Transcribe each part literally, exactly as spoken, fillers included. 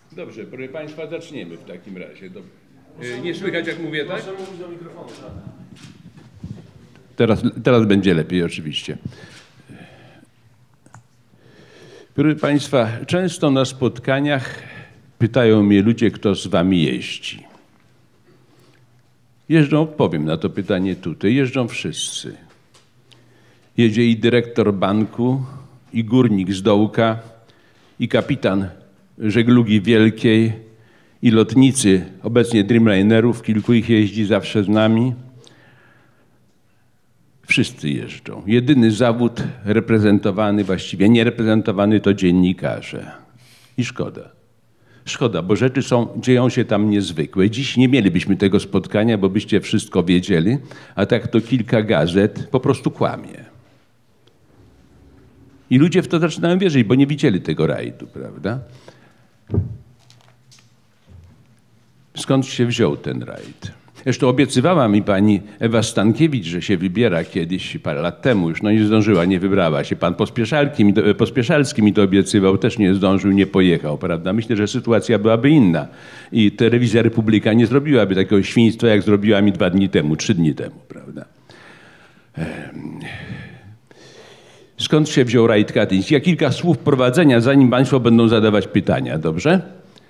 Dobrze, proszę Państwa, zaczniemy w takim razie. Do... Nie słychać, jak mówię, tak? Proszę mówić do mikrofonu. Teraz, teraz będzie lepiej oczywiście. Proszę Państwa, często na spotkaniach pytają mnie ludzie, kto z Wami jeździ. Jeżdżą, odpowiem na to pytanie tutaj, jeżdżą wszyscy. Jedzie i dyrektor banku, i górnik z dołka, i kapitan żeglugi wielkiej, i lotnicy, obecnie Dreamlinerów, kilku ich jeździ zawsze z nami. Wszyscy jeżdżą. Jedyny zawód reprezentowany, właściwie nie reprezentowany, to dziennikarze. I szkoda. Szkoda, bo rzeczy są, dzieją się tam niezwykłe. Dziś nie mielibyśmy tego spotkania, bo byście wszystko wiedzieli, a tak to kilka gazet po prostu kłamie. I ludzie w to zaczynają wierzyć, bo nie widzieli tego rajdu, prawda? Skąd się wziął ten rajd? Zresztą obiecywała mi pani Ewa Stankiewicz, że się wybiera kiedyś, parę lat temu już, no nie zdążyła, nie wybrała się. Pan Pospieszalski mi to, Pospieszalski mi to obiecywał, też nie zdążył, nie pojechał, prawda? Myślę, że sytuacja byłaby inna i telewizja Republika nie zrobiłaby takiego świństwa, jak zrobiła mi dwa dni temu, trzy dni temu, prawda? Skąd się wziął rajd katyński? Ja kilka słów wprowadzenia, zanim Państwo będą zadawać pytania, dobrze?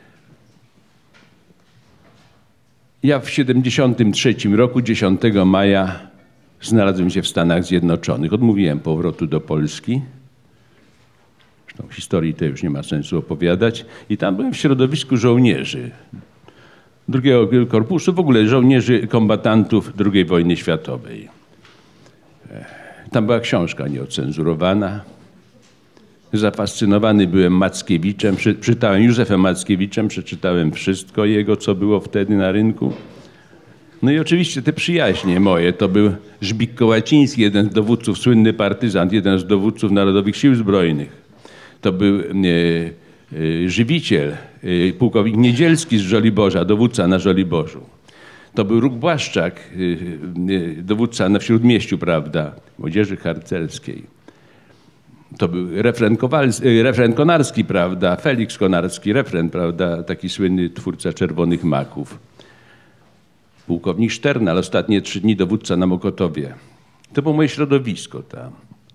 Ja w siedemdziesiątym trzecim roku, dziesiątego maja, znalazłem się w Stanach Zjednoczonych. Odmówiłem powrotu do Polski. Zresztą w historii to już nie ma sensu opowiadać. I tam byłem w środowisku żołnierzy drugiego korpusu, w ogóle żołnierzy kombatantów drugiej wojny światowej. Tam była książka nieocenzurowana. Zafascynowany byłem Mackiewiczem, przeczytałem Józefem Mackiewiczem, przeczytałem wszystko jego, co było wtedy na rynku. No i oczywiście te przyjaźnie moje, to był Żbik Kołaciński, jeden z dowódców, słynny partyzant, jeden z dowódców Narodowych Sił Zbrojnych. To był e, e, żywiciel, e, pułkownik Niedzielski z Żoliborza, dowódca na Żoliborzu. To był Róg Błaszczak, e, e, dowódca na Śródmieściu, prawda, młodzieży harcerskiej. To był refren, Kowalski, refren Konarski, prawda, Felix Konarski, refren, prawda, taki słynny twórca Czerwonych Maków. Pułkownik Szternal, ostatnie trzy dni dowódca na Mokotowie. To było moje środowisko tam.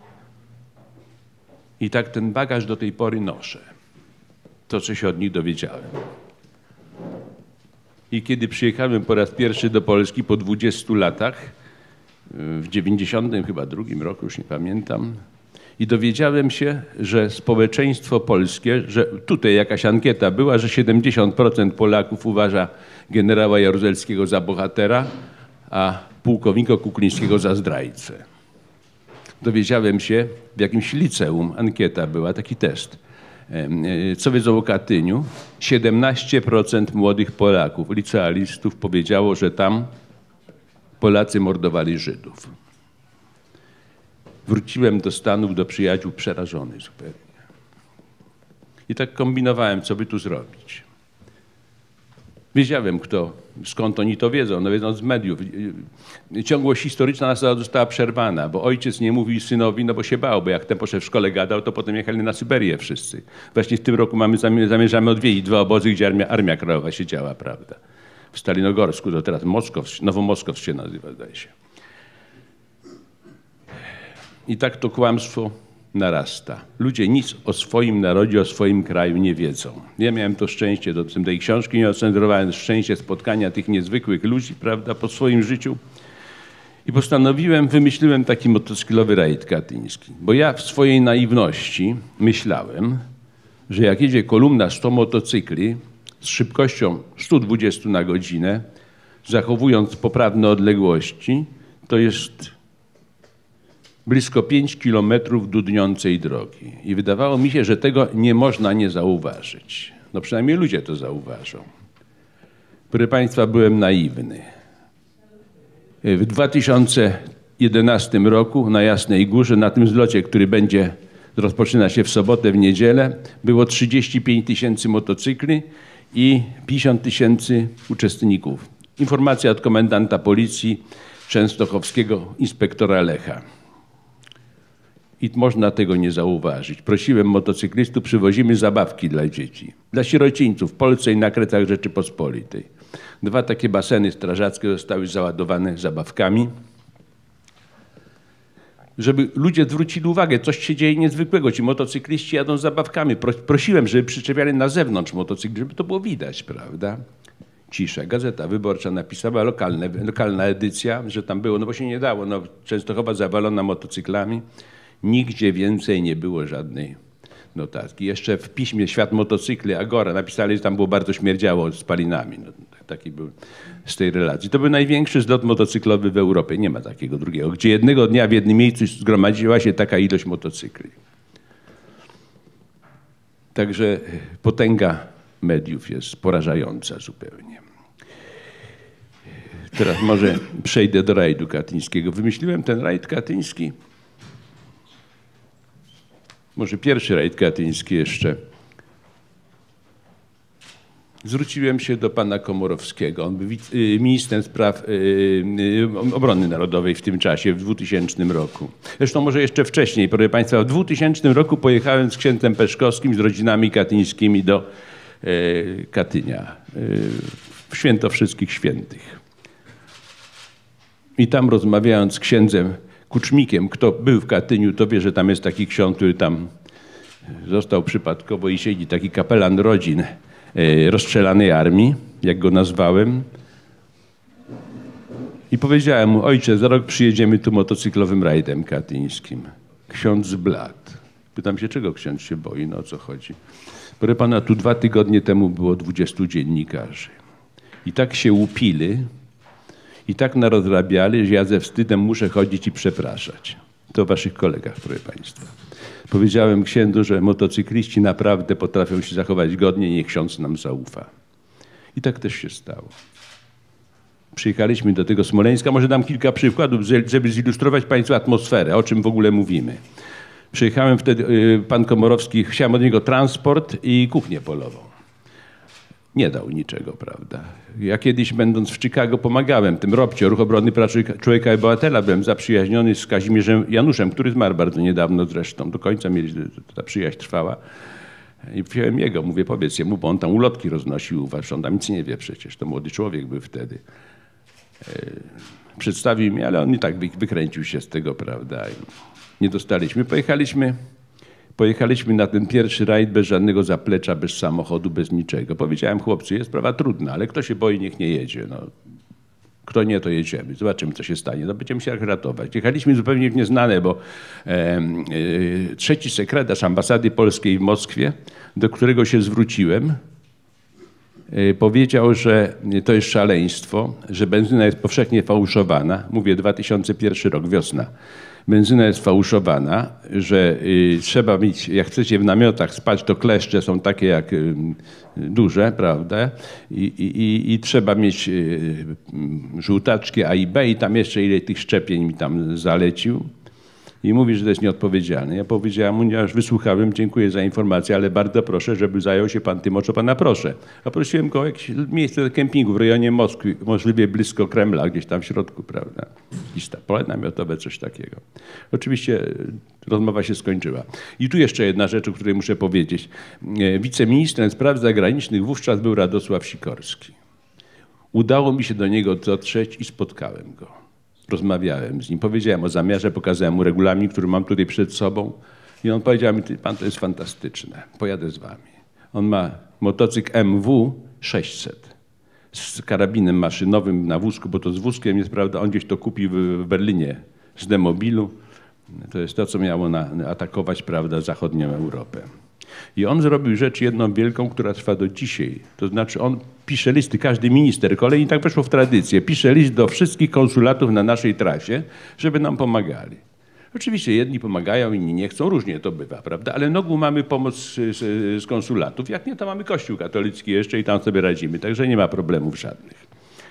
I tak ten bagaż do tej pory noszę. To, co się od nich dowiedziałem. I kiedy przyjechałem po raz pierwszy do Polski po dwudziestu latach, w dziewięćdziesiątym chyba drugim roku, już nie pamiętam, i dowiedziałem się, że społeczeństwo polskie, że tutaj jakaś ankieta była, że siedemdziesiąt procent Polaków uważa generała Jaruzelskiego za bohatera, a pułkownika Kuklińskiego za zdrajcę. Dowiedziałem się, w jakimś liceum ankieta była, taki test. Co wiedzą o Katyniu? siedemnaście procent młodych Polaków, licealistów, powiedziało, że tam Polacy mordowali Żydów. Wróciłem do Stanów, do przyjaciół przerażony zupełnie. I tak kombinowałem, co by tu zrobić. Wiedziałem, kto, skąd oni to wiedzą, no wiedzą z mediów. Ciągłość historyczna nas została przerwana, bo ojciec nie mówił synowi, no bo się bał, bo jak ten poszedł w szkole gadał, to potem jechali na Syberię wszyscy. Właśnie w tym roku mamy, zamierzamy odwiedzić dwa obozy, gdzie Armia, Armia Krajowa siedziała, prawda. W Stalinogorsku, to teraz Moskow, Nowomoskow się nazywa, zdaje się. I tak to kłamstwo narasta. Ludzie nic o swoim narodzie, o swoim kraju nie wiedzą. Ja miałem to szczęście, do tej książki nie ocenzurowałem, szczęście spotkania tych niezwykłych ludzi, prawda, po swoim życiu. I postanowiłem, wymyśliłem taki motocyklowy rajd katyński. Bo ja w swojej naiwności myślałem, że jak jedzie kolumna sto motocykli z szybkością sto dwadzieścia na godzinę, zachowując poprawne odległości, to jest blisko pięć kilometrów dudniącej drogi. I wydawało mi się, że tego nie można nie zauważyć. No przynajmniej ludzie to zauważą. Proszę Państwa, byłem naiwny. W dwa tysiące jedenastym roku na Jasnej Górze, na tym zlocie, który będzie, rozpoczyna się w sobotę, w niedzielę, było trzydzieści pięć tysięcy motocykli i pięćdziesiąt tysięcy uczestników. Informacja od komendanta policji częstochowskiego, inspektora Lecha. I można tego nie zauważyć. Prosiłem motocyklistów, przywozimy zabawki dla dzieci, dla sierocińców w Polsce i na Kresach Rzeczypospolitej. Dwa takie baseny strażackie zostały załadowane zabawkami, żeby ludzie zwrócili uwagę, coś się dzieje niezwykłego. Ci motocykliści jadą z zabawkami. Prosiłem, żeby przyczepiali na zewnątrz motocykli, żeby to było widać, prawda? Cisza. Gazeta Wyborcza napisała, lokalne, lokalna edycja, że tam było, no bo się nie dało, no, Częstochowa zawalona motocyklami. Nigdzie więcej nie było żadnej notatki. Jeszcze w piśmie Świat Motocykli, Agora, napisali, że tam było bardzo śmierdziało spalinami. No, taki był z tej relacji. To był największy zlot motocyklowy w Europie. Nie ma takiego drugiego, gdzie jednego dnia w jednym miejscu zgromadziła się taka ilość motocykli. Także potęga mediów jest porażająca zupełnie. Teraz może przejdę do rajdu katyńskiego. Wymyśliłem ten rajd katyński. Może pierwszy rajd katyński jeszcze. Zwróciłem się do pana Komorowskiego. On był ministrem spraw obrony narodowej w tym czasie, w dwutysięcznym roku. Zresztą może jeszcze wcześniej, proszę państwa, w dwutysięcznym roku pojechałem z księdzem Peszkowskim, z rodzinami katyńskimi do Katynia, w święto Wszystkich Świętych. I tam rozmawiając z księdzem Kuczmikiem, kto był w Katyniu, to wie, że tam jest taki ksiądz, który tam został przypadkowo i siedzi, taki kapelan rodzin rozstrzelanej armii, jak go nazwałem. I powiedziałem mu, ojcze, za rok przyjedziemy tu motocyklowym rajdem katyńskim. Ksiądz zbladł. Pytam się, czego ksiądz się boi, no o co chodzi. Proszę pana, tu dwa tygodnie temu było dwudziestu dziennikarzy. I tak się łupili, i tak narozrabiali, że ja ze wstydem muszę chodzić i przepraszać. To o waszych kolegach, proszę państwa. Powiedziałem księdzu, że motocykliści naprawdę potrafią się zachować godnie, niech ksiądz nam zaufa. I tak też się stało. Przyjechaliśmy do tego Smoleńska. Może dam kilka przykładów, żeby zilustrować państwu atmosferę, o czym w ogóle mówimy. Przyjechałem wtedy, pan Komorowski, chciałem od niego transport i kuchnię polową. Nie dał niczego, prawda. Ja kiedyś, będąc w Chicago, pomagałem tym robcie, Ruch Obrony Praw Człowieka i Obywatela. Byłem zaprzyjaźniony z Kazimierzem Januszem, który zmarł bardzo niedawno zresztą. Do końca mieli, ta przyjaźń trwała. I wziąłem jego, mówię, powiedz jemu, bo on tam ulotki roznosił, uważ, on tam nic nie wie przecież, to młody człowiek był wtedy. Przedstawił mi, ale on i tak wykręcił się z tego, prawda. I nie dostaliśmy. Pojechaliśmy. Pojechaliśmy na ten pierwszy rajd bez żadnego zaplecza, bez samochodu, bez niczego. Powiedziałem, chłopcy, jest sprawa trudna, ale kto się boi, niech nie jedzie. No, kto nie, to jedziemy. Zobaczymy, co się stanie. No, będziemy się ratować. Jechaliśmy zupełnie w nieznane, bo e, e, trzeci sekretarz ambasady polskiej w Moskwie, do którego się zwróciłem, e, powiedział, że to jest szaleństwo, że benzyna jest powszechnie fałszowana. Mówię, dwa tysiące pierwszy rok, wiosna. Benzyna jest fałszowana, że y, trzeba mieć, jak chcecie w namiotach spać, to kleszcze są takie jak y, duże, prawda? I, i, i trzeba mieć y, żółtaczki A i B i tam jeszcze ile tych szczepień mi tam zalecił. I mówi, że to jest nieodpowiedzialne. Ja powiedziałem mu, ja już wysłuchałem, dziękuję za informację, ale bardzo proszę, żeby zajął się pan tym, o co pana proszę. A prosiłem go o jakieś miejsce do kempingu w rejonie Moskwy, możliwie blisko Kremla, gdzieś tam w środku, prawda? Jakieś pole namiotowe, coś takiego. Oczywiście rozmowa się skończyła. I tu jeszcze jedna rzecz, o której muszę powiedzieć. Wiceministrem spraw zagranicznych wówczas był Radosław Sikorski. Udało mi się do niego dotrzeć i spotkałem go. Rozmawiałem z nim, powiedziałem o zamiarze, pokazałem mu regulamin, który mam tutaj przed sobą i on powiedział mi, pan, to jest fantastyczne, pojadę z wami. On ma motocykl M W sześćset z karabinem maszynowym na wózku, bo to z wózkiem jest, prawda, on gdzieś to kupił w Berlinie z demobilu. To jest to, co miało na, atakować, prawda, zachodnią Europę. I on zrobił rzecz jedną wielką, która trwa do dzisiaj. To znaczy on pisze listy, każdy minister kolei, i tak weszło w tradycję, pisze list do wszystkich konsulatów na naszej trasie, żeby nam pomagali. Oczywiście jedni pomagają, inni nie chcą, różnie to bywa, prawda? Ale nogu mamy pomoc z, z, z konsulatów. Jak nie, to mamy Kościół katolicki jeszcze i tam sobie radzimy, także nie ma problemów żadnych.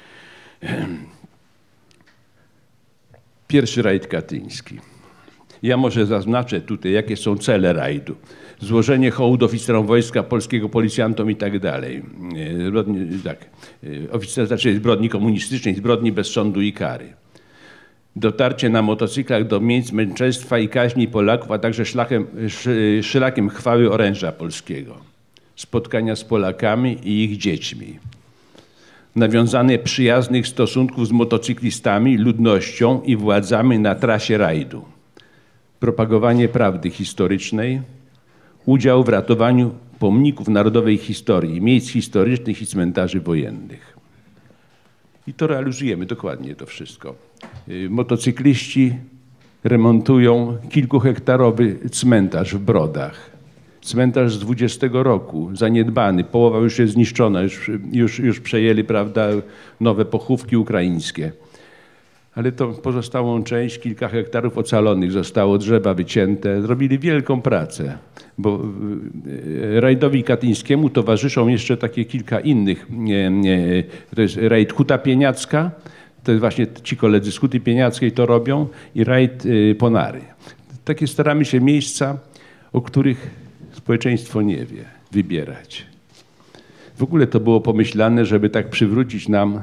Pierwszy rajd katyński. Ja może zaznaczę tutaj, jakie są cele rajdu. Złożenie hołdu oficerom Wojska Polskiego, policjantom i tak dalej. Zbrodni, tak, oficer, znaczy zbrodni komunistycznej, zbrodni bez sądu i kary. dotarcie na motocyklach do miejsc męczeństwa i kaźni Polaków, a także szlachem, szlakiem chwały oręża polskiego. Spotkania z Polakami i ich dziećmi. Nawiązanie przyjaznych stosunków z motocyklistami, ludnością i władzami na trasie rajdu. Propagowanie prawdy historycznej. Udział w ratowaniu pomników narodowej historii, miejsc historycznych i cmentarzy wojennych. I to realizujemy dokładnie to wszystko. Motocykliści remontują kilkuhektarowy cmentarz w Brodach. Cmentarz z dwudziestego roku, zaniedbany, połowa już jest zniszczona, już, już, już przejęli, prawda, nowe pochówki ukraińskie. Ale to pozostałą część, kilka hektarów ocalonych zostało, drzewa wycięte, zrobili wielką pracę, bo rajdowi katyńskiemu towarzyszą jeszcze takie kilka innych, nie, nie, to jest rajd Huta Pieniacka, to jest właśnie ci koledzy z Huty Pieniackiej to robią i rajd Ponary. Takie staramy się miejsca, o których społeczeństwo nie wie, wybierać. W ogóle to było pomyślane, żeby tak przywrócić nam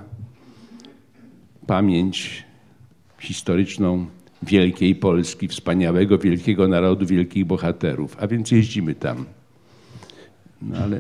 pamięć historyczną wielkiej Polski, wspaniałego, wielkiego narodu, wielkich bohaterów. A więc jeździmy tam. No ale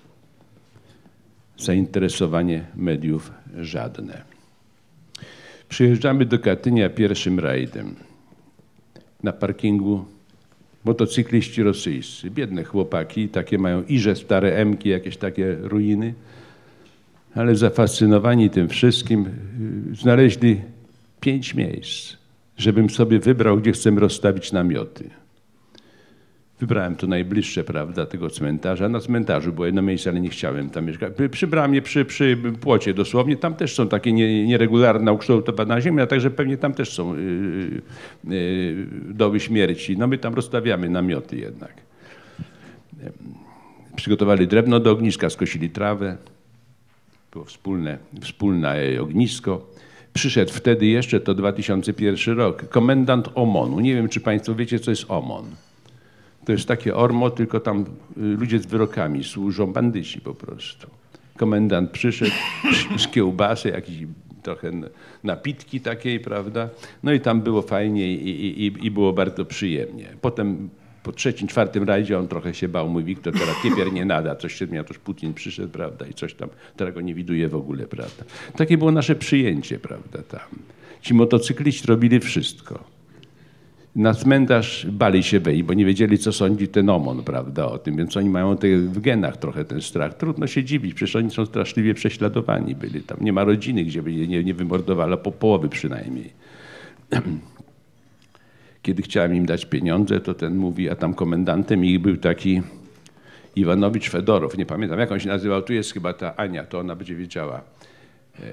zainteresowanie mediów żadne. Przyjeżdżamy do Katynia pierwszym rajdem. Na parkingu motocykliści rosyjscy, biedne chłopaki, takie mają iże stare emki, jakieś takie ruiny, ale zafascynowani tym wszystkim znaleźli pięć miejsc, żebym sobie wybrał, gdzie chcę rozstawić namioty. Wybrałem to najbliższe, prawda, tego cmentarza. Na cmentarzu było jedno miejsce, ale nie chciałem tam mieszkać. Przy bramie, przy, przy płocie dosłownie, tam też są takie nie, nieregularne ukształtowana ziemia, a także pewnie tam też są yy, yy, doły śmierci. No my tam rozstawiamy namioty jednak. Przygotowali drewno do ogniska, skosili trawę. Było wspólne, wspólne ognisko. Przyszedł wtedy jeszcze, to dwa tysiące pierwszy rok, komendant OMON-u. Nie wiem, czy państwo wiecie, co jest OMON. To jest takie ormo, tylko tam ludzie z wyrokami służą, bandyci po prostu. Komendant przyszedł z kiełbasy, jakieś trochę napitki takiej, prawda? No i tam było fajnie i, i, i było bardzo przyjemnie. Potem po trzecim, czwartym rajdzie on trochę się bał. Mówi, Wiktor, teraz kiepier nie nada. Coś się miał, toż Putin przyszedł, prawda? I coś tam, teraz go nie widuje w ogóle, prawda? Takie było nasze przyjęcie, prawda, tam. Ci motocykliści robili wszystko. Na cmentarz bali się wejść, bo nie wiedzieli, co sądzi ten OMON, prawda, o tym, więc oni mają te, w genach trochę ten strach. Trudno się dziwić, przecież oni są straszliwie prześladowani byli tam. Nie ma rodziny, gdzie by je nie, nie wymordowano, po połowy przynajmniej. Kiedy chciałem im dać pieniądze, to ten mówi, a tam komendantem ich był taki Iwanowicz Fedorow, nie pamiętam, jak on się nazywał, tu jest chyba ta Ania, to ona będzie wiedziała. E,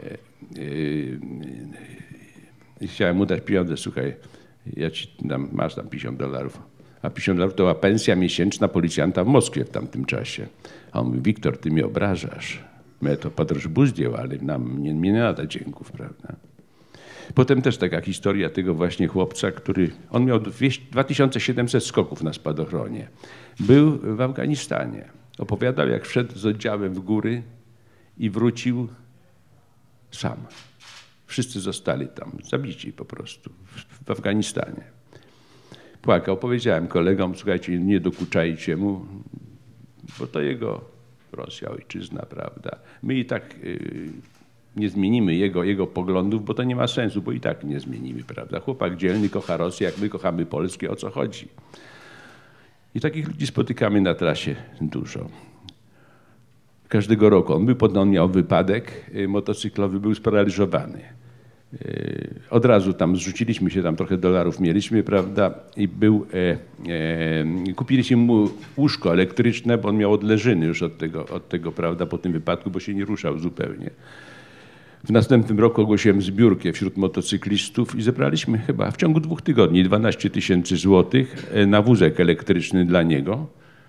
e, e, chciałem mu dać pieniądze, słuchaj, ja ci dam, masz tam pięćdziesiąt dolarów. A pięćdziesiąt dolarów to była pensja miesięczna policjanta w Moskwie w tamtym czasie. A on mówi, Wiktor, ty mnie obrażasz. Mnie to podróż zdjął, ale nam nie, nie nada dzięków, prawda? Potem też taka historia tego właśnie chłopca, który, on miał dwa tysiące siedemset skoków na spadochronie. Był w Afganistanie. Opowiadał, jak wszedł z oddziałem w góry i wrócił sam. Wszyscy zostali tam, zabici po prostu w Afganistanie. Płakał, powiedziałem kolegom, słuchajcie, nie dokuczajcie mu, bo to jego Rosja, ojczyzna, prawda. My i tak yy, nie zmienimy jego, jego poglądów, bo to nie ma sensu, bo i tak nie zmienimy, prawda. Chłopak dzielny kocha Rosję, jak my kochamy Polskę, o co chodzi. I takich ludzi spotykamy na trasie dużo. Każdego roku on był, on miał wypadek motocyklowy, był sparaliżowany. Od razu tam zrzuciliśmy się, tam trochę dolarów mieliśmy, prawda, i był, e, e, kupiliśmy mu łóżko elektryczne, bo on miał odleżyny już od tego, od tego, prawda, po tym wypadku, bo się nie ruszał zupełnie. W następnym roku ogłosiłem zbiórkę wśród motocyklistów i zebraliśmy chyba w ciągu dwóch tygodni dwanaście tysięcy złotych na wózek elektryczny dla niego.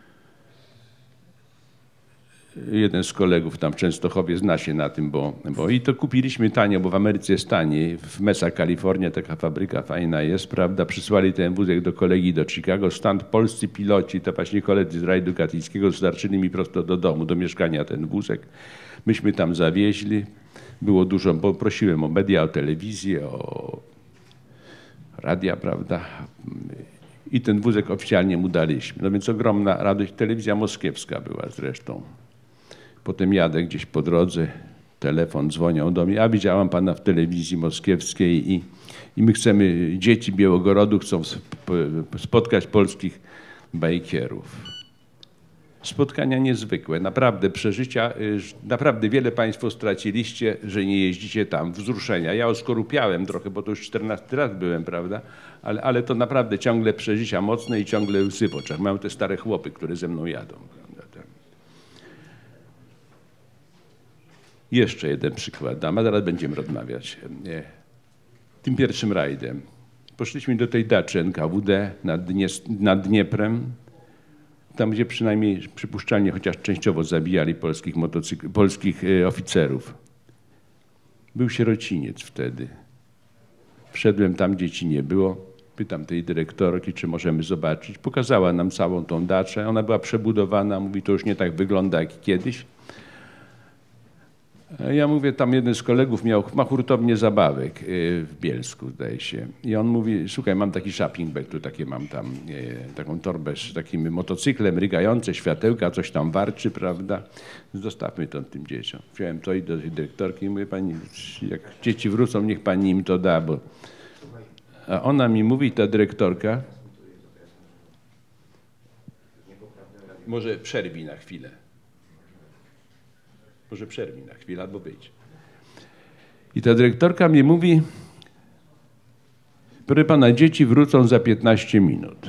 Jeden z kolegów tam w Częstochowie zna się na tym, bo, bo i to kupiliśmy tanio, bo w Ameryce jest taniej. W Mesa, Kalifornia, taka fabryka fajna jest, prawda. Przysłali ten wózek do kolegi do Chicago. Stąd polscy piloci, to właśnie koledzy z rajdu katyńskiego, dostarczyli mi prosto do domu, do mieszkania ten wózek. Myśmy tam zawieźli. Było dużo, bo prosiłem o media, o telewizję, o radia, prawda? I ten wózek oficjalnie mu daliśmy. No więc ogromna radość. Telewizja moskiewska była zresztą. Potem jadę gdzieś po drodze, telefon, dzwonią do mnie. A widziałam pana w telewizji moskiewskiej i, i my chcemy, dzieci Białogorodu chcą spotkać polskich bajkierów. Spotkania niezwykłe, naprawdę przeżycia, naprawdę wiele państwo straciliście, że nie jeździcie tam, wzruszenia. Ja oskorupiałem trochę, bo to już czternasty raz byłem, prawda? Ale, ale to naprawdę ciągle przeżycia mocne i ciągle łzy w oczach. Mają te stare chłopy, które ze mną jadą. Prawda? Jeszcze jeden przykład dam, a zaraz będziemy rozmawiać. Tym pierwszym rajdem poszliśmy do tej daczy N K W D nad, Dnie, nad Dnieprem, tam gdzie przynajmniej przypuszczalnie chociaż częściowo zabijali polskich, motocykl, polskich oficerów. Był sierociniec wtedy. Wszedłem tam, dzieci nie było. Pytam tej dyrektorki, czy możemy zobaczyć. Pokazała nam całą tą daczę. Ona była przebudowana. Mówi, to już nie tak wygląda jak kiedyś. Ja mówię, tam jeden z kolegów miał, ma hurtownię zabawek w Bielsku, zdaje się. I on mówi, słuchaj, mam taki shopping bag, tu takie mam tam, taką torbę z takim motocyklem, rygające, światełka, coś tam warczy, prawda? Zostawmy to tym dzieciom. Wziąłem to i do dyrektorki i mówię, pani, jak dzieci wrócą, niech pani im to da, bo... A ona mi mówi, ta dyrektorka, może przerwij na chwilę. Może przerwij na chwilę, albo wyjdź. I ta dyrektorka mi mówi, proszę pana, dzieci wrócą za piętnaście minut.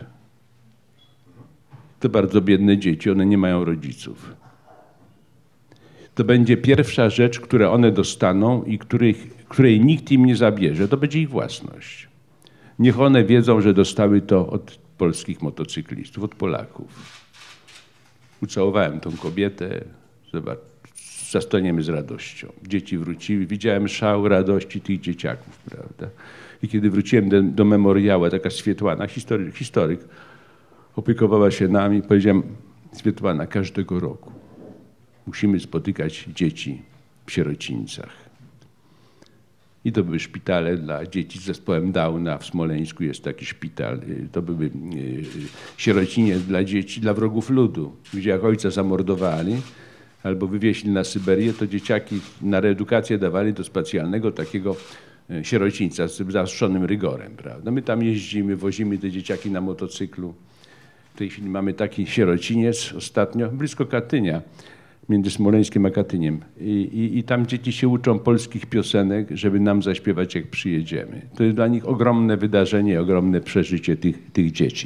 To bardzo biedne dzieci, one nie mają rodziców. To będzie pierwsza rzecz, którą one dostaną i których, której nikt im nie zabierze. To będzie ich własność. Niech one wiedzą, że dostały to od polskich motocyklistów, od Polaków. Ucałowałem tą kobietę, zobacz. Zastaniemy z radością. Dzieci wróciły, widziałem szał radości tych dzieciaków, prawda? I kiedy wróciłem do, do memoriału, taka Swietłana, historyk, historyk, opiekowała się nami, powiedziałem, Swietłana, każdego roku musimy spotykać dzieci w sierocińcach. I to były szpitale dla dzieci z zespołem Downa. W Smoleńsku jest taki szpital. To były sierocinie dla dzieci, dla wrogów ludu, gdzie jak ojca zamordowali, albo wywieźli na Syberię, to dzieciaki na reedukację dawali do specjalnego takiego sierocińca z zaostrzonym rygorem, prawda? My tam jeździmy, wozimy te dzieciaki na motocyklu. W tej chwili mamy taki sierociniec ostatnio, blisko Katynia, między Smoleńskiem a Katyniem. I, i, I tam dzieci się uczą polskich piosenek, żeby nam zaśpiewać, jak przyjedziemy. To jest dla nich ogromne wydarzenie, ogromne przeżycie tych, tych dzieci.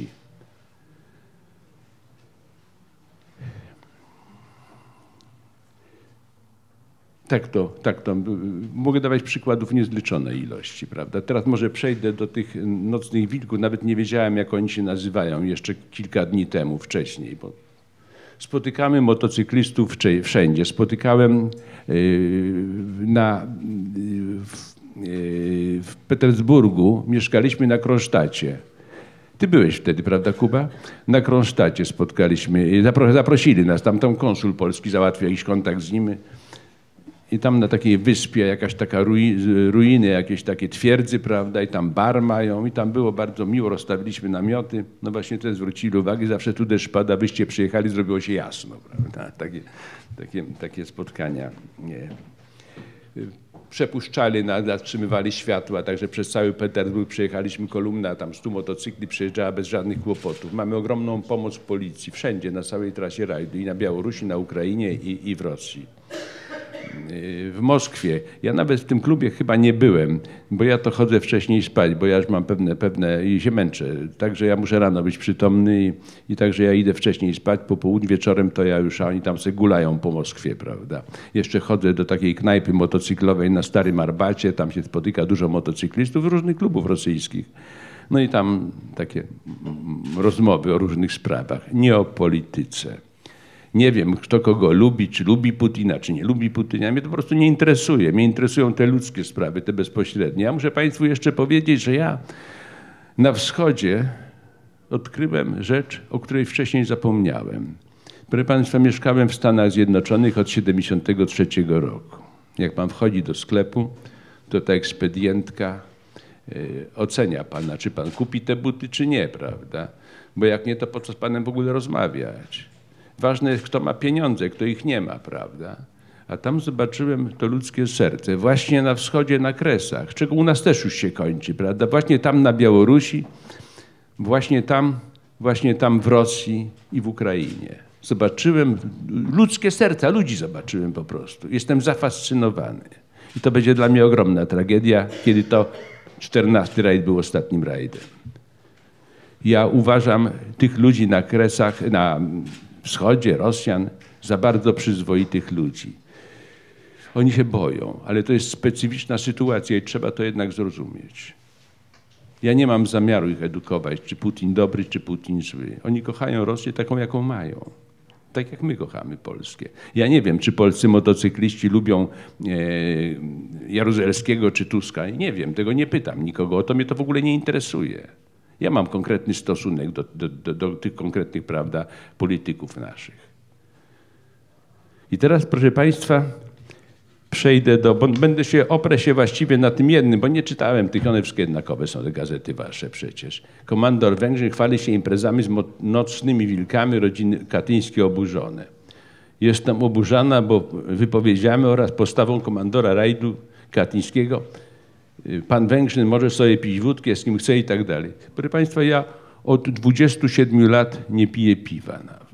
Tak to, tak to. Mogę dawać przykładów niezliczonej ilości, prawda? Teraz może przejdę do tych nocnych wilków. Nawet nie wiedziałem, jak oni się nazywają jeszcze kilka dni temu, wcześniej. Bo spotykamy motocyklistów wszędzie. Spotykałem na, w, w Petersburgu, mieszkaliśmy na Kronsztacie. Ty byłeś wtedy, prawda, Kuba? Na Kronsztacie spotkaliśmy, zaprosili nas, tam, tam konsul polski załatwił jakiś kontakt z nimi. I tam na takiej wyspie jakaś taka ruiny, jakieś takie twierdzy, prawda, i tam bar mają i tam było bardzo miło, rozstawiliśmy namioty. No właśnie też zwrócili uwagę, zawsze tu deszcz pada, wyście przyjechali, zrobiło się jasno, prawda, takie, takie, takie spotkania. Nie. Przepuszczali, zatrzymywali światła, także przez cały Petersburg przejechaliśmy kolumna, tam stu motocykli przejeżdżała bez żadnych kłopotów. Mamy ogromną pomoc policji, wszędzie, na całej trasie rajdu, i na Białorusi, na Ukrainie i, i w Rosji. W Moskwie. Ja nawet w tym klubie chyba nie byłem, bo ja to chodzę wcześniej spać, bo ja już mam pewne, pewne i się męczę. Także ja muszę rano być przytomny i, i także ja idę wcześniej spać, po południu, wieczorem to ja już, a oni tam sobie gulają po Moskwie, prawda. Jeszcze chodzę do takiej knajpy motocyklowej na Starym Arbacie, tam się spotyka dużo motocyklistów z różnych klubów rosyjskich. No i tam takie rozmowy o różnych sprawach, nie o polityce. Nie wiem, kto kogo lubi, czy lubi Putina, czy nie lubi Putina. Mnie to po prostu nie interesuje. Mnie interesują te ludzkie sprawy, te bezpośrednie. Ja muszę państwu jeszcze powiedzieć, że ja na wschodzie odkryłem rzecz, o której wcześniej zapomniałem. Proszę państwa, mieszkałem w Stanach Zjednoczonych od siedemdziesiątego trzeciego roku. Jak pan wchodzi do sklepu, to ta ekspedientka ocenia pana, czy pan kupi te buty, czy nie, prawda? Bo jak nie, to po co z panem w ogóle rozmawiać? Ważne jest, kto ma pieniądze, kto ich nie ma, prawda? A tam zobaczyłem to ludzkie serce, właśnie na wschodzie, na Kresach, czego u nas też już się kończy, prawda? Właśnie tam na Białorusi, właśnie tam, właśnie tam w Rosji i w Ukrainie. Zobaczyłem ludzkie serca, ludzi zobaczyłem po prostu. Jestem zafascynowany. I to będzie dla mnie ogromna tragedia, kiedy to czternasty rajd był ostatnim rajdem. Ja uważam tych ludzi na Kresach, na wschodzie, Rosjan, za bardzo przyzwoitych ludzi. Oni się boją, ale to jest specyficzna sytuacja i trzeba to jednak zrozumieć. Ja nie mam zamiaru ich edukować, czy Putin dobry, czy Putin zły. Oni kochają Rosję taką, jaką mają. Tak jak my kochamy Polskę. Ja nie wiem, czy polscy motocykliści lubią e, Jaruzelskiego czy Tuska. Nie wiem, tego nie pytam nikogo. O to mnie to w ogóle nie interesuje. Ja mam konkretny stosunek do, do, do, do tych konkretnych, prawda, polityków naszych. I teraz, proszę państwa, przejdę do, bo będę się, oprę się właściwie na tym jednym, bo nie czytałem tych, one wszystkie jednakowe są te gazety wasze przecież. Komandor Węgrzyn chwali się imprezami z nocnymi wilkami rodziny katyńskiej oburzone. Jestem oburzana, bo wypowiedziami oraz postawą komandora rajdu katyńskiego pan Węgrzyn może sobie pić wódkę, z kim chce i tak dalej. Proszę państwa, ja od dwudziestu siedmiu lat nie piję piwa nawet.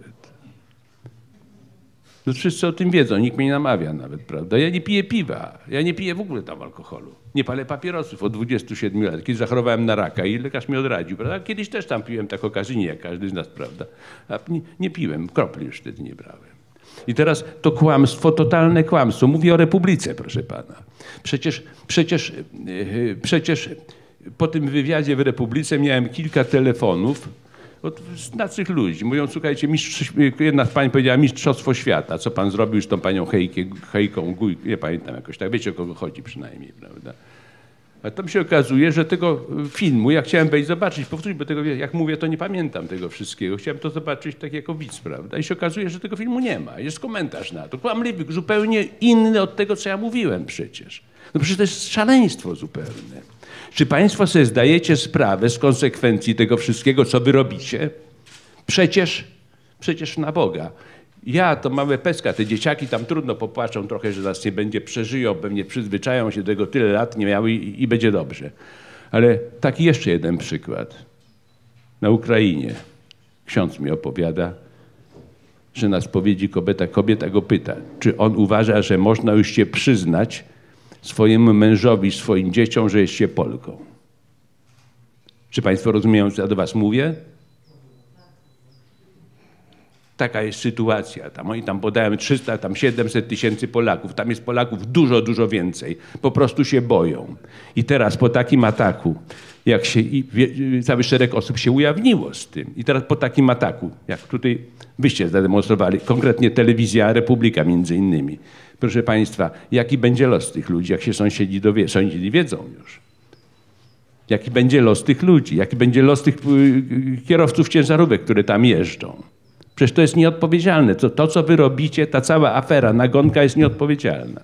To wszyscy o tym wiedzą, nikt mnie nie namawia nawet, prawda? Ja nie piję piwa, ja nie piję w ogóle tam alkoholu. Nie palę papierosów od dwudziestu siedmiu lat, kiedy zachorowałem na raka i lekarz mi odradził, prawda? Kiedyś też tam piłem tak okazyjnie, jak każdy z nas, prawda? A nie, nie piłem, kropli już wtedy nie brałem. I teraz to kłamstwo, totalne kłamstwo. Mówię o Republice, proszę pana. Przecież, przecież, yy, przecież po tym wywiadzie w Republice miałem kilka telefonów od znacych ludzi. Mówią, słuchajcie, mistrz, jedna z pań powiedziała mistrzostwo świata. Co pan zrobił z tą panią Hejkę, Hejką, Guj, nie pamiętam jakoś tak. Wiecie, o kogo chodzi przynajmniej, prawda? A tam się okazuje, że tego filmu, ja chciałem wejść zobaczyć, powtórzyć, bo tego, jak mówię, to nie pamiętam tego wszystkiego. Chciałem to zobaczyć tak jako widz, prawda? I się okazuje, że tego filmu nie ma. Jest komentarz na to. Kłamliwy, zupełnie inny od tego, co ja mówiłem przecież. No przecież to jest szaleństwo zupełne. Czy państwo sobie zdajecie sprawę z konsekwencji tego wszystkiego, co wy robicie? Przecież, przecież na Boga. Ja to małe peska, te dzieciaki tam trudno popłaczą trochę, że nas nie będzie, przeżyją, pewnie przyzwyczają się do tego, tyle lat nie miały i, i będzie dobrze. Ale taki jeszcze jeden przykład. Na Ukrainie ksiądz mi opowiada, że na spowiedzi kobieta, kobieta go pyta, czy on uważa, że można już się przyznać swojemu mężowi, swoim dzieciom, że jest się Polką. Czy państwo rozumieją, co ja do was mówię? Taka jest sytuacja. Tam oni tam podają trzysta, tam siedemset tysięcy Polaków. Tam jest Polaków dużo, dużo więcej. Po prostu się boją. I teraz po takim ataku, jak się i cały szereg osób się ujawniło z tym. I teraz po takim ataku, jak tutaj wyście zademonstrowali, konkretnie telewizja Republika między innymi. Proszę państwa, jaki będzie los tych ludzi, jak się sąsiedzi dowie, sąsiedzi wiedzą już. Jaki będzie los tych ludzi, jaki będzie los tych kierowców ciężarówek, które tam jeżdżą. Przecież to jest nieodpowiedzialne. To, to, co wy robicie, ta cała afera, nagonka jest nieodpowiedzialna.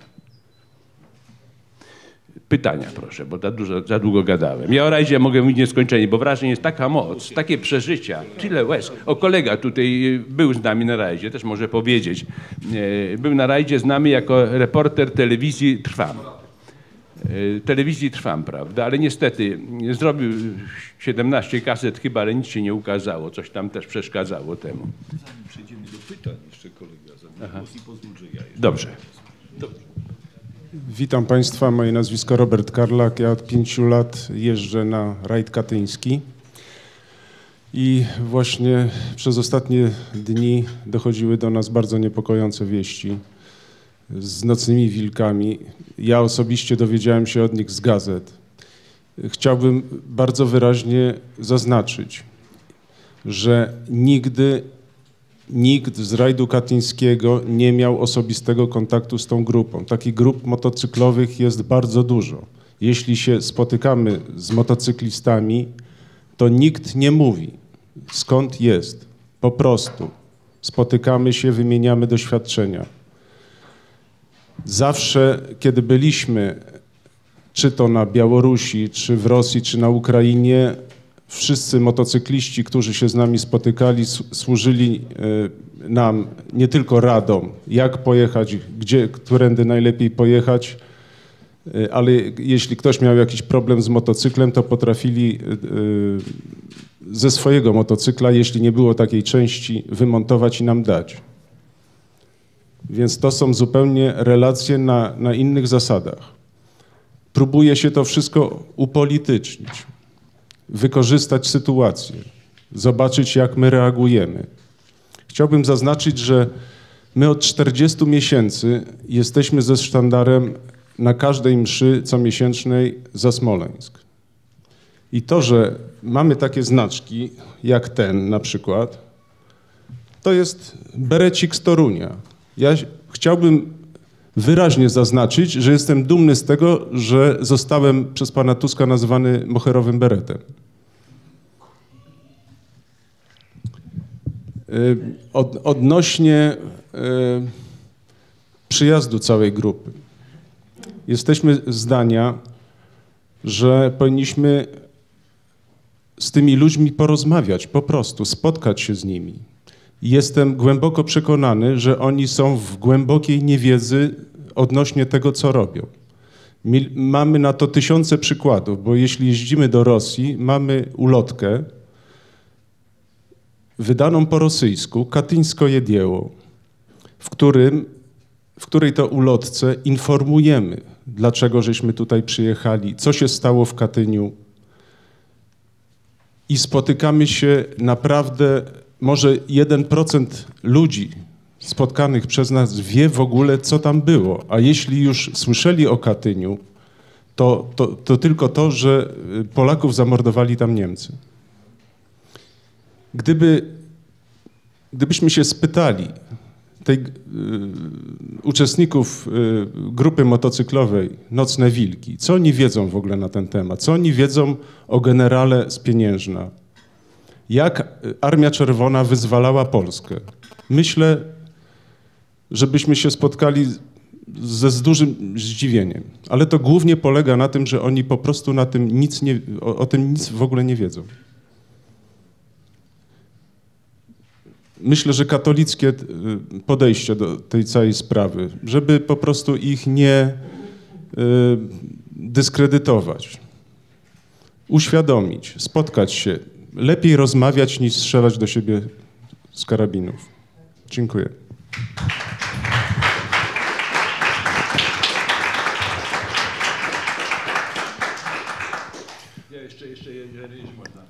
Pytania proszę, bo za, dużo, za długo gadałem. Ja o rajdzie mogę mówić nieskończenie, bo wrażenie jest taka moc, takie przeżycia, tyle łez. O, kolega tutaj był z nami na rajdzie, też może powiedzieć. Był na rajdzie z nami jako reporter telewizji Trwam. Telewizji Trwam, prawda, ale niestety zrobił siedemnaście kaset chyba, ale nic się nie ukazało, coś tam też przeszkadzało temu. Zanim przejdziemy do pytań, jeszcze kolega zabiera głos i pozwól, że ja jestem. Dobrze. Dobrze. Witam państwa, moje nazwisko Robert Karlak, ja od pięciu lat jeżdżę na rajd katyński i właśnie przez ostatnie dni dochodziły do nas bardzo niepokojące wieści z nocnymi wilkami. Ja osobiście dowiedziałem się od nich z gazet. Chciałbym bardzo wyraźnie zaznaczyć, że nigdy nikt z rajdu katyńskiego nie miał osobistego kontaktu z tą grupą. Takich grup motocyklowych jest bardzo dużo. Jeśli się spotykamy z motocyklistami, to nikt nie mówi, skąd jest. Po prostu spotykamy się, wymieniamy doświadczenia. Zawsze, kiedy byliśmy czy to na Białorusi, czy w Rosji, czy na Ukrainie, wszyscy motocykliści, którzy się z nami spotykali, służyli nam nie tylko radą, jak pojechać, gdzie, którędy najlepiej pojechać, ale jeśli ktoś miał jakiś problem z motocyklem, to potrafili ze swojego motocykla, jeśli nie było takiej części, wymontować i nam dać. Więc to są zupełnie relacje na, na innych zasadach. Próbuje się to wszystko upolitycznić, wykorzystać sytuację, zobaczyć, jak my reagujemy. Chciałbym zaznaczyć, że my od czterdziestu miesięcy jesteśmy ze sztandarem na każdej mszy comiesięcznej za Smoleńsk. I to, że mamy takie znaczki, jak ten na przykład, to jest berecik z Torunia. Ja chciałbym wyraźnie zaznaczyć, że jestem dumny z tego, że zostałem przez pana Tuska nazwany moherowym beretem. Od, odnośnie przyjazdu całej grupy. Jesteśmy zdania, że powinniśmy z tymi ludźmi porozmawiać, po prostu spotkać się z nimi. Jestem głęboko przekonany, że oni są w głębokiej niewiedzy odnośnie tego, co robią. Mamy na to tysiące przykładów, bo jeśli jeździmy do Rosji, mamy ulotkę wydaną po rosyjsku, Katyńskoje dzieło, w którym, w której to ulotce informujemy, dlaczego żeśmy tutaj przyjechali, co się stało w Katyniu i spotykamy się naprawdę, może jeden procent ludzi spotkanych przez nas wie w ogóle, co tam było, a jeśli już słyszeli o Katyniu, to, to, to tylko to, że Polaków zamordowali tam Niemcy. Gdyby, gdybyśmy się spytali tej, y, uczestników y, grupy motocyklowej Nocne Wilki, co oni wiedzą w ogóle na ten temat, co oni wiedzą o generale z Pieniężna, jak Armia Czerwona wyzwalała Polskę. Myślę, żebyśmy się spotkali ze z dużym zdziwieniem, ale to głównie polega na tym, że oni po prostu na tym nic nie, o, o tym nic w ogóle nie wiedzą. Myślę, że katolickie podejście do tej całej sprawy, żeby po prostu ich nie y, dyskredytować, uświadomić, spotkać się, lepiej rozmawiać niż strzelać do siebie z karabinów. Dziękuję. Ja jeszcze, jeszcze, jeżeli można.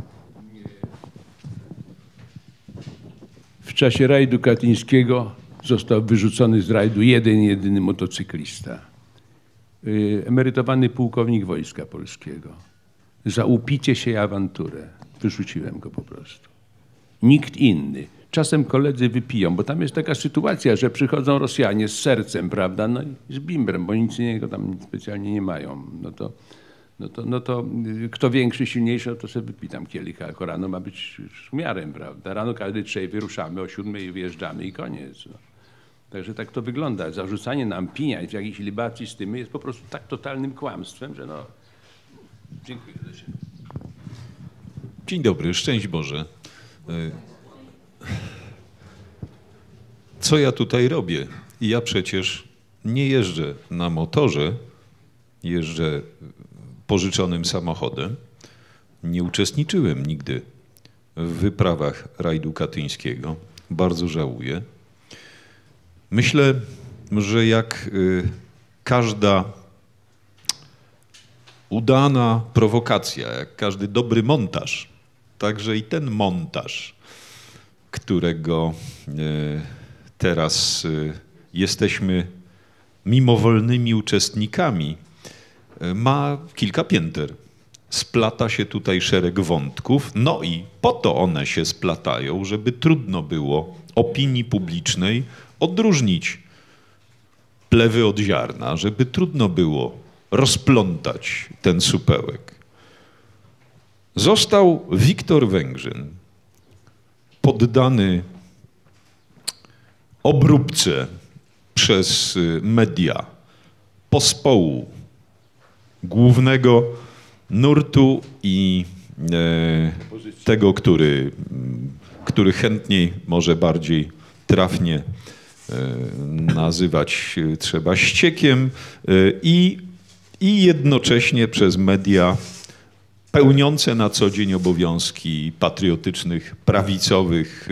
W czasie rajdu katyńskiego został wyrzucony z rajdu jeden, jedyny motocyklista. Emerytowany pułkownik Wojska Polskiego. Za upicie się i awanturę. Wyrzuciłem go po prostu. Nikt inny. Czasem koledzy wypiją, bo tam jest taka sytuacja, że przychodzą Rosjanie z sercem, prawda, no i z bimbrem, bo nic innego tam specjalnie nie mają. No to, no to, no to kto większy, silniejszy, to sobie wypi tam kielicha, jako rano ma być szmiarem, prawda. Rano każdy trzej wyruszamy, o siódmej wyjeżdżamy i koniec. No. Także tak to wygląda. Zarzucanie nam pijań w jakiejś libacji z tym jest po prostu tak totalnym kłamstwem, że no... Dziękuję za siebie. Dzień dobry, szczęść Boże. Co ja tutaj robię? Ja przecież nie jeżdżę na motorze, jeżdżę pożyczonym samochodem. Nie uczestniczyłem nigdy w wyprawach rajdu katyńskiego. Bardzo żałuję. Myślę, że jak każda udana prowokacja, jak każdy dobry montaż, także i ten montaż, którego teraz jesteśmy mimowolnymi uczestnikami, ma kilka pięter. Splata się tutaj szereg wątków, no i po to one się splatają, żeby trudno było opinii publicznej odróżnić plewy od ziarna, żeby trudno było rozplątać ten supełek. Został Wiktor Węgrzyn poddany obróbce przez media pospołu głównego nurtu i tego, który, który chętniej, może bardziej trafnie nazywać trzeba ściekiem i, i jednocześnie przez media pełniące na co dzień obowiązki patriotycznych, prawicowych,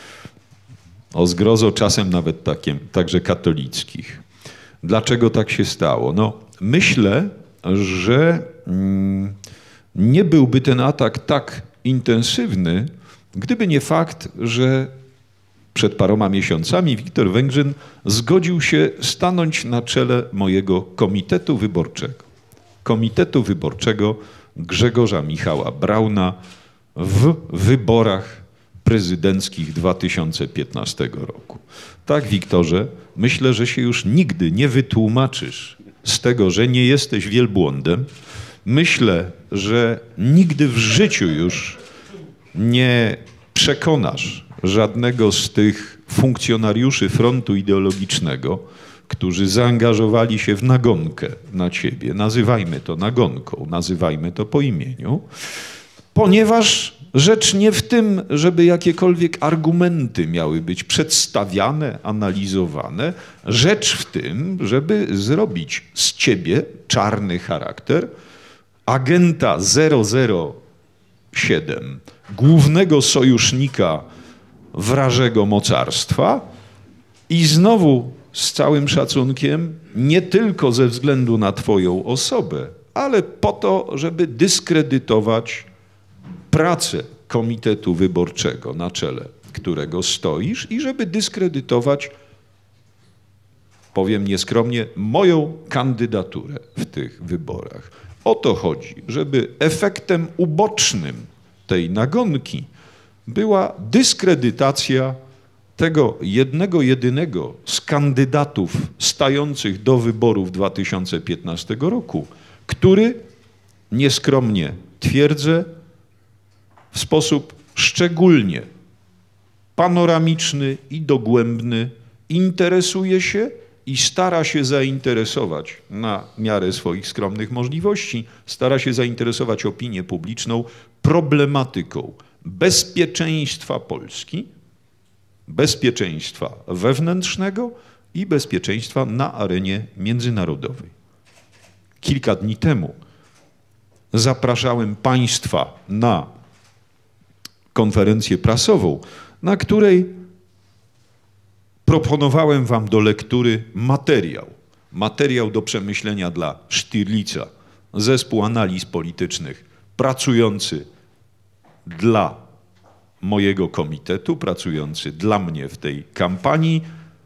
o zgrozo czasem nawet takim, także katolickich. Dlaczego tak się stało? No, myślę, że mm, nie byłby ten atak tak intensywny, gdyby nie fakt, że przed paroma miesiącami Wiktor Węgrzyn zgodził się stanąć na czele mojego komitetu wyborczego. Komitetu wyborczego Grzegorza Michała Brauna w wyborach prezydenckich dwa tysiące piętnastego roku. Tak, Wiktorze, myślę, że się już nigdy nie wytłumaczysz z tego, że nie jesteś wielbłądem. Myślę, że nigdy w życiu już nie przekonasz żadnego z tych funkcjonariuszy frontu ideologicznego, którzy zaangażowali się w nagonkę na ciebie. Nazywajmy to nagonką, nazywajmy to po imieniu, ponieważ rzecz nie w tym, żeby jakiekolwiek argumenty miały być przedstawiane, analizowane. Rzecz w tym, żeby zrobić z ciebie czarny charakter, agenta zero zero siedem, głównego sojusznika wrażego mocarstwa i znowu z całym szacunkiem, nie tylko ze względu na twoją osobę, ale po to, żeby dyskredytować pracę komitetu wyborczego, na czele którego stoisz i żeby dyskredytować, powiem nieskromnie, moją kandydaturę w tych wyborach. O to chodzi, żeby efektem ubocznym tej nagonki była dyskredytacja tego jednego, jedynego z kandydatów stających do wyborów dwa tysiące piętnastego roku, który, nieskromnie twierdzę, w sposób szczególnie panoramiczny i dogłębny interesuje się i stara się zainteresować na miarę swoich skromnych możliwości, stara się zainteresować opinię publiczną problematyką bezpieczeństwa Polski, bezpieczeństwa wewnętrznego i bezpieczeństwa na arenie międzynarodowej. Kilka dni temu zapraszałem państwa na konferencję prasową, na której proponowałem wam do lektury materiał. Materiał do przemyślenia dla Sztirlica, zespół analiz politycznych pracujący dla mojego komitetu, pracujący dla mnie w tej kampanii,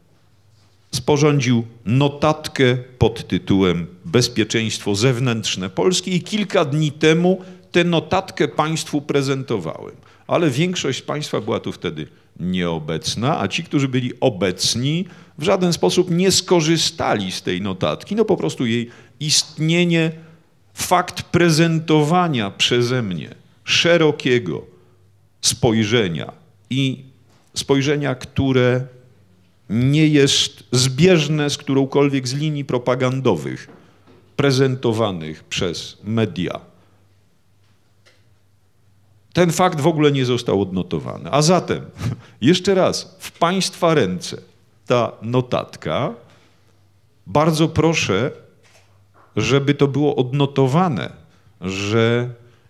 sporządził notatkę pod tytułem Bezpieczeństwo zewnętrzne Polski i kilka dni temu tę notatkę państwu prezentowałem. Ale większość z państwa była tu wtedy nieobecna, a ci, którzy byli obecni, w żaden sposób nie skorzystali z tej notatki. No po prostu jej istnienie, fakt prezentowania przeze mnie szerokiego spojrzenia i spojrzenia, które nie jest zbieżne z którąkolwiek z linii propagandowych prezentowanych przez media. Ten fakt w ogóle nie został odnotowany. A zatem, jeszcze raz, w państwa ręce ta notatka. Bardzo proszę, żeby to było odnotowane, że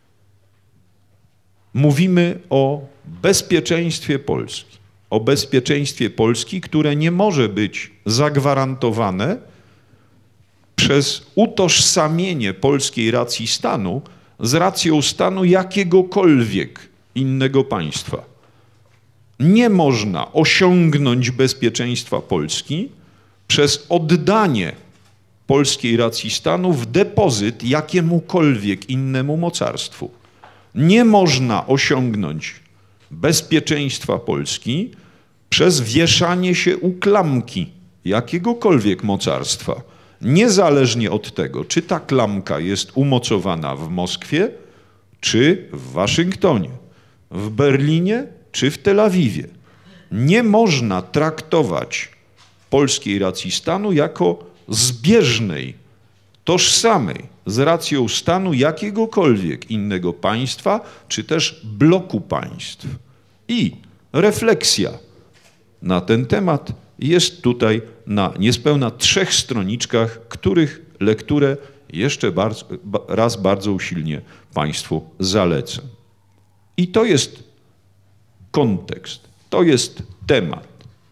mówimy o bezpieczeństwie Polski. O bezpieczeństwie Polski, które nie może być zagwarantowane przez utożsamienie polskiej racji stanu z racją stanu jakiegokolwiek innego państwa. Nie można osiągnąć bezpieczeństwa Polski przez oddanie polskiej racji stanu w depozyt jakiemukolwiek innemu mocarstwu. Nie można osiągnąć bezpieczeństwa Polski przez wieszanie się u klamki jakiegokolwiek mocarstwa. Niezależnie od tego, czy ta klamka jest umocowana w Moskwie, czy w Waszyngtonie, w Berlinie, czy w Tel Awiwie. Nie można traktować polskiej racji stanu jako zbieżnej tożsamej z racją stanu jakiegokolwiek innego państwa, czy też bloku państw. I refleksja na ten temat jest tutaj na niespełna trzech stroniczkach, których lekturę jeszcze bardzo, raz bardzo usilnie Państwu zalecę. I to jest kontekst, to jest temat.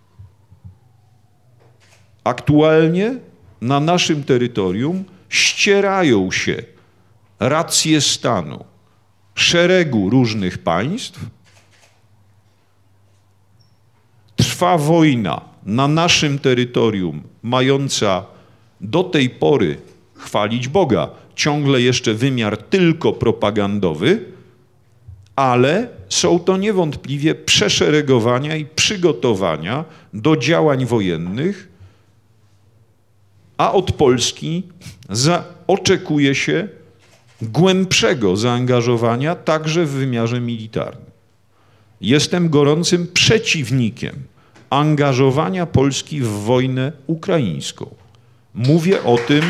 Aktualnie na naszym terytorium ścierają się racje stanu szeregu różnych państw. Trwa wojna na naszym terytorium, mająca do tej pory, chwalić Boga, ciągle jeszcze wymiar tylko propagandowy, ale są to niewątpliwie przeszeregowania i przygotowania do działań wojennych, a od Polski za, oczekuje się głębszego zaangażowania także w wymiarze militarnym. Jestem gorącym przeciwnikiem angażowania Polski w wojnę ukraińską. Mówię o tym,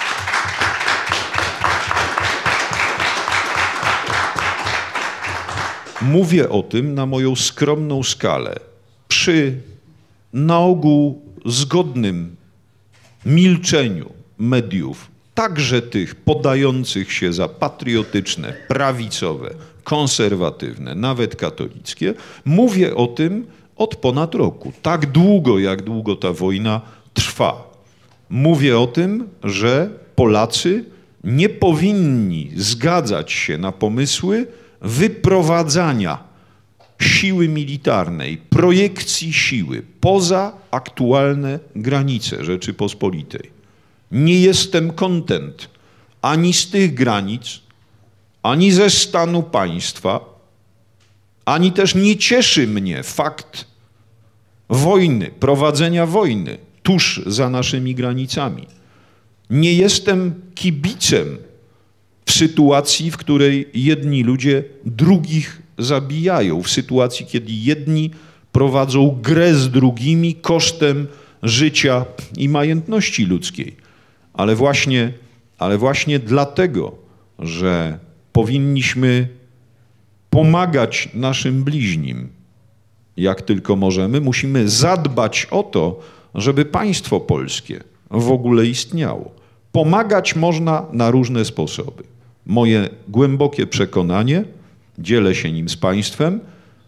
mówię o tym na moją skromną skalę, przy na ogół zgodnym milczeniu mediów, także tych podających się za patriotyczne, prawicowe, konserwatywne, nawet katolickie, mówię o tym od ponad roku. Tak długo, jak długo ta wojna trwa. Mówię o tym, że Polacy nie powinni zgadzać się na pomysły wyprowadzania siły militarnej, projekcji siły poza aktualne granice Rzeczypospolitej. Nie jestem kontent ani z tych granic, ani ze stanu państwa, ani też nie cieszy mnie fakt wojny, prowadzenia wojny tuż za naszymi granicami. Nie jestem kibicem w sytuacji, w której jedni ludzie drugich zabijają, w sytuacji, kiedy jedni prowadzą grę z drugimi kosztem życia i majętności ludzkiej. Ale właśnie, ale właśnie dlatego, że powinniśmy pomagać naszym bliźnim, jak tylko możemy, musimy zadbać o to, żeby państwo polskie w ogóle istniało. Pomagać można na różne sposoby. Moje głębokie przekonanie, dzielę się nim z państwem,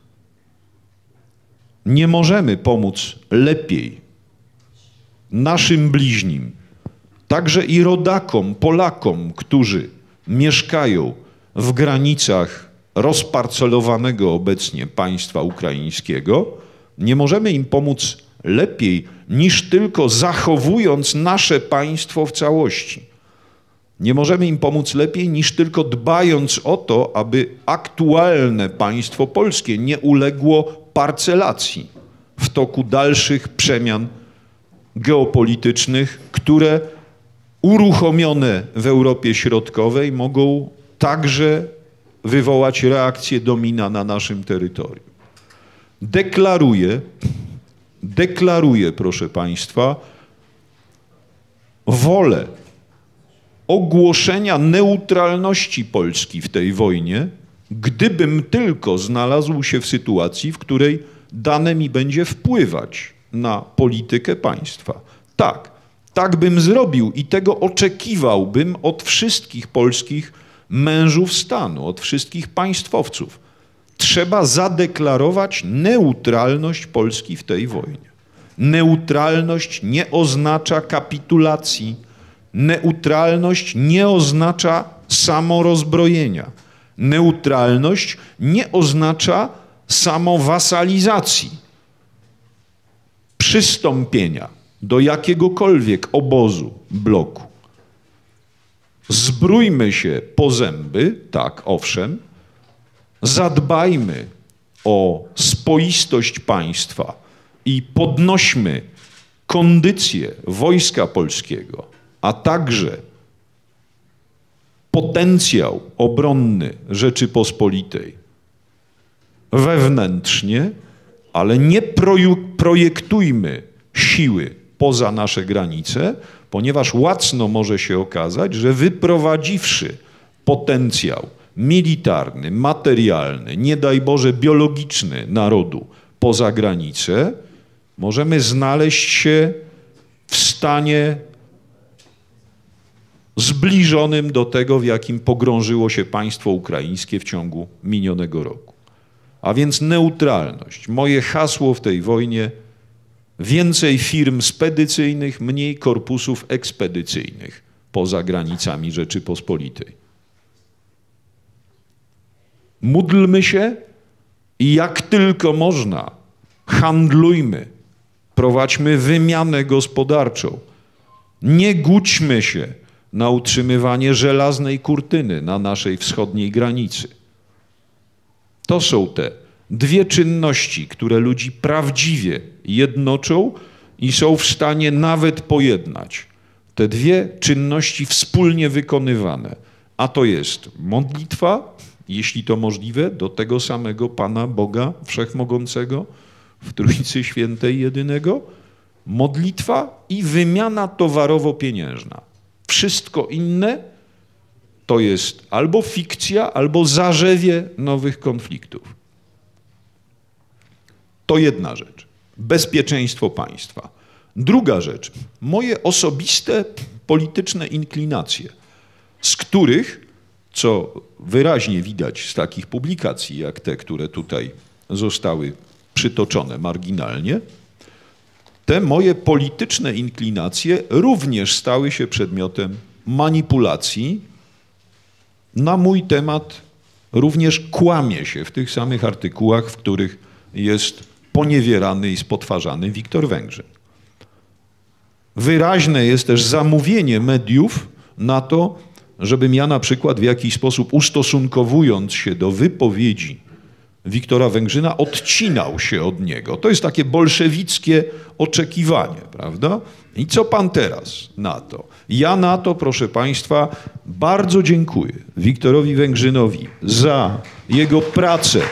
nie możemy pomóc lepiej naszym bliźnim, także i rodakom, Polakom, którzy mieszkają w granicach rozparcelowanego obecnie państwa ukraińskiego, nie możemy im pomóc lepiej niż tylko zachowując nasze państwo w całości. Nie możemy im pomóc lepiej niż tylko dbając o to, aby aktualne państwo polskie nie uległo parcelacji w toku dalszych przemian geopolitycznych, które uruchomione w Europie Środkowej mogą także wywołać reakcję domina na naszym terytorium. Deklaruję, deklaruję, proszę państwa, wolę ogłoszenia neutralności Polski w tej wojnie, gdybym tylko znalazł się w sytuacji, w której dane mi będzie wpływać na politykę państwa. Tak, tak bym zrobił i tego oczekiwałbym od wszystkich polskich mężów stanu, od wszystkich państwowców. Trzeba zadeklarować neutralność Polski w tej wojnie. Neutralność nie oznacza kapitulacji. Neutralność nie oznacza samorozbrojenia. Neutralność nie oznacza samowasalizacji, przystąpienia do jakiegokolwiek obozu, bloku. Zbrójmy się po zęby, tak, owszem, zadbajmy o spoistość państwa i podnośmy kondycję Wojska Polskiego, a także potencjał obronny Rzeczypospolitej wewnętrznie, ale nie projektujmy siły poza nasze granice, ponieważ łacno może się okazać, że wyprowadziwszy potencjał militarny, materialny, nie daj Boże biologiczny narodu poza granicę, możemy znaleźć się w stanie zbliżonym do tego, w jakim pogrążyło się państwo ukraińskie w ciągu minionego roku. A więc neutralność. Moje hasło w tej wojnie: więcej firm spedycyjnych, mniej korpusów ekspedycyjnych poza granicami Rzeczypospolitej. Módlmy się i jak tylko można, handlujmy, prowadźmy wymianę gospodarczą. Nie głódźmy się na utrzymywanie żelaznej kurtyny na naszej wschodniej granicy. To są te dwie czynności, które ludzi prawdziwie jednoczą i są w stanie nawet pojednać. Te dwie czynności wspólnie wykonywane, a to jest modlitwa, jeśli to możliwe, do tego samego Pana Boga Wszechmogącego, w Trójcy Świętej jedynego, modlitwa i wymiana towarowo-pieniężna. Wszystko inne to jest albo fikcja, albo zarzewie nowych konfliktów. To jedna rzecz. Bezpieczeństwo państwa. Druga rzecz. Moje osobiste polityczne inklinacje, z których, co wyraźnie widać z takich publikacji, jak te, które tutaj zostały przytoczone marginalnie, te moje polityczne inklinacje również stały się przedmiotem manipulacji. Na mój temat również kłamie się w tych samych artykułach, w których jest poniewierany i spotwarzany Wiktor Węgrzyn. Wyraźne jest też zamówienie mediów na to, żebym ja na przykład w jakiś sposób, ustosunkowując się do wypowiedzi Wiktora Węgrzyna, odcinał się od niego. To jest takie bolszewickie oczekiwanie, prawda? I co pan teraz na to? Ja na to, proszę państwa, bardzo dziękuję Wiktorowi Węgrzynowi za jego pracę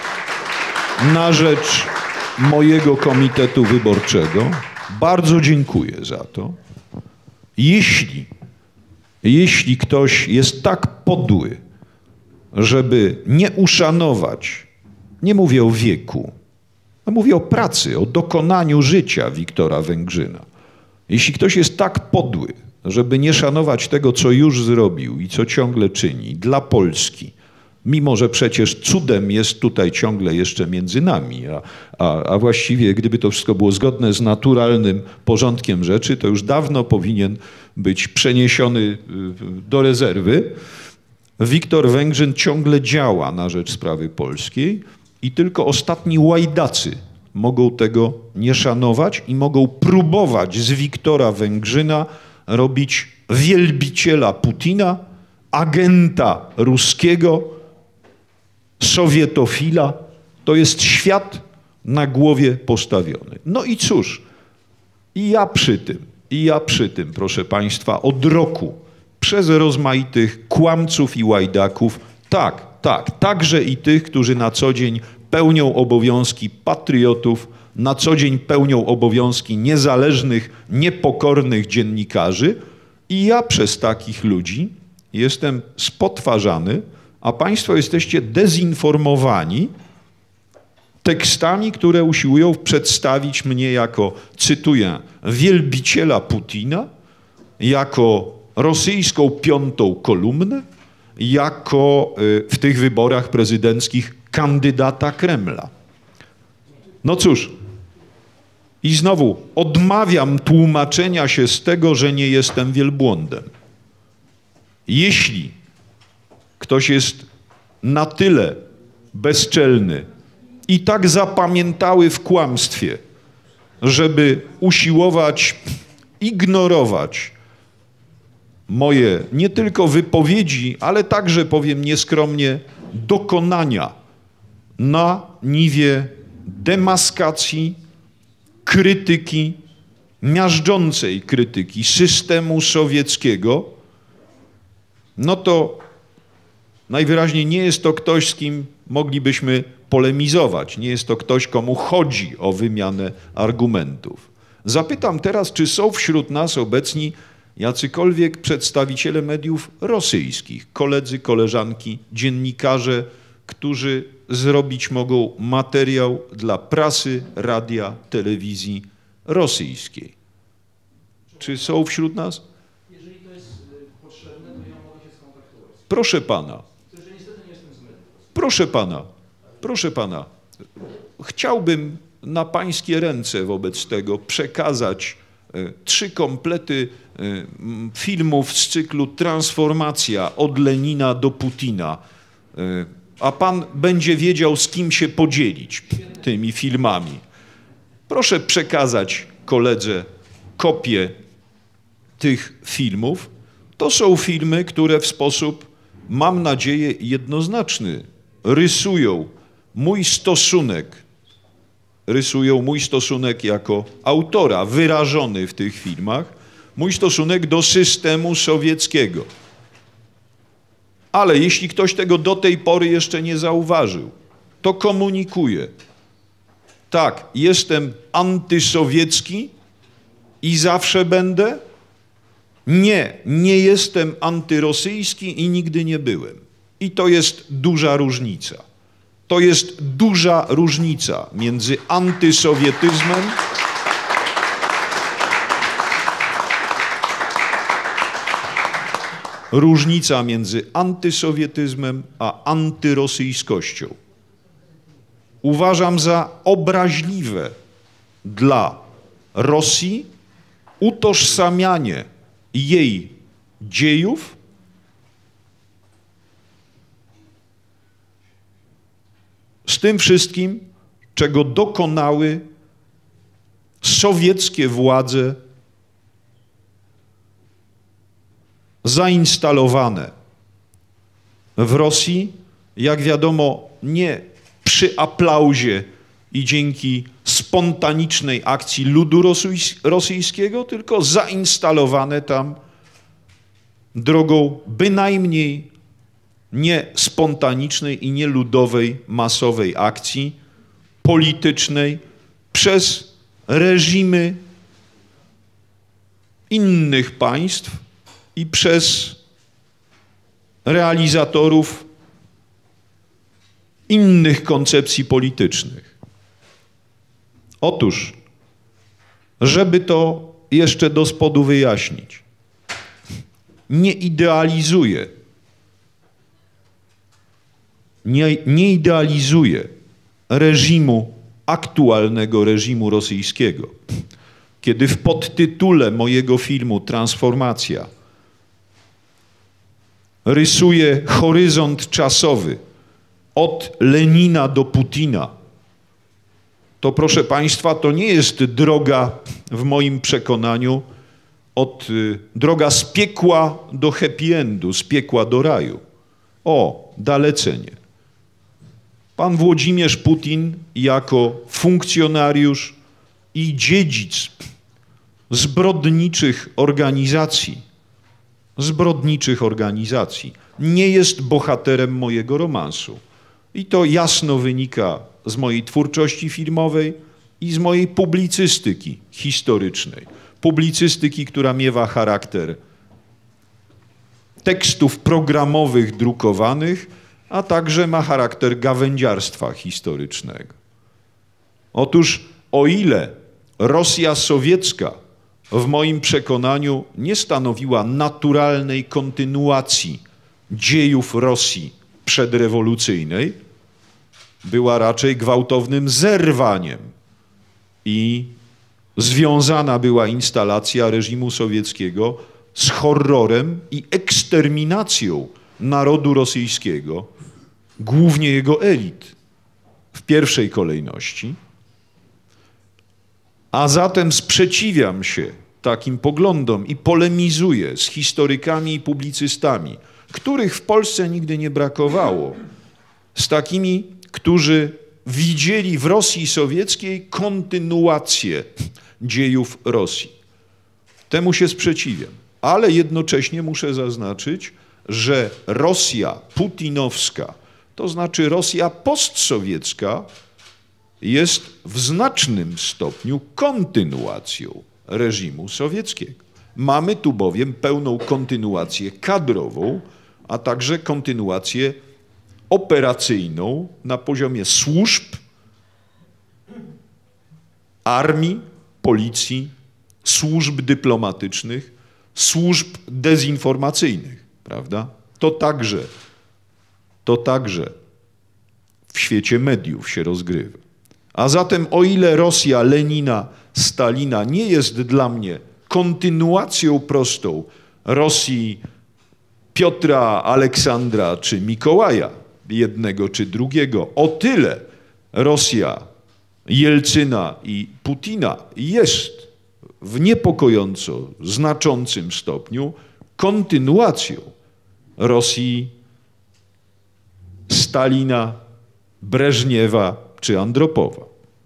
na rzecz mojego komitetu wyborczego. Bardzo dziękuję za to. Jeśli, jeśli ktoś jest tak podły, żeby nie uszanować, nie mówię o wieku, a mówię o pracy, o dokonaniu życia Wiktora Węgrzyna. Jeśli ktoś jest tak podły, żeby nie szanować tego, co już zrobił i co ciągle czyni dla Polski, mimo że przecież cudem jest tutaj ciągle jeszcze między nami, a, a, a właściwie gdyby to wszystko było zgodne z naturalnym porządkiem rzeczy, to już dawno powinien być przeniesiony do rezerwy. Wiktor Węgrzyn ciągle działa na rzecz sprawy polskiej i tylko ostatni łajdacy mogą tego nie szanować i mogą próbować z Wiktora Węgrzyna robić wielbiciela Putina, agenta ruskiego, sowietofila. To jest świat na głowie postawiony. No i cóż, i ja przy tym, i ja przy tym, proszę państwa, od roku przez rozmaitych kłamców i łajdaków, tak, tak, także i tych, którzy na co dzień pełnią obowiązki patriotów, na co dzień pełnią obowiązki niezależnych, niepokornych dziennikarzy, i ja przez takich ludzi jestem spotwarzany, a państwo jesteście dezinformowani tekstami, które usiłują przedstawić mnie jako, cytuję, wielbiciela Putina, jako rosyjską piątą kolumnę, jako w tych wyborach prezydenckich kandydata Kremla. No cóż, i znowu odmawiam tłumaczenia się z tego, że nie jestem wielbłądem. Jeśli ktoś jest na tyle bezczelny i tak zapamiętały w kłamstwie, żeby usiłować ignorować moje nie tylko wypowiedzi, ale także, powiem nieskromnie, dokonania na niwie demaskacji, krytyki, miażdżącej krytyki systemu sowieckiego, no to najwyraźniej nie jest to ktoś, z kim moglibyśmy polemizować. Nie jest to ktoś, komu chodzi o wymianę argumentów. Zapytam teraz, czy są wśród nas obecni jacykolwiek przedstawiciele mediów rosyjskich, koledzy, koleżanki, dziennikarze, którzy zrobić mogą materiał dla prasy, radia, telewizji rosyjskiej. Czy są wśród nas? Jeżeli to jest potrzebne, to ja mogę się skontaktować. Proszę pana. Niestety nie jestem z mediów. Proszę pana. Proszę pana. Chciałbym na pańskie ręce wobec tego przekazać e, trzy komplety e, filmów z cyklu Transformacja od Lenina do Putina. E, a pan będzie wiedział, z kim się podzielić tymi filmami. Proszę przekazać koledze kopię tych filmów. To są filmy, które w sposób, mam nadzieję, jednoznaczny rysują mój stosunek, rysują mój stosunek jako autora, wyrażony w tych filmach, mój stosunek do systemu sowieckiego. Ale jeśli ktoś tego do tej pory jeszcze nie zauważył, to komunikuję. Tak, jestem antysowiecki i zawsze będę. Nie, nie jestem antyrosyjski i nigdy nie byłem. I to jest duża różnica. To jest duża różnica między antysowietyzmem różnica między antysowietyzmem a antyrosyjskością. Uważam za obraźliwe dla Rosji utożsamianie jej dziejów z tym wszystkim, czego dokonały sowieckie władze zainstalowane w Rosji, jak wiadomo, nie przy aplauzie i dzięki spontanicznej akcji ludu rosyjskiego, tylko zainstalowane tam drogą bynajmniej nie spontanicznej i nie ludowej, masowej akcji politycznej przez reżimy innych państw i przez realizatorów innych koncepcji politycznych. Otóż, żeby to jeszcze do spodu wyjaśnić, nie idealizuję, nie, nie idealizuję reżimu, aktualnego reżimu rosyjskiego. Kiedy w podtytule mojego filmu Transformacja rysuję horyzont czasowy od Lenina do Putina, to proszę państwa, to nie jest droga, w moim przekonaniu, od, y, droga z piekła do happy endu, z piekła do raju. O, dalece nie. Pan Włodzimierz Putin jako funkcjonariusz i dziedzic zbrodniczych organizacji, zbrodniczych organizacji, nie jest bohaterem mojego romansu. I to jasno wynika z mojej twórczości filmowej i z mojej publicystyki historycznej. Publicystyki, która miewa charakter tekstów programowych drukowanych, a także ma charakter gawędziarstwa historycznego. Otóż o ile Rosja sowiecka w moim przekonaniu nie stanowiła naturalnej kontynuacji dziejów Rosji przedrewolucyjnej, była raczej gwałtownym zerwaniem i związana była instalacja reżimu sowieckiego z horrorem i eksterminacją narodu rosyjskiego, głównie jego elit, w pierwszej kolejności. A zatem sprzeciwiam się takim poglądom i polemizuję z historykami i publicystami, których w Polsce nigdy nie brakowało, z takimi, którzy widzieli w Rosji sowieckiej kontynuację dziejów Rosji. Temu się sprzeciwiam, ale jednocześnie muszę zaznaczyć, że Rosja putinowska, to znaczy Rosja postsowiecka, jest w znacznym stopniu kontynuacją reżimu sowieckiego. Mamy tu bowiem pełną kontynuację kadrową, a także kontynuację operacyjną na poziomie służb, armii, policji, służb dyplomatycznych, służb dezinformacyjnych, prawda? To także, to także w świecie mediów się rozgrywa. A zatem o ile Rosja Lenina, Stalina nie jest dla mnie kontynuacją prostą Rosji Piotra, Aleksandra czy Mikołaja, jednego czy drugiego, o tyle Rosja Jelcyna i Putina jest w niepokojąco znaczącym stopniu kontynuacją Rosji Stalina, Breżniewa czy Andropowa.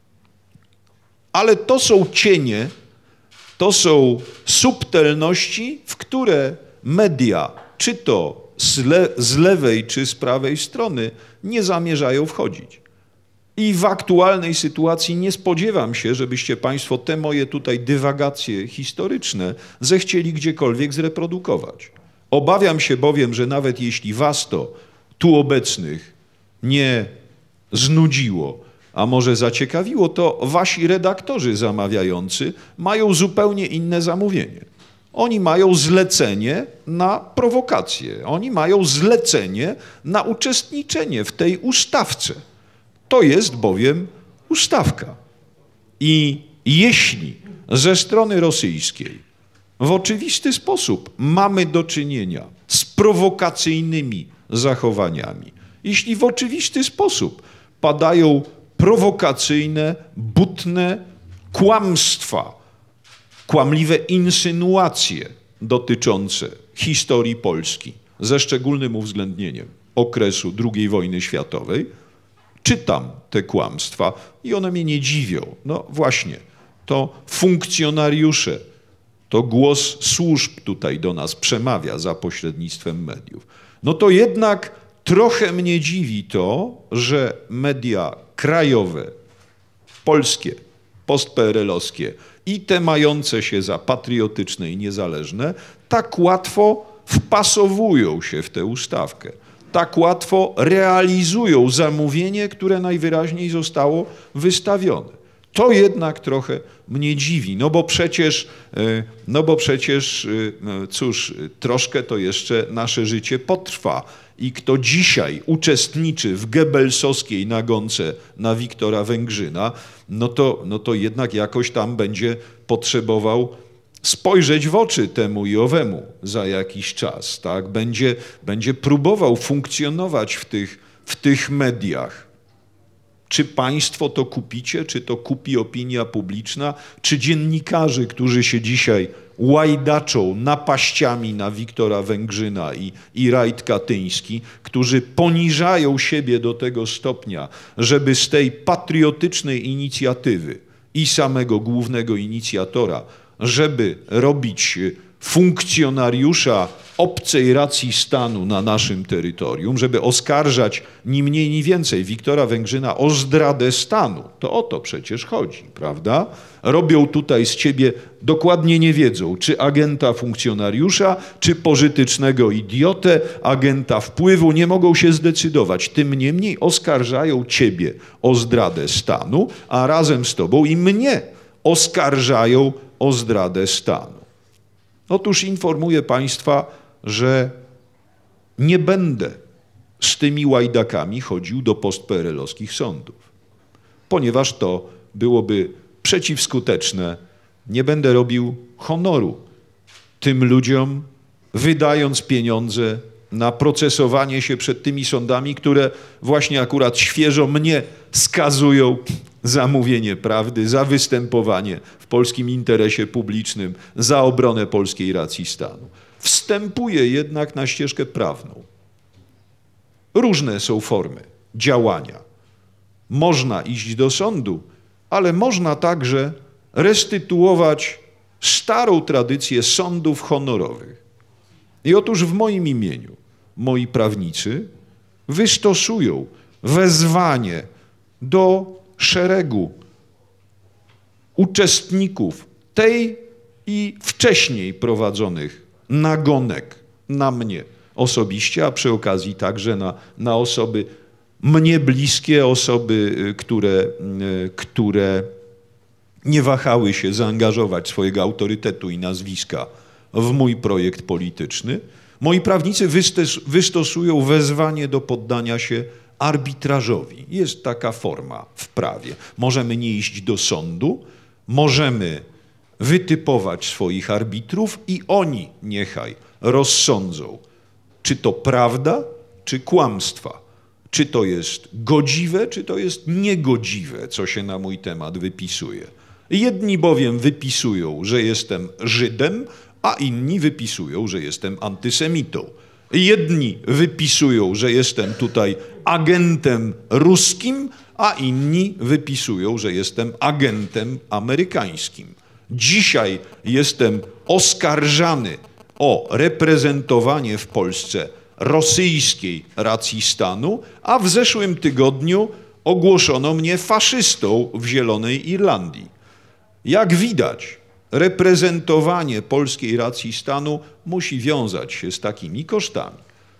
Ale to są cienie, to są subtelności, w które media, czy to z, le z lewej, czy z prawej strony, nie zamierzają wchodzić. I w aktualnej sytuacji nie spodziewam się, żebyście Państwo te moje tutaj dywagacje historyczne zechcieli gdziekolwiek zreprodukować. Obawiam się bowiem, że nawet jeśli was to tu obecnych nie znudziło, a może zaciekawiło, to wasi redaktorzy zamawiający mają zupełnie inne zamówienie. Oni mają zlecenie na prowokację. Oni mają zlecenie na uczestniczenie w tej ustawce. To jest bowiem ustawka. I jeśli ze strony rosyjskiej w oczywisty sposób mamy do czynienia z prowokacyjnymi zachowaniami, jeśli w oczywisty sposób padają prowokacyjne, butne kłamstwa, kłamliwe insynuacje dotyczące historii Polski, ze szczególnym uwzględnieniem okresu drugiej wojny światowej, czytam te kłamstwa i one mnie nie dziwią. No właśnie, to funkcjonariusze, to głos służb tutaj do nas przemawia za pośrednictwem mediów. No to jednak trochę mnie dziwi to, że media krajowe, polskie, postpe er el owskie i te mające się za patriotyczne i niezależne, tak łatwo wpasowują się w tę ustawkę. Tak łatwo realizują zamówienie, które najwyraźniej zostało wystawione. To jednak trochę mnie dziwi, no bo przecież, no bo przecież, cóż, troszkę to jeszcze nasze życie potrwa. I kto dzisiaj uczestniczy w gebelsowskiej nagonce na Wiktora Węgrzyna, no to, no to jednak jakoś tam będzie potrzebował spojrzeć w oczy temu i owemu za jakiś czas, tak? Będzie, będzie próbował funkcjonować w tych, w tych mediach. Czy państwo to kupicie, czy to kupi opinia publiczna, czy dziennikarze, którzy się dzisiaj łajdaczą napaściami na Wiktora Węgrzyna i, i Rajd Katyński, którzy poniżają siebie do tego stopnia, żeby z tej patriotycznej inicjatywy i samego głównego inicjatora, żeby robić funkcjonariusza obcej racji stanu na naszym terytorium, żeby oskarżać ni mniej, ni więcej Wiktora Węgrzyna o zdradę stanu. To o to przecież chodzi, prawda? Robią tutaj z ciebie, dokładnie nie wiedzą, czy agenta funkcjonariusza, czy pożytecznego idiotę, agenta wpływu, nie mogą się zdecydować. Tym niemniej oskarżają ciebie o zdradę stanu, a razem z tobą i mnie oskarżają o zdradę stanu. Otóż informuję państwa, że nie będę z tymi łajdakami chodził do postpe er el owskich sądów, ponieważ to byłoby przeciwskuteczne. Nie będę robił honoru tym ludziom, wydając pieniądze na procesowanie się przed tymi sądami, które właśnie akurat świeżo mnie skazują za mówienie prawdy, za występowanie w polskim interesie publicznym, za obronę polskiej racji stanu. Wstępuje jednak na ścieżkę prawną. Różne są formy działania. Można iść do sądu, ale można także restytuować starą tradycję sądów honorowych. I otóż w moim imieniu moi prawnicy wystosują wezwanie do szeregu uczestników tej i wcześniej prowadzonych nagonek na mnie osobiście, a przy okazji także na, na osoby mnie bliskie, osoby, które, które nie wahały się zaangażować swojego autorytetu i nazwiska w mój projekt polityczny. Moi prawnicy wystosują wezwanie do poddania się arbitrażowi. Jest taka forma w prawie. Możemy nie iść do sądu, możemy wytypować swoich arbitrów i oni niechaj rozsądzą, czy to prawda, czy kłamstwa, czy to jest godziwe, czy to jest niegodziwe, co się na mój temat wypisuje. Jedni bowiem wypisują, że jestem Żydem, a inni wypisują, że jestem antysemitą. Jedni wypisują, że jestem tutaj agentem ruskim, a inni wypisują, że jestem agentem amerykańskim. Dzisiaj jestem oskarżany o reprezentowanie w Polsce rosyjskiej racji stanu, a w zeszłym tygodniu ogłoszono mnie faszystą w Zielonej Irlandii. Jak widać, reprezentowanie polskiej racji stanu musi wiązać się z takimi kosztami.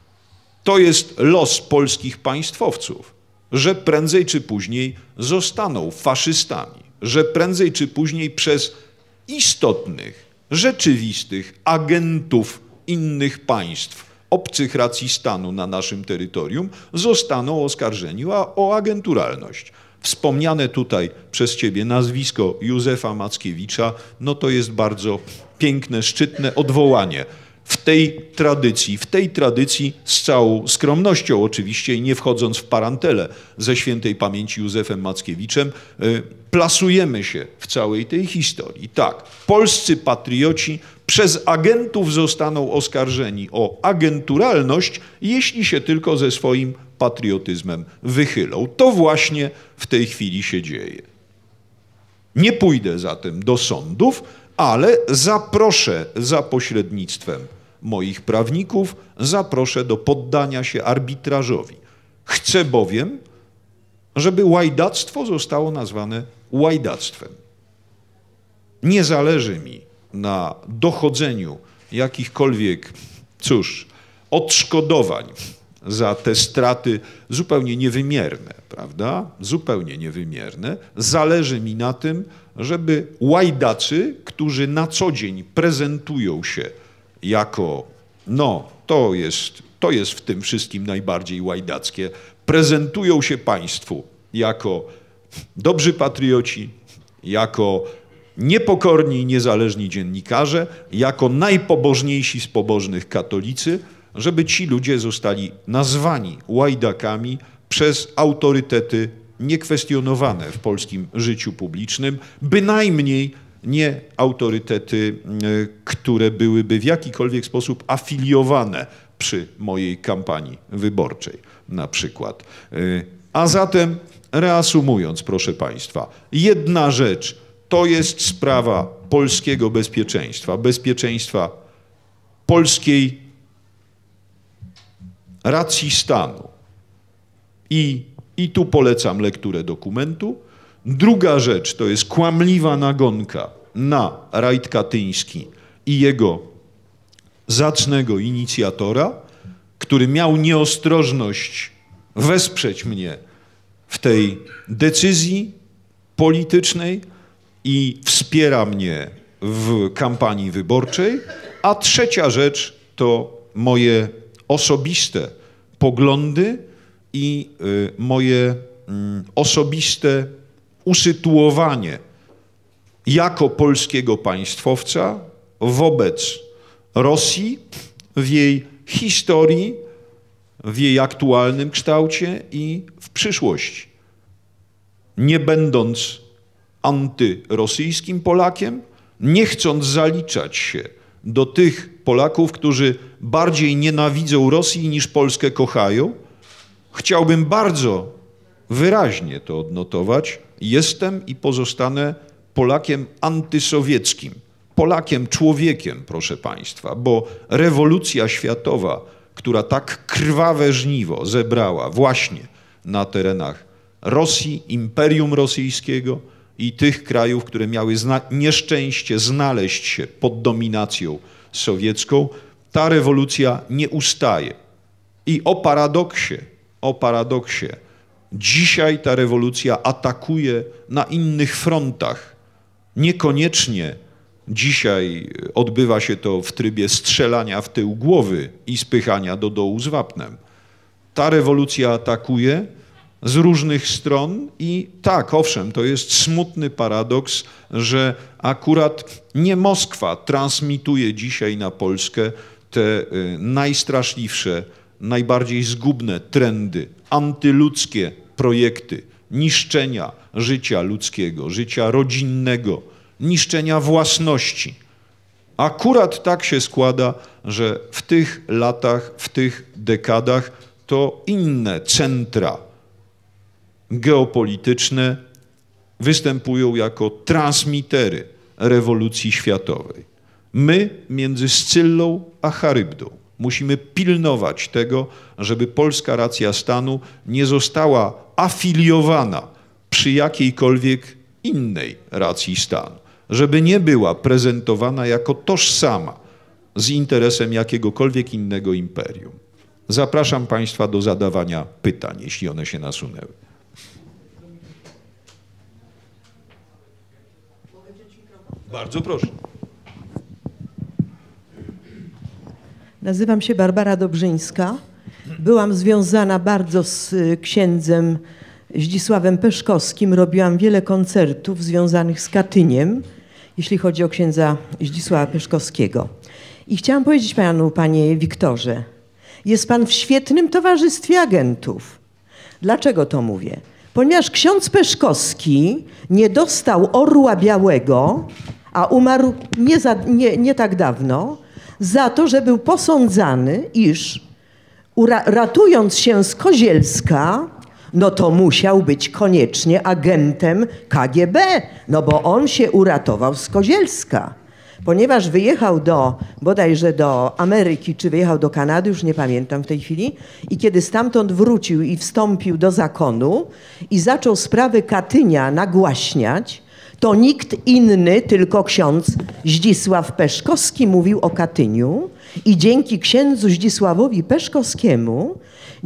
To jest los polskich państwowców, że prędzej czy później zostaną faszystami, że prędzej czy później przez istotnych, rzeczywistych agentów innych państw, obcych racji stanu na naszym terytorium zostaną oskarżeni o, o agenturalność. Wspomniane tutaj przez ciebie nazwisko Józefa Mackiewicza, no to jest bardzo piękne, szczytne odwołanie. W tej tradycji, w tej tradycji z całą skromnością oczywiście i nie wchodząc w parantele ze świętej pamięci Józefem Mackiewiczem, plasujemy się w całej tej historii. Tak, polscy patrioci przez agentów zostaną oskarżeni o agenturalność, jeśli się tylko ze swoim patriotyzmem wychylą. To właśnie w tej chwili się dzieje. Nie pójdę zatem do sądów, ale zaproszę za pośrednictwem moich prawników, zaproszę do poddania się arbitrażowi. Chcę bowiem, żeby łajdactwo zostało nazwane łajdactwem. Nie zależy mi na dochodzeniu jakichkolwiek, cóż, odszkodowań za te straty zupełnie niewymierne, prawda? Zupełnie niewymierne. Zależy mi na tym, żeby łajdacy, którzy na co dzień prezentują się jako, no, to jest, to jest w tym wszystkim najbardziej łajdackie, prezentują się państwu jako dobrzy patrioci, jako niepokorni i niezależni dziennikarze, jako najpobożniejsi z pobożnych katolicy, żeby ci ludzie zostali nazwani łajdakami przez autorytety niekwestionowane w polskim życiu publicznym, bynajmniej nie autorytety, które byłyby w jakikolwiek sposób afiliowane przy mojej kampanii wyborczej na przykład. A zatem reasumując, proszę Państwa, jedna rzecz to jest sprawa polskiego bezpieczeństwa, bezpieczeństwa polskiej racji stanu. I, I tu polecam lekturę dokumentu. Druga rzecz to jest kłamliwa nagonka na rajd katyński i jego zacnego inicjatora, który miał nieostrożność wesprzeć mnie w tej decyzji politycznej i wspiera mnie w kampanii wyborczej. A trzecia rzecz to moje osobiste poglądy i y, moje y, osobiste usytuowanie jako polskiego państwowca wobec Rosji w jej historii, w jej aktualnym kształcie i w przyszłości. Nie będąc antyrosyjskim Polakiem, nie chcąc zaliczać się do tych Polaków, którzy bardziej nienawidzą Rosji niż Polskę kochają, chciałbym bardzo wyraźnie to odnotować. Jestem i pozostanę Polakiem antysowieckim, Polakiem człowiekiem, proszę Państwa, bo rewolucja światowa, która tak krwawe żniwo zebrała właśnie na terenach Rosji, Imperium Rosyjskiego i tych krajów, które miały zna nieszczęście znaleźć się pod dominacją sowiecką, ta rewolucja nie ustaje. I o paradoksie, o paradoksie, dzisiaj ta rewolucja atakuje na innych frontach. Niekoniecznie dzisiaj odbywa się to w trybie strzelania w tył głowy i spychania do dołu z wapnem. Ta rewolucja atakuje z różnych stron i tak, owszem, to jest smutny paradoks, że akurat nie Moskwa transmituje dzisiaj na Polskę te najstraszliwsze, najbardziej zgubne trendy, antyludzkie projekty niszczenia życia ludzkiego, życia rodzinnego, niszczenia własności. Akurat tak się składa, że w tych latach, w tych dekadach to inne centra geopolityczne występują jako transmitery rewolucji światowej. My między Scyllą a Charybdą musimy pilnować tego, żeby polska racja stanu nie została afiliowana przy jakiejkolwiek innej racji stanu, żeby nie była prezentowana jako tożsama z interesem jakiegokolwiek innego imperium. Zapraszam Państwa do zadawania pytań, jeśli one się nasunęły. Bardzo proszę. Nazywam się Barbara Dobrzyńska. Byłam związana bardzo z księdzem Zdzisławem Peszkowskim. Robiłam wiele koncertów związanych z Katyniem, jeśli chodzi o księdza Zdzisława Peszkowskiego. I chciałam powiedzieć panu, panie Wiktorze, jest pan w świetnym towarzystwie agentów. Dlaczego to mówię? Ponieważ ksiądz Peszkowski nie dostał Orła Białego, a umarł nie, za, nie, nie tak dawno, za to, że był posądzany, iż ratując się z Kozielska, no to musiał być koniecznie agentem K G B, no bo on się uratował z Kozielska. Ponieważ wyjechał do, bodajże do Ameryki, czy wyjechał do Kanady, już nie pamiętam w tej chwili, i kiedy stamtąd wrócił i wstąpił do zakonu i zaczął sprawę Katynia nagłaśniać, to nikt inny, tylko ksiądz Zdzisław Peszkowski mówił o Katyniu i dzięki księdzu Zdzisławowi Peszkowskiemu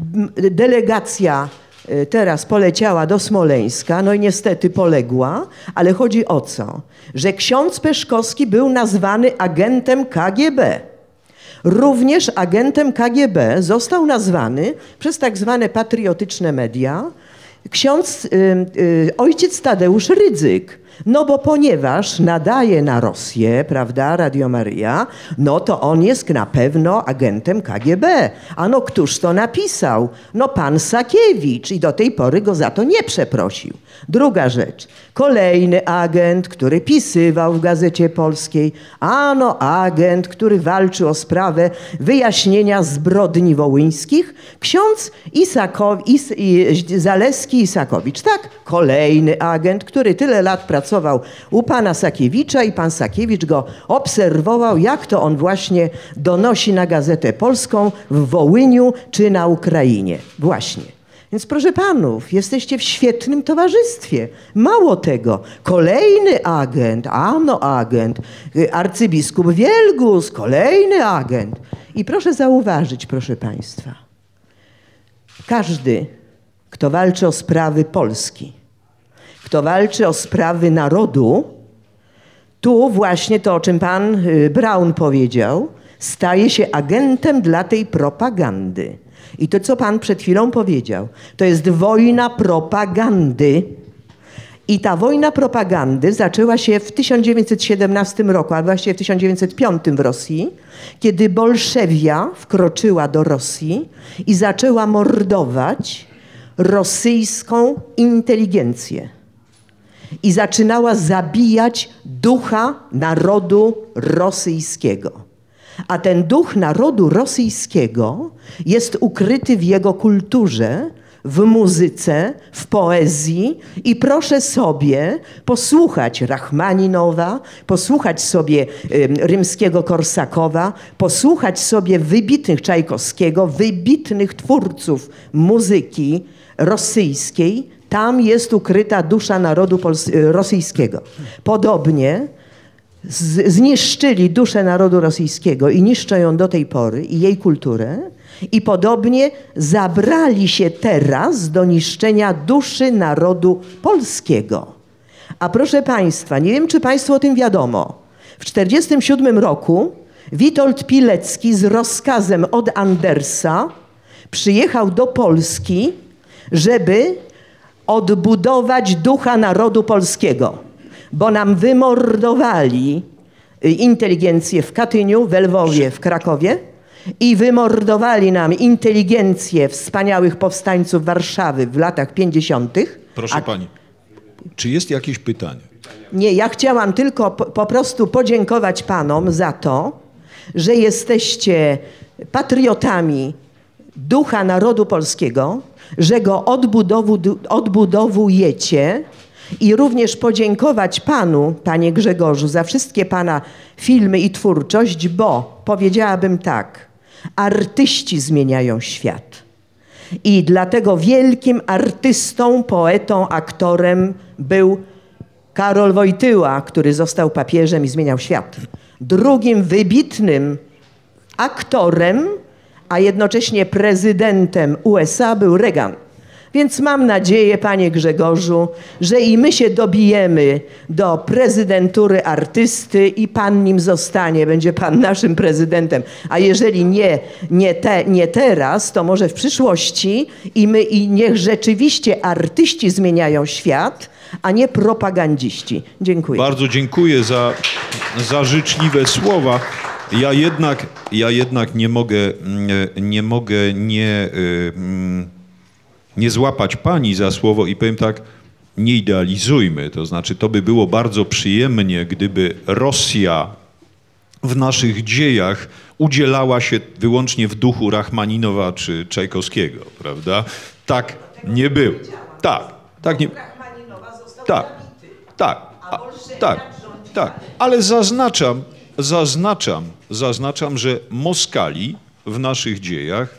delegacja teraz poleciała do Smoleńska, no i niestety poległa, ale chodzi o co? Że ksiądz Peszkowski był nazwany agentem K G B. Również agentem K G B został nazwany przez tak zwane patriotyczne media ksiądz, y, y, ojciec Tadeusz Rydzyk. No bo ponieważ nadaje na Rosję, prawda, Radio Maryja, no to on jest na pewno agentem K G B. A no któż to napisał? No pan Sakiewicz i do tej pory go za to nie przeprosił. Druga rzecz. Kolejny agent, który pisywał w Gazecie Polskiej, a no agent, który walczył o sprawę wyjaśnienia zbrodni wołyńskich, ksiądz Isakow, Is, i, Zaleski Isakowicz. Tak, kolejny agent, który tyle lat pracował u pana Sakiewicza i pan Sakiewicz go obserwował, jak to on właśnie donosi na Gazetę Polską w Wołyniu czy na Ukrainie. Właśnie. Więc proszę panów, jesteście w świetnym towarzystwie. Mało tego, kolejny agent, ano agent, arcybiskup Wielgus, kolejny agent. I proszę zauważyć, proszę państwa, każdy, kto walczy o sprawy Polski, kto walczy o sprawy narodu, tu właśnie to, o czym pan Braun powiedział, staje się agentem dla tej propagandy. I to, co pan przed chwilą powiedział, to jest wojna propagandy. I ta wojna propagandy zaczęła się w tysiąc dziewięćset siedemnastym roku, a właściwie w tysiąc dziewięćset piątym w Rosji, kiedy Bolszewia wkroczyła do Rosji i zaczęła mordować rosyjską inteligencję. I zaczynała zabijać ducha narodu rosyjskiego. A ten duch narodu rosyjskiego jest ukryty w jego kulturze, w muzyce, w poezji i proszę sobie posłuchać Rachmaninowa, posłuchać sobie Rzymskiego Korsakowa, posłuchać sobie wybitnych Czajkowskiego, wybitnych twórców muzyki rosyjskiej, Tam jest ukryta dusza narodu pols- rosyjskiego. Podobnie z- zniszczyli duszę narodu rosyjskiego i niszczą ją do tej pory i jej kulturę. I podobnie zabrali się teraz do niszczenia duszy narodu polskiego. A proszę Państwa, nie wiem, czy Państwu o tym wiadomo, w tysiąc dziewięćset czterdziestym siódmym roku Witold Pilecki z rozkazem od Andersa przyjechał do Polski, żeby odbudować ducha narodu polskiego, bo nam wymordowali inteligencję w Katyniu, w Lwowie, w Krakowie i wymordowali nam inteligencję wspaniałych powstańców Warszawy w latach pięćdziesiątych. Proszę A... pani, czy jest jakieś pytanie? Nie, ja chciałam tylko po, po prostu podziękować panom za to, że jesteście patriotami ducha narodu polskiego, że go odbudowu, odbudowujecie i również podziękować panu, panie Grzegorzu, za wszystkie pana filmy i twórczość, bo powiedziałabym tak, artyści zmieniają świat. I dlatego wielkim artystą, poetą, aktorem był Karol Wojtyła, który został papieżem i zmieniał świat. Drugim wybitnym aktorem, a jednocześnie prezydentem U S A był Reagan. Więc mam nadzieję, panie Grzegorzu, że i my się dobijemy do prezydentury artysty i pan nim zostanie, będzie pan naszym prezydentem. A jeżeli nie, nie, te, nie teraz, to może w przyszłości i my i niech rzeczywiście artyści zmieniają świat, a nie propagandziści. Dziękuję. Bardzo dziękuję za, za życzliwe słowa. Ja jednak, ja jednak nie mogę nie, mogę nie, nie złapać pani za słowo i powiem tak, nie idealizujmy. To znaczy, to by było bardzo przyjemnie, gdyby Rosja w naszych dziejach udzielała się wyłącznie w duchu Rachmaninowa czy Czajkowskiego, prawda? Tak nie było. Tak, tak nie Tak, tak, a, tak, tak. Ale zaznaczam, zaznaczam, zaznaczam, że Moskali w naszych dziejach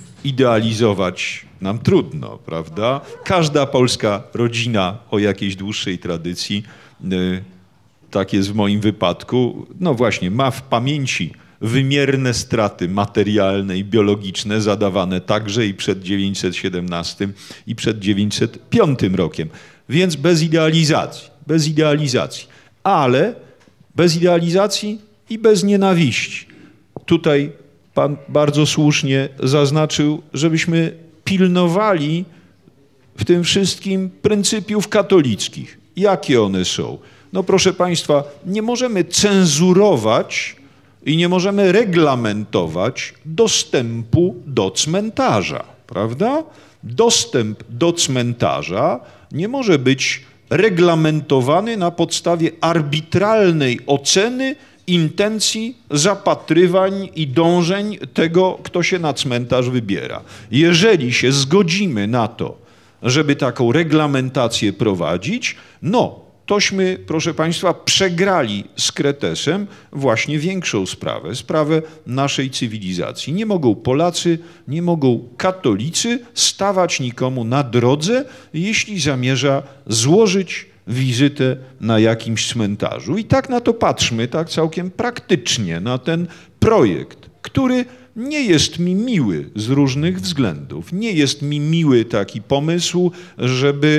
idealizować nam trudno, prawda? Każda polska rodzina o jakiejś dłuższej tradycji, y, tak jest w moim wypadku, no właśnie, ma w pamięci wymierne straty materialne i biologiczne zadawane także i przed dziewięćset siedemnastym i przed dziewięćset piątym rokiem. Więc bez idealizacji, bez idealizacji, ale bez idealizacji i bez nienawiści. Tutaj pan bardzo słusznie zaznaczył, żebyśmy pilnowali w tym wszystkim pryncypiów katolickich. Jakie one są? No proszę państwa, nie możemy cenzurować i nie możemy reglamentować dostępu do cmentarza, prawda? Dostęp do cmentarza nie może być reglamentowany na podstawie arbitralnej oceny intencji, zapatrywań i dążeń tego, kto się na cmentarz wybiera. Jeżeli się zgodzimy na to, żeby taką reglamentację prowadzić, no tośmy, proszę państwa, przegrali z kretesem właśnie większą sprawę, sprawę naszej cywilizacji. Nie mogą Polacy, nie mogą katolicy stawać nikomu na drodze, jeśli zamierza złożyć wizytę na jakimś cmentarzu. I tak na to patrzmy, tak całkiem praktycznie, na ten projekt, który nie jest mi miły z różnych względów. Nie jest mi miły taki pomysł, żeby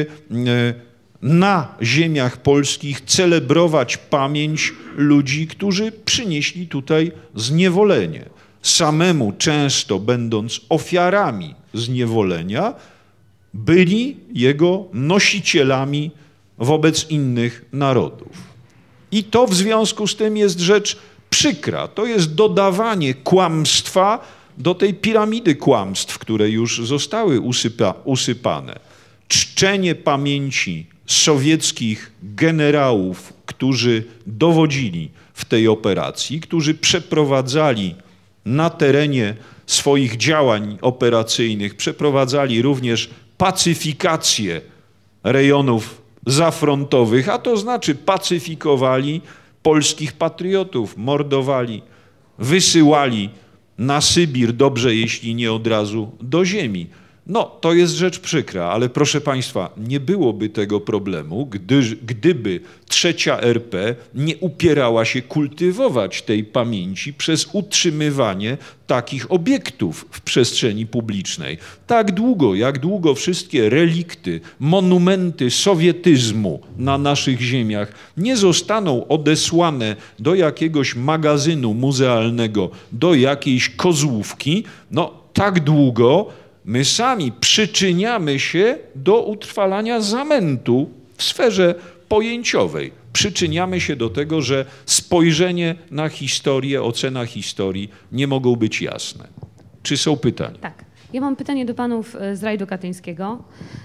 na ziemiach polskich celebrować pamięć ludzi, którzy przynieśli tutaj zniewolenie. Samemu często będąc ofiarami zniewolenia, byli jego nosicielami wobec innych narodów. I to w związku z tym jest rzecz przykra. To jest dodawanie kłamstwa do tej piramidy kłamstw, które już zostały usypa, usypane. Czczenie pamięci sowieckich generałów, którzy dowodzili w tej operacji, którzy przeprowadzali na terenie swoich działań operacyjnych, przeprowadzali również pacyfikację rejonów zafrontowych, a to znaczy pacyfikowali polskich patriotów, mordowali, wysyłali na Sybir, dobrze jeśli nie od razu do ziemi. No, to jest rzecz przykra, ale proszę Państwa, nie byłoby tego problemu, gdy, gdyby trzecia R P nie upierała się kultywować tej pamięci przez utrzymywanie takich obiektów w przestrzeni publicznej. Tak długo, jak długo wszystkie relikty, monumenty sowietyzmu na naszych ziemiach nie zostaną odesłane do jakiegoś magazynu muzealnego, do jakiejś kozłówki, no tak długo my sami przyczyniamy się do utrwalania zamętu w sferze pojęciowej. Przyczyniamy się do tego, że spojrzenie na historię, ocena historii nie mogą być jasne. Czy są pytania? Tak. Ja mam pytanie do panów z rajdu katyńskiego.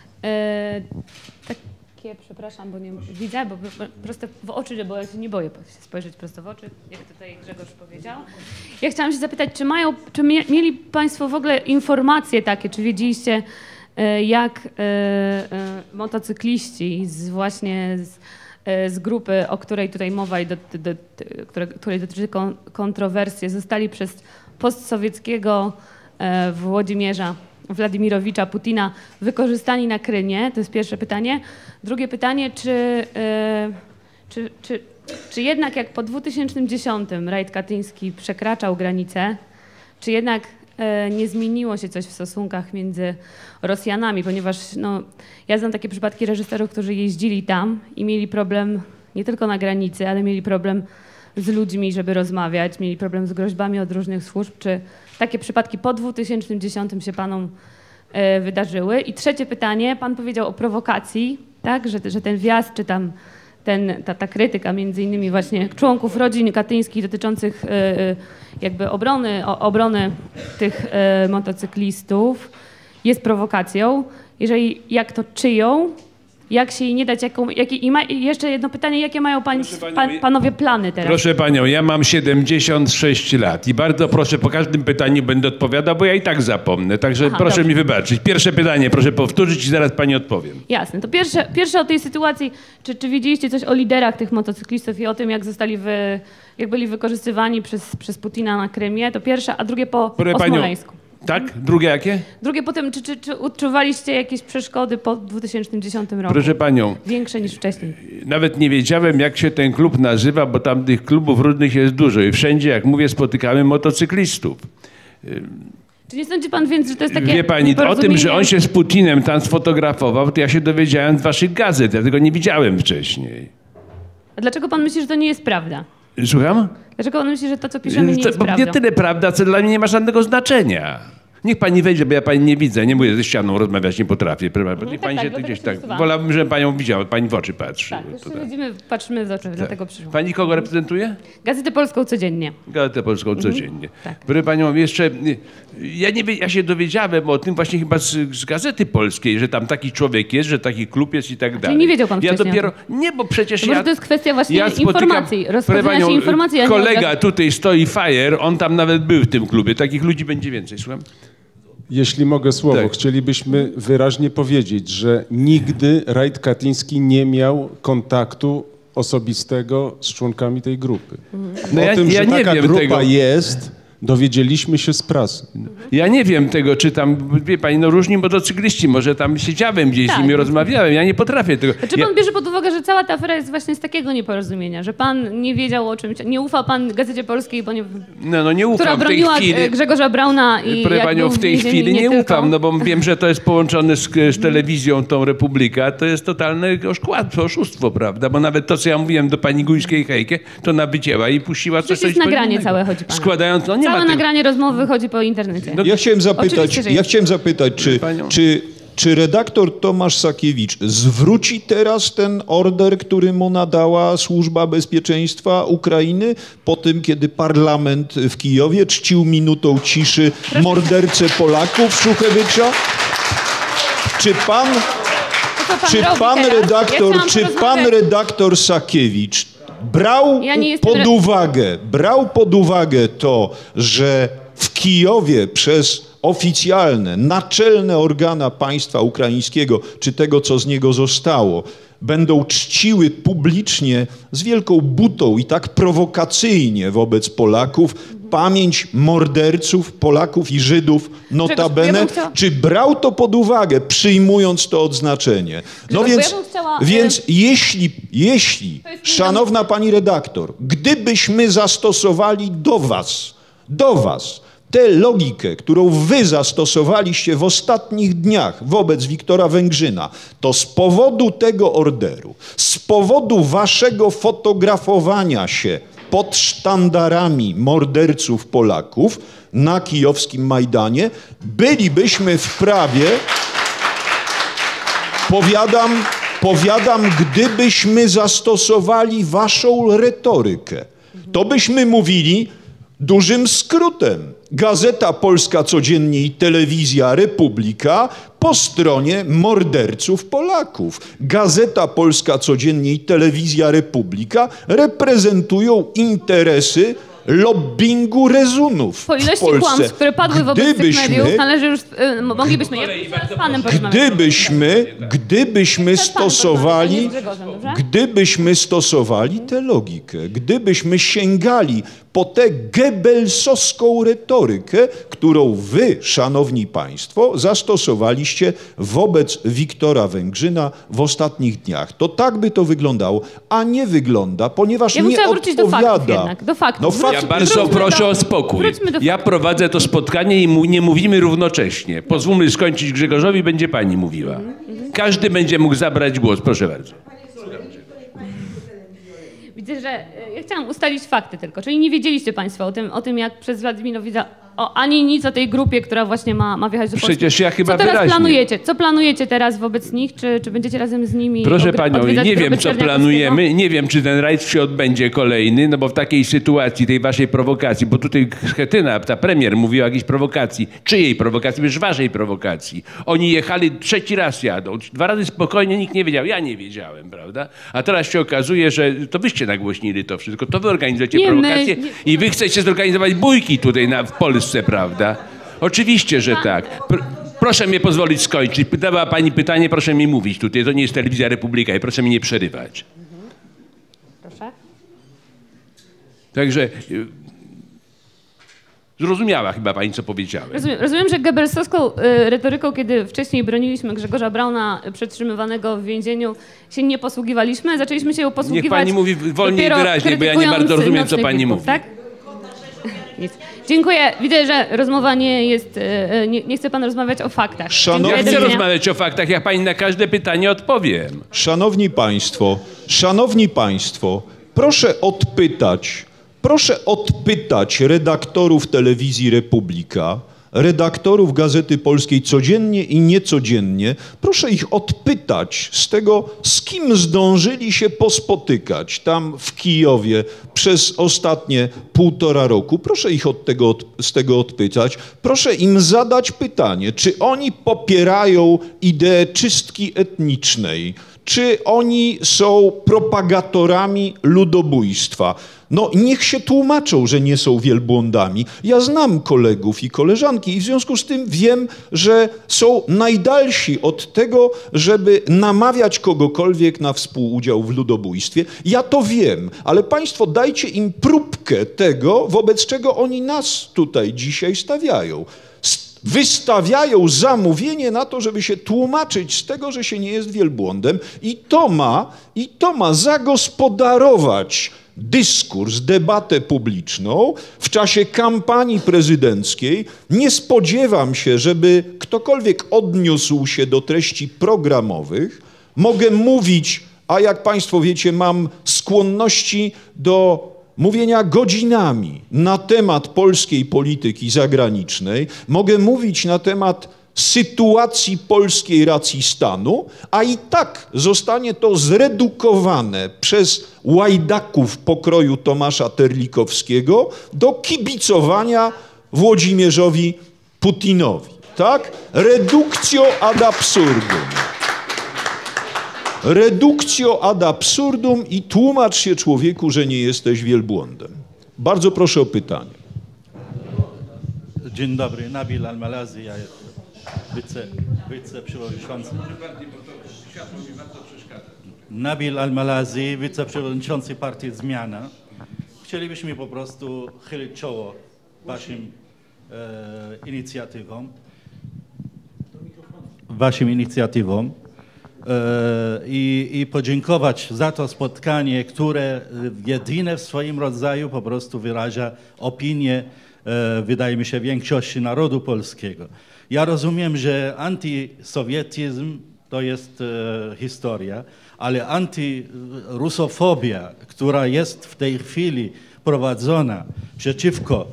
E, takie, przepraszam, bo nie widzę, bo prosto w oczy, bo ja się nie boję spojrzeć prosto w oczy, jak tutaj Grzegorz powiedział. Ja chciałam się zapytać, czy mają, czy mieli państwo w ogóle informacje takie, czy wiedzieliście, jak e, e, motocykliści z właśnie z, z grupy, o której tutaj mowa i do, do, do, które, której dotyczy kon, kontrowersje, zostali przez postsowieckiego e, Włodzimierza Władimirowicza Putina wykorzystani na Krymie? To jest pierwsze pytanie. Drugie pytanie, czy, e, czy, czy, czy jednak jak po dwa tysiące dziesiątym rajd katyński przekraczał granicę, czy jednak e, nie zmieniło się coś w stosunkach między Rosjanami, ponieważ no, ja znam takie przypadki reżyserów, którzy jeździli tam i mieli problem nie tylko na granicy, ale mieli problem z ludźmi, żeby rozmawiać, mieli problem z groźbami od różnych służb. Czy takie przypadki po dwa tysiące dziesiątym się panom e, wydarzyły? I trzecie pytanie, pan powiedział o prowokacji, tak, że, że ten wjazd, czy tam ten, ta, ta krytyka między innymi właśnie członków rodzin katyńskich dotyczących e, jakby obrony, o, obrony tych e, motocyklistów jest prowokacją. Jeżeli, jak to czyją? Jak się jej nie dać, jaką, jak, i ma, jeszcze jedno pytanie, jakie mają pań, panią, pan, panowie plany teraz? Proszę panią, ja mam siedemdziesiąt sześć lat i bardzo proszę, po każdym pytaniu będę odpowiadał, bo ja i tak zapomnę, także Aha, proszę dobrze. mi wybaczyć. Pierwsze pytanie proszę powtórzyć i zaraz pani odpowiem. Jasne, to pierwsze, pierwsze o tej sytuacji, czy, czy wiedzieliście coś o liderach tych motocyklistów i o tym, jak zostali wy, jak byli wykorzystywani przez, przez Putina na Krymie, to pierwsze, a drugie po Proszę o panią, Smoleńsku. tak? Drugie jakie? Drugie potem, czy, czy, czy odczuwaliście jakieś przeszkody po dwa tysiące dziesiątym roku? Proszę panią, Większe niż wcześniej. nawet nie wiedziałem, jak się ten klub nazywa, bo tam tych klubów różnych jest dużo i wszędzie, jak mówię, spotykamy motocyklistów. Czy nie sądzi pan więc, że to jest takie Wie pani, o tym, że on się z Putinem tam sfotografował, to ja się dowiedziałem z waszych gazet, ja tego nie widziałem wcześniej. A dlaczego pan myśli, że to nie jest prawda? Słucham? Dlaczego pan myśli, że to, co piszemy, nie To, jest bo prawdą? nie tyle prawda, co dla mnie nie ma żadnego znaczenia. Niech pani wejdzie, bo ja pani nie widzę. Nie mówię, ze ścianą rozmawiać nie potrafię. Niech tak, pani tak, się dlatego gdzieś się tak... stosowałam. Wolałbym, żeby panią widziała, pani w oczy patrzy. Tak, To już tak. widzimy, patrzymy w oczy, dlatego przyszłam. Pani kogo reprezentuje? Gazetę Polską codziennie. Gazetę Polską codziennie. tak. Proszę panią, jeszcze... Ja, nie, wie- ja się dowiedziałem o tym właśnie chyba z, z Gazety Polskiej, że tam taki człowiek jest, że taki klub jest i tak dalej. nie wiedział pan Ja wcześniej o dopiero... Nie, bo przecież To ja... może to jest kwestia właśnie Ja spotykam- informacji, Proszę rozpoznania panią, się informacji. a nie kolega od- tutaj stoi, Fajer, on tam nawet był w tym klubie. Takich ludzi będzie więcej, słucham? Jeśli mogę słowo, Tak. chcielibyśmy wyraźnie powiedzieć, że nigdy rajd katyński nie miał kontaktu osobistego z członkami tej grupy. No o ja- tym, ja że nie taka wiem grupa tego. jest, dowiedzieliśmy się z prasy. Ja nie wiem tego, czy tam, wie pani, no różni motocykliści, może tam siedziałem gdzieś Tak. z nimi, rozmawiałem, ja nie potrafię tego. Czy Ja, pan bierze pod uwagę, że cała ta afera jest właśnie z takiego nieporozumienia, że pan nie wiedział o czymś, nie ufa pan Gazecie Polskiej, bo nie, no, no nie ufam która w tej broniła chwili. e, Grzegorza Brauna i Proszę jak panią, był w tej więzieniu, chwili nie, tylko. ufam, no bo wiem, że to jest połączone z, z telewizją, tą Republika, to jest totalne oszkład, oszustwo, prawda? Bo nawet to, co ja mówiłem do pani Gujskiej Hejkie, to ona wycięła i puściła coś, Przecież coś jest nagranie innego. całe, chodzi pana. Składając, no nie Całe ma tego. nagranie rozmowy chodzi po internecie. No, Ja chciałem zapytać, Oczywiście, że ja jest. chciałem zapytać, czy, Panią. czy, czy redaktor Tomasz Sakiewicz zwróci teraz ten order, który mu nadała Służba Bezpieczeństwa Ukrainy, po tym, kiedy parlament w Kijowie czcił minutą ciszy mordercę Polaków Szuchewicza? Czy pan, To co pan czy robi pan teraz? Ja redaktor, chciałam czy pan porozmawiać- redaktor Sakiewicz brał Ja nie jestem pod re- uwagę, brał pod uwagę to, że w Kijowie przez oficjalne, naczelne organa państwa ukraińskiego, czy tego, co z niego zostało, będą czciły publicznie z wielką butą i tak prowokacyjnie wobec Polaków pamięć morderców Polaków i Żydów, notabene, ja chciała... czy brał to pod uwagę, przyjmując to odznaczenie? No Grzegorz, więc, ja chciała, więc y... jeśli, jeśli, szanowna pani redaktor, gdybyśmy zastosowali do was, do was, tę logikę, którą wy zastosowaliście w ostatnich dniach wobec Wiktora Węgrzyna, to z powodu tego orderu, z powodu waszego fotografowania się pod sztandarami morderców Polaków na kijowskim Majdanie, bylibyśmy w prawie, powiadam, powiadam, gdybyśmy zastosowali waszą retorykę, to byśmy mówili dużym skrótem. Gazeta Polska Codziennie i Telewizja Republika po stronie morderców Polaków. Gazeta Polska Codziennie i Telewizja Republika reprezentują interesy lobbingu rezunów Po ilości w Polsce. kłamstw, które padły wobec Gdybyśmy, tych mediów, należy już, y, moglibyśmy, ja z panem porozmawiać. Gdybyśmy, gdybyśmy Przed panem stosowali, porozmawiać, nie z Grzegorzem, dobrze? gdybyśmy stosowali tę logikę, gdybyśmy sięgali po tę gebelsowską retorykę, którą wy, szanowni państwo, zastosowaliście wobec Wiktora Węgrzyna w ostatnich dniach. To tak by to wyglądało, a nie wygląda, ponieważ Ja bym nie chciała wrócić do odpowiada. faktów jednak, do faktów. No, Wróć- Ja bardzo wróćmy proszę do- o spokój. wróćmy do Ja faktów. prowadzę to spotkanie i mu, nie mówimy równocześnie. Pozwólmy skończyć Grzegorzowi, będzie pani mówiła. Każdy będzie mógł zabrać głos. Proszę bardzo. Widzę, że y, ja chciałam ustalić fakty tylko, czyli nie wiedzieliście państwo o tym, o tym jak przez Władimira o, ani nic o tej grupie, która właśnie ma, ma wjechać do Polski. Przecież ja chyba Co teraz wyraźnie. planujecie? Co planujecie teraz wobec nich? Czy, czy będziecie razem z nimi Proszę ogr- panią, odwiedzać nie groby wiem, co Czerniakowskiego? planujemy, nie wiem, czy ten rajd się odbędzie kolejny, no bo w takiej sytuacji, tej waszej prowokacji, bo tutaj Schetyna, ta premier mówiła o jakiejś prowokacji. Czyjej prowokacji? Przecież waszej prowokacji. Oni jechali, trzeci raz jadą, dwa razy spokojnie, nikt nie wiedział, ja nie wiedziałem, prawda? A teraz się okazuje, że to wyście nagłośnili to wszystko, to wy organizujecie Nie, my- prowokacje nie- i wy chcecie zorganizować bójki tutaj na, w Polsce, prawda? Oczywiście, że tak. Pr- proszę mnie pozwolić skończyć. Pytała pani pytanie, proszę mi mówić tutaj. To nie jest Telewizja Republika i proszę mi nie przerywać. Proszę. Także y, zrozumiała chyba pani, co powiedziałem. Rozumiem, rozumiem, że gebelsowską y, retoryką, kiedy wcześniej broniliśmy Grzegorza Brauna y, przetrzymywanego w więzieniu, się nie posługiwaliśmy. Zaczęliśmy się ją posługiwać. Niech pani mówi wolniej dopiero wyraźnie, bo ja nie bardzo krytykując rozumiem, co nocnych pani wilków, mówi. Tak? Nic. Dziękuję. Widzę, że rozmowa nie jest... y, Nie, nie chce pan rozmawiać o faktach. Szanowni- Ja Dziękuję, do chcę widzenia. rozmawiać o faktach, jak pani na każde pytanie odpowiem. Szanowni Państwo, Szanowni Państwo, proszę odpytać, proszę odpytać redaktorów Telewizji Republika, redaktorów Gazety Polskiej codziennie i niecodziennie, proszę ich odpytać z tego, z kim zdążyli się pospotykać tam w Kijowie przez ostatnie półtora roku. Proszę ich od tego, od, z tego odpytać. Proszę im zadać pytanie, czy oni popierają ideę czystki etnicznej, czy oni są propagatorami ludobójstwa. No niech się tłumaczą, że nie są wielbłądami. Ja znam kolegów i koleżanki i w związku z tym wiem, że są najdalsi od tego, żeby namawiać kogokolwiek na współudział w ludobójstwie. Ja to wiem, ale państwo dajcie im próbkę tego, wobec czego oni nas tutaj dzisiaj stawiają. Wystawiają zamówienie na to, żeby się tłumaczyć z tego, że się nie jest wielbłądem i to ma, i to ma zagospodarować dyskurs, debatę publiczną w czasie kampanii prezydenckiej. Nie spodziewam się, żeby ktokolwiek odniósł się do treści programowych. Mogę mówić, a jak państwo wiecie, mam skłonności do mówienia godzinami na temat polskiej polityki zagranicznej. Mogę mówić na temat sytuacji polskiej racji stanu, a i tak zostanie to zredukowane przez łajdaków pokroju Tomasza Terlikowskiego do kibicowania Włodzimierzowi Putinowi. Tak? Reductio ad absurdum. Reductio ad absurdum i tłumacz się człowieku, że nie jesteś wielbłądem. Bardzo proszę o pytanie. Dzień dobry, Nabil Al-Malazi, ja jestem wice, wiceprzewodniczący. Nabil Al-Malazi, wiceprzewodniczący partii Zmiana. Chcielibyśmy po prostu chylić czoło waszym e, inicjatywom. Waszym inicjatywom. I, i podziękować za to spotkanie, które jedyne w swoim rodzaju po prostu wyraża opinię, wydaje mi się, większości narodu polskiego. Ja rozumiem, że antysowietyzm to jest historia, ale antyrusofobia, która jest w tej chwili prowadzona przeciwko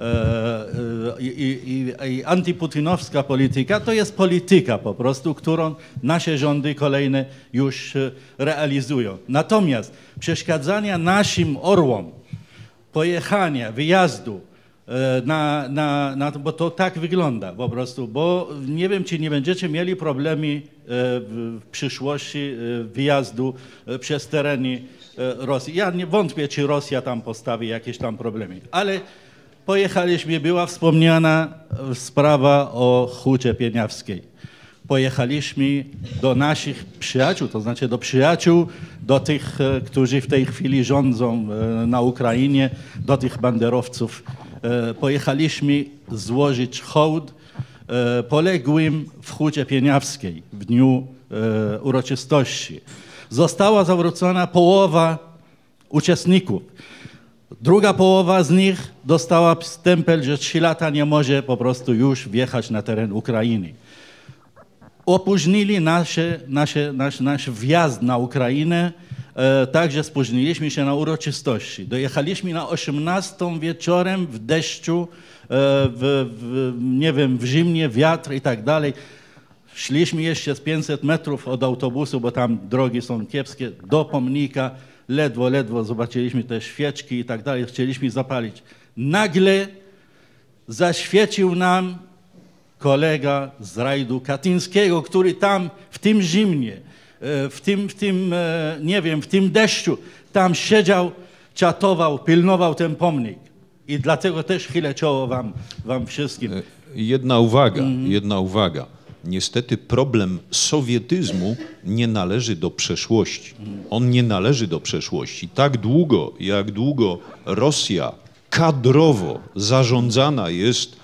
I, i, i antyputinowska polityka to jest polityka po prostu, którą nasze rządy kolejne już realizują. Natomiast przeszkadzania naszym orłom, pojechania, wyjazdu, na, na, na, bo to tak wygląda po prostu, bo nie wiem, czy nie będziecie mieli problemy w przyszłości wyjazdu przez tereny Rosji. Ja nie wątpię, czy Rosja tam postawi jakieś tam problemy, ale pojechaliśmy, była wspomniana sprawa o Hucie Pieniawskiej. Pojechaliśmy do naszych przyjaciół, to znaczy do przyjaciół, do tych, którzy w tej chwili rządzą na Ukrainie, do tych banderowców. Pojechaliśmy złożyć hołd poległym w Hucie Pieniawskiej w dniu uroczystości. Została zawrócona połowa uczestników. Druga połowa z nich dostała stempel, że trzy lata nie może po prostu już wjechać na teren Ukrainy. Opóźnili nasze, nasze, nasz, nasz wjazd na Ukrainę, e, także spóźniliśmy się na uroczystości. Dojechaliśmy na osiemnastą wieczorem w deszczu, e, w, w, nie wiem, w zimnie, wiatr i tak dalej. Szliśmy jeszcze z pięćset metrów od autobusu, bo tam drogi są kiepskie, do pomnika. Ledwo, ledwo zobaczyliśmy te świeczki i tak dalej, chcieliśmy zapalić. Nagle zaświecił nam kolega z rajdu katyńskiego, który tam w tym zimnie, w tym, w tym, nie wiem, w tym deszczu, tam siedział, czatował, pilnował ten pomnik. I dlatego też chylę czoło wam, wam wszystkim. Jedna uwaga, mm. jedna uwaga. Niestety problem sowietyzmu nie należy do przeszłości. On nie należy do przeszłości. Tak długo, jak długo Rosja kadrowo zarządzana jest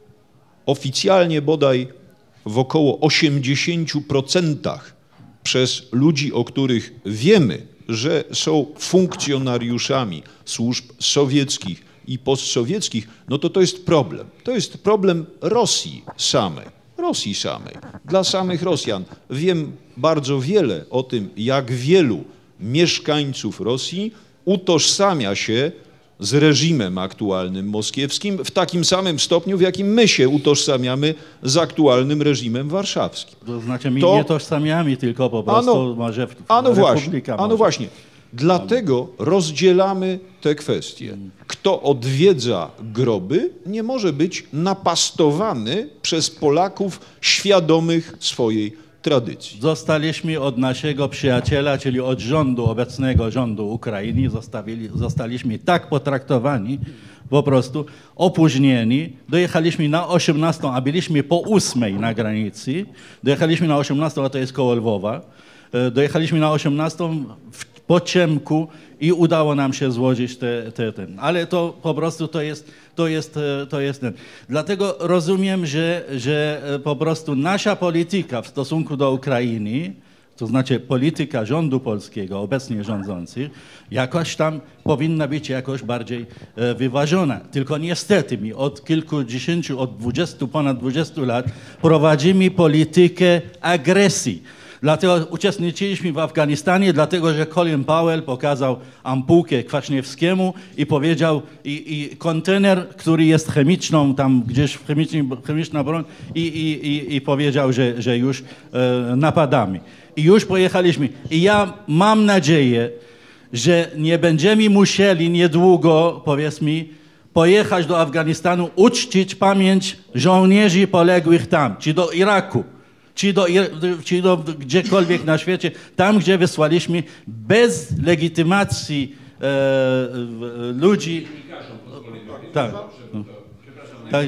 oficjalnie bodaj w około osiemdziesięciu procentach przez ludzi, o których wiemy, że są funkcjonariuszami służb sowieckich i postsowieckich, no to to jest problem. To jest problem Rosji samej. Rosji samej, dla samych Rosjan. Wiem bardzo wiele o tym, jak wielu mieszkańców Rosji utożsamia się z reżimem aktualnym moskiewskim w takim samym stopniu, w jakim my się utożsamiamy z aktualnym reżimem warszawskim. To znaczy my to... nie tożsamiamy, tylko po prostu ano, może w, ano właśnie, Republika ano może. właśnie. Dlatego rozdzielamy te kwestie. Kto odwiedza groby, nie może być napastowany przez Polaków świadomych swojej tradycji. Zostaliśmy od naszego przyjaciela, czyli od rządu, obecnego rządu Ukrainy, zostawili, zostaliśmy tak potraktowani, po prostu opóźnieni. Dojechaliśmy na osiemnastą, a byliśmy po ósmej na granicy. Dojechaliśmy na osiemnastą, a to jest koło Lwowa. Dojechaliśmy na osiemnastą w po ciemku i udało nam się złożyć te, te, ten. Ale to po prostu to jest, to jest, to jest ten. Dlatego rozumiem, że, że po prostu nasza polityka w stosunku do Ukrainy, to znaczy polityka rządu polskiego, obecnie rządzących, jakoś tam powinna być jakoś bardziej wyważona. Tylko niestety my od kilkudziesięciu, od dwudziestu, ponad dwudziestu lat prowadzimy politykę agresji. Dlatego uczestniczyliśmy w Afganistanie, dlatego że Colin Powell pokazał ampułkę Kwaśniewskiemu i powiedział, i, i kontener, który jest chemiczną, tam gdzieś chemiczna broń, i, i, i, i powiedział, że, że już e, napadamy. I już pojechaliśmy. I ja mam nadzieję, że nie będziemy musieli niedługo, powiedzmy, pojechać do Afganistanu, uczcić pamięć żołnierzy poległych tam, czy do Iraku. Czy do, czy do gdziekolwiek na świecie, tam gdzie wysłaliśmy bez legitymacji e, ludzi. Tak. tak.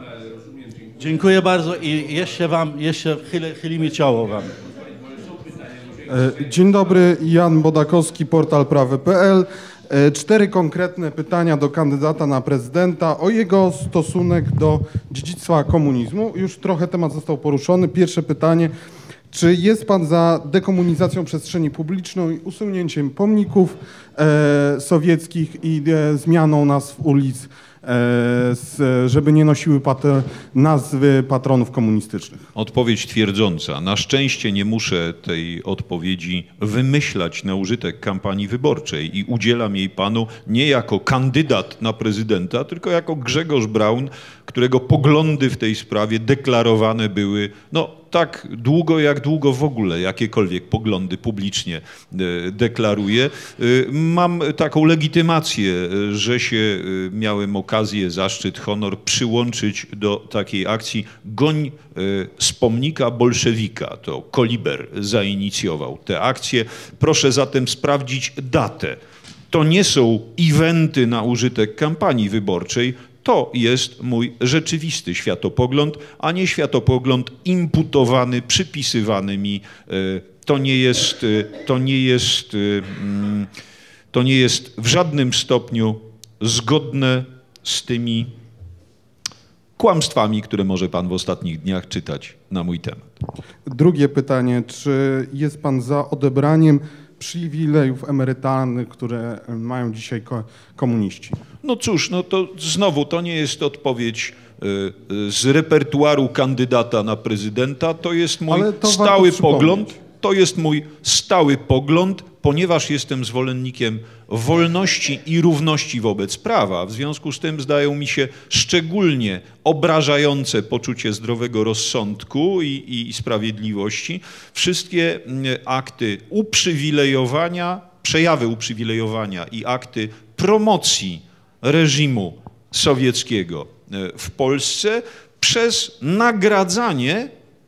Dziękuję bardzo i jeszcze wam, jeszcze chylę, chyli mi czoło wam. Dzień dobry, Jan Bodakowski, portal prawy kropka p l. Cztery konkretne pytania do kandydata na prezydenta o jego stosunek do dziedzictwa komunizmu. Już trochę temat został poruszony. Pierwsze pytanie. Czy jest pan za dekomunizacją przestrzeni publicznej, usunięciem pomników e, sowieckich i e, zmianą nazw ulic, e, z, żeby nie nosiły pater, nazwy patronów komunistycznych? Odpowiedź twierdząca. Na szczęście nie muszę tej odpowiedzi wymyślać na użytek kampanii wyborczej i udzielam jej panu nie jako kandydat na prezydenta, tylko jako Grzegorz Braun, którego poglądy w tej sprawie deklarowane były, no, tak długo, jak długo w ogóle jakiekolwiek poglądy publicznie deklaruję. Mam taką legitymację, że się miałem okazję, zaszczyt, honor przyłączyć do takiej akcji Goń z pomnika bolszewika. To Koliber zainicjował tę akcję. Proszę zatem sprawdzić datę. To nie są eventy na użytek kampanii wyborczej, to jest mój rzeczywisty światopogląd, a nie światopogląd imputowany, przypisywany mi. To nie jest, to nie jest, to nie jest w żadnym stopniu zgodne z tymi kłamstwami, które może pan w ostatnich dniach czytać na mój temat. Drugie pytanie. Czy jest pan za odebraniem przywilejów emerytalnych, które mają dzisiaj ko komuniści? No cóż, no to znowu to nie jest odpowiedź z repertuaru kandydata na prezydenta, to jest mój to stały pogląd, to jest mój stały pogląd, ponieważ jestem zwolennikiem wolności i równości wobec prawa. W związku z tym zdają mi się szczególnie obrażające poczucie zdrowego rozsądku i, i sprawiedliwości wszystkie akty uprzywilejowania, przejawy uprzywilejowania i akty promocji reżimu sowieckiego w Polsce przez nagradzanie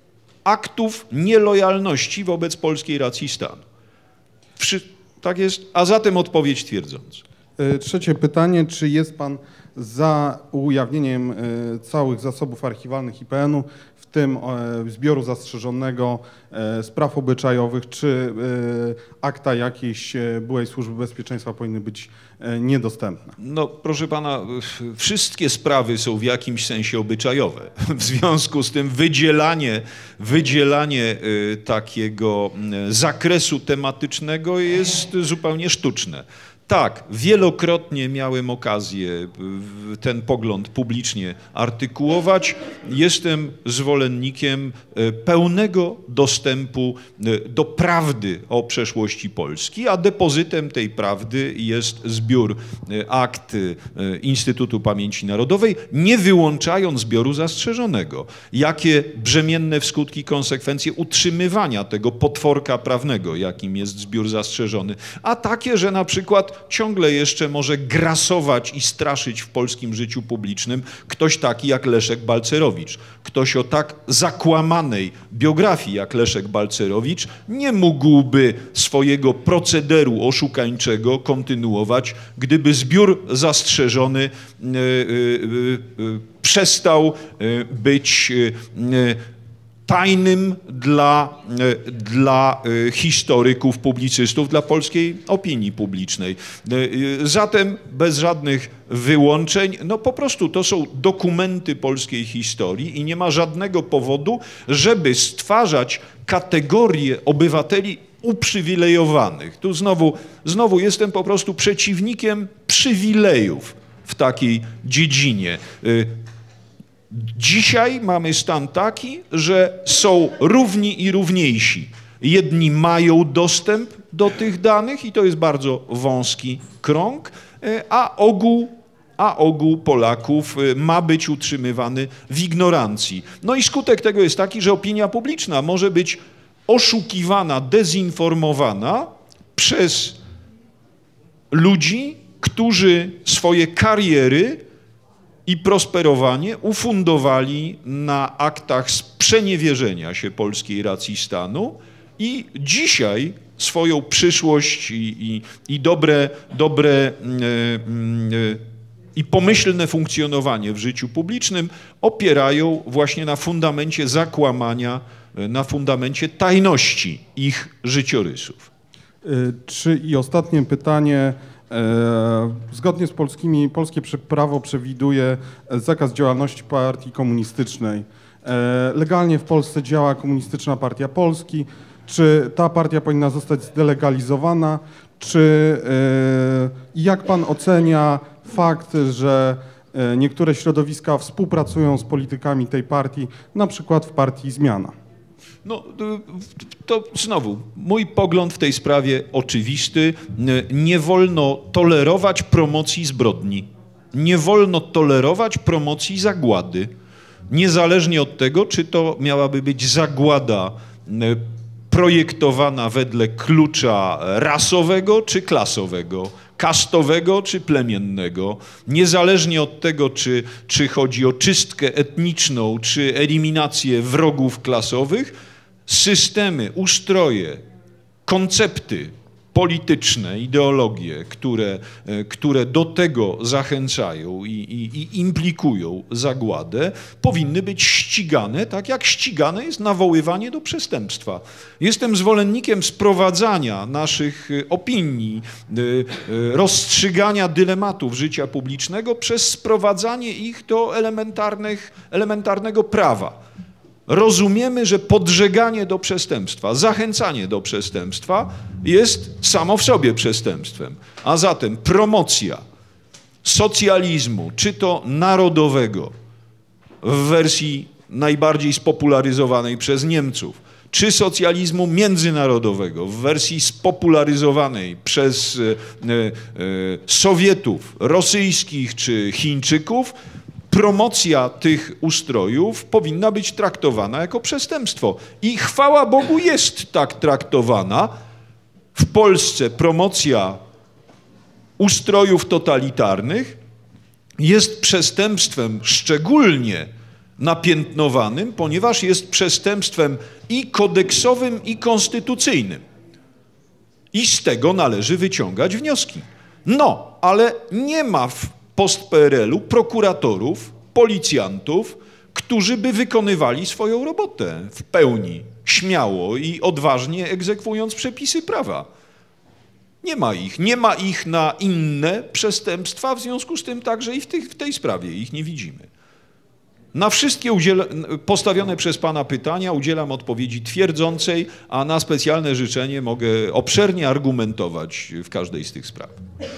aktów nielojalności wobec polskiej racji stanu. Wszy tak jest, a zatem odpowiedź twierdząca. Trzecie pytanie, czy jest pan za ujawnieniem całych zasobów archiwalnych I P N u, w tym zbioru zastrzeżonego spraw obyczajowych, czy akta jakiejś byłej Służby Bezpieczeństwa powinny być niedostępne? No proszę pana, wszystkie sprawy są w jakimś sensie obyczajowe. W związku z tym wydzielanie, wydzielanie takiego zakresu tematycznego jest zupełnie sztuczne. Tak, wielokrotnie miałem okazję ten pogląd publicznie artykułować. Jestem zwolennikiem pełnego dostępu do prawdy o przeszłości Polski, a depozytem tej prawdy jest zbiór akt Instytutu Pamięci Narodowej, nie wyłączając zbioru zastrzeżonego. Jakie brzemienne w skutki konsekwencje utrzymywania tego potworka prawnego, jakim jest zbiór zastrzeżony, a takie, że na przykład ciągle jeszcze może grasować i straszyć w polskim życiu publicznym ktoś taki jak Leszek Balcerowicz. Ktoś o tak zakłamanej biografii jak Leszek Balcerowicz nie mógłby swojego procederu oszukańczego kontynuować, gdyby zbiór zastrzeżony yy, yy, yy, przestał yy, być yy, tajnym dla, dla historyków, publicystów, dla polskiej opinii publicznej. Zatem bez żadnych wyłączeń, no po prostu to są dokumenty polskiej historii i nie ma żadnego powodu, żeby stwarzać kategorię obywateli uprzywilejowanych. Tu znowu, znowu jestem po prostu przeciwnikiem przywilejów w takiej dziedzinie. Dzisiaj mamy stan taki, że są równi i równiejsi. Jedni mają dostęp do tych danych i to jest bardzo wąski krąg, a ogół, a ogół Polaków ma być utrzymywany w ignorancji. No i skutek tego jest taki, że opinia publiczna może być oszukiwana, dezinformowana przez ludzi, którzy swoje kariery i prosperowanie ufundowali na aktach sprzeniewierzenia się polskiej racji stanu i dzisiaj swoją przyszłość i, i, i dobre, dobre e, e, i pomyślne funkcjonowanie w życiu publicznym opierają właśnie na fundamencie zakłamania, na fundamencie tajności ich życiorysów. Czy i ostatnie pytanie, E, zgodnie z polskimi, polskie prawo przewiduje zakaz działalności partii komunistycznej. E, legalnie w Polsce działa Komunistyczna Partia Polski. Czy ta partia powinna zostać zdelegalizowana? Czy i jak pan ocenia fakt, że niektóre środowiska współpracują z politykami tej partii, na przykład w partii Zmiana? No, to znowu, mój pogląd w tej sprawie oczywisty. Nie wolno tolerować promocji zbrodni. Nie wolno tolerować promocji zagłady. Niezależnie od tego, czy to miałaby być zagłada projektowana wedle klucza rasowego czy klasowego, kastowego czy plemiennego, niezależnie od tego, czy, czy chodzi o czystkę etniczną, czy eliminację wrogów klasowych, systemy, ustroje, koncepty polityczne, ideologie, które, które do tego zachęcają i, i, i implikują zagładę, powinny być ścigane tak, jak ścigane jest nawoływanie do przestępstwa. Jestem zwolennikiem sprowadzania naszych opinii, rozstrzygania dylematów życia publicznego przez sprowadzanie ich do elementarnych, elementarnego prawa. Rozumiemy, że podżeganie do przestępstwa, zachęcanie do przestępstwa jest samo w sobie przestępstwem. A zatem promocja socjalizmu, czy to narodowego w wersji najbardziej spopularyzowanej przez Niemców, czy socjalizmu międzynarodowego w wersji spopularyzowanej przez e, e, Sowietów rosyjskich czy Chińczyków, promocja tych ustrojów powinna być traktowana jako przestępstwo. I chwała Bogu jest tak traktowana. W Polsce promocja ustrojów totalitarnych jest przestępstwem szczególnie napiętnowanym, ponieważ jest przestępstwem i kodeksowym, i konstytucyjnym. I z tego należy wyciągać wnioski. No, ale nie ma w post-P R L u prokuratorów, policjantów, którzy by wykonywali swoją robotę w pełni, śmiało i odważnie egzekwując przepisy prawa. Nie ma ich. Nie ma ich na inne przestępstwa, w związku z tym także i w, tych, w tej sprawie ich nie widzimy. Na wszystkie postawione przez pana pytania udzielam odpowiedzi twierdzącej, a na specjalne życzenie mogę obszernie argumentować w każdej z tych spraw.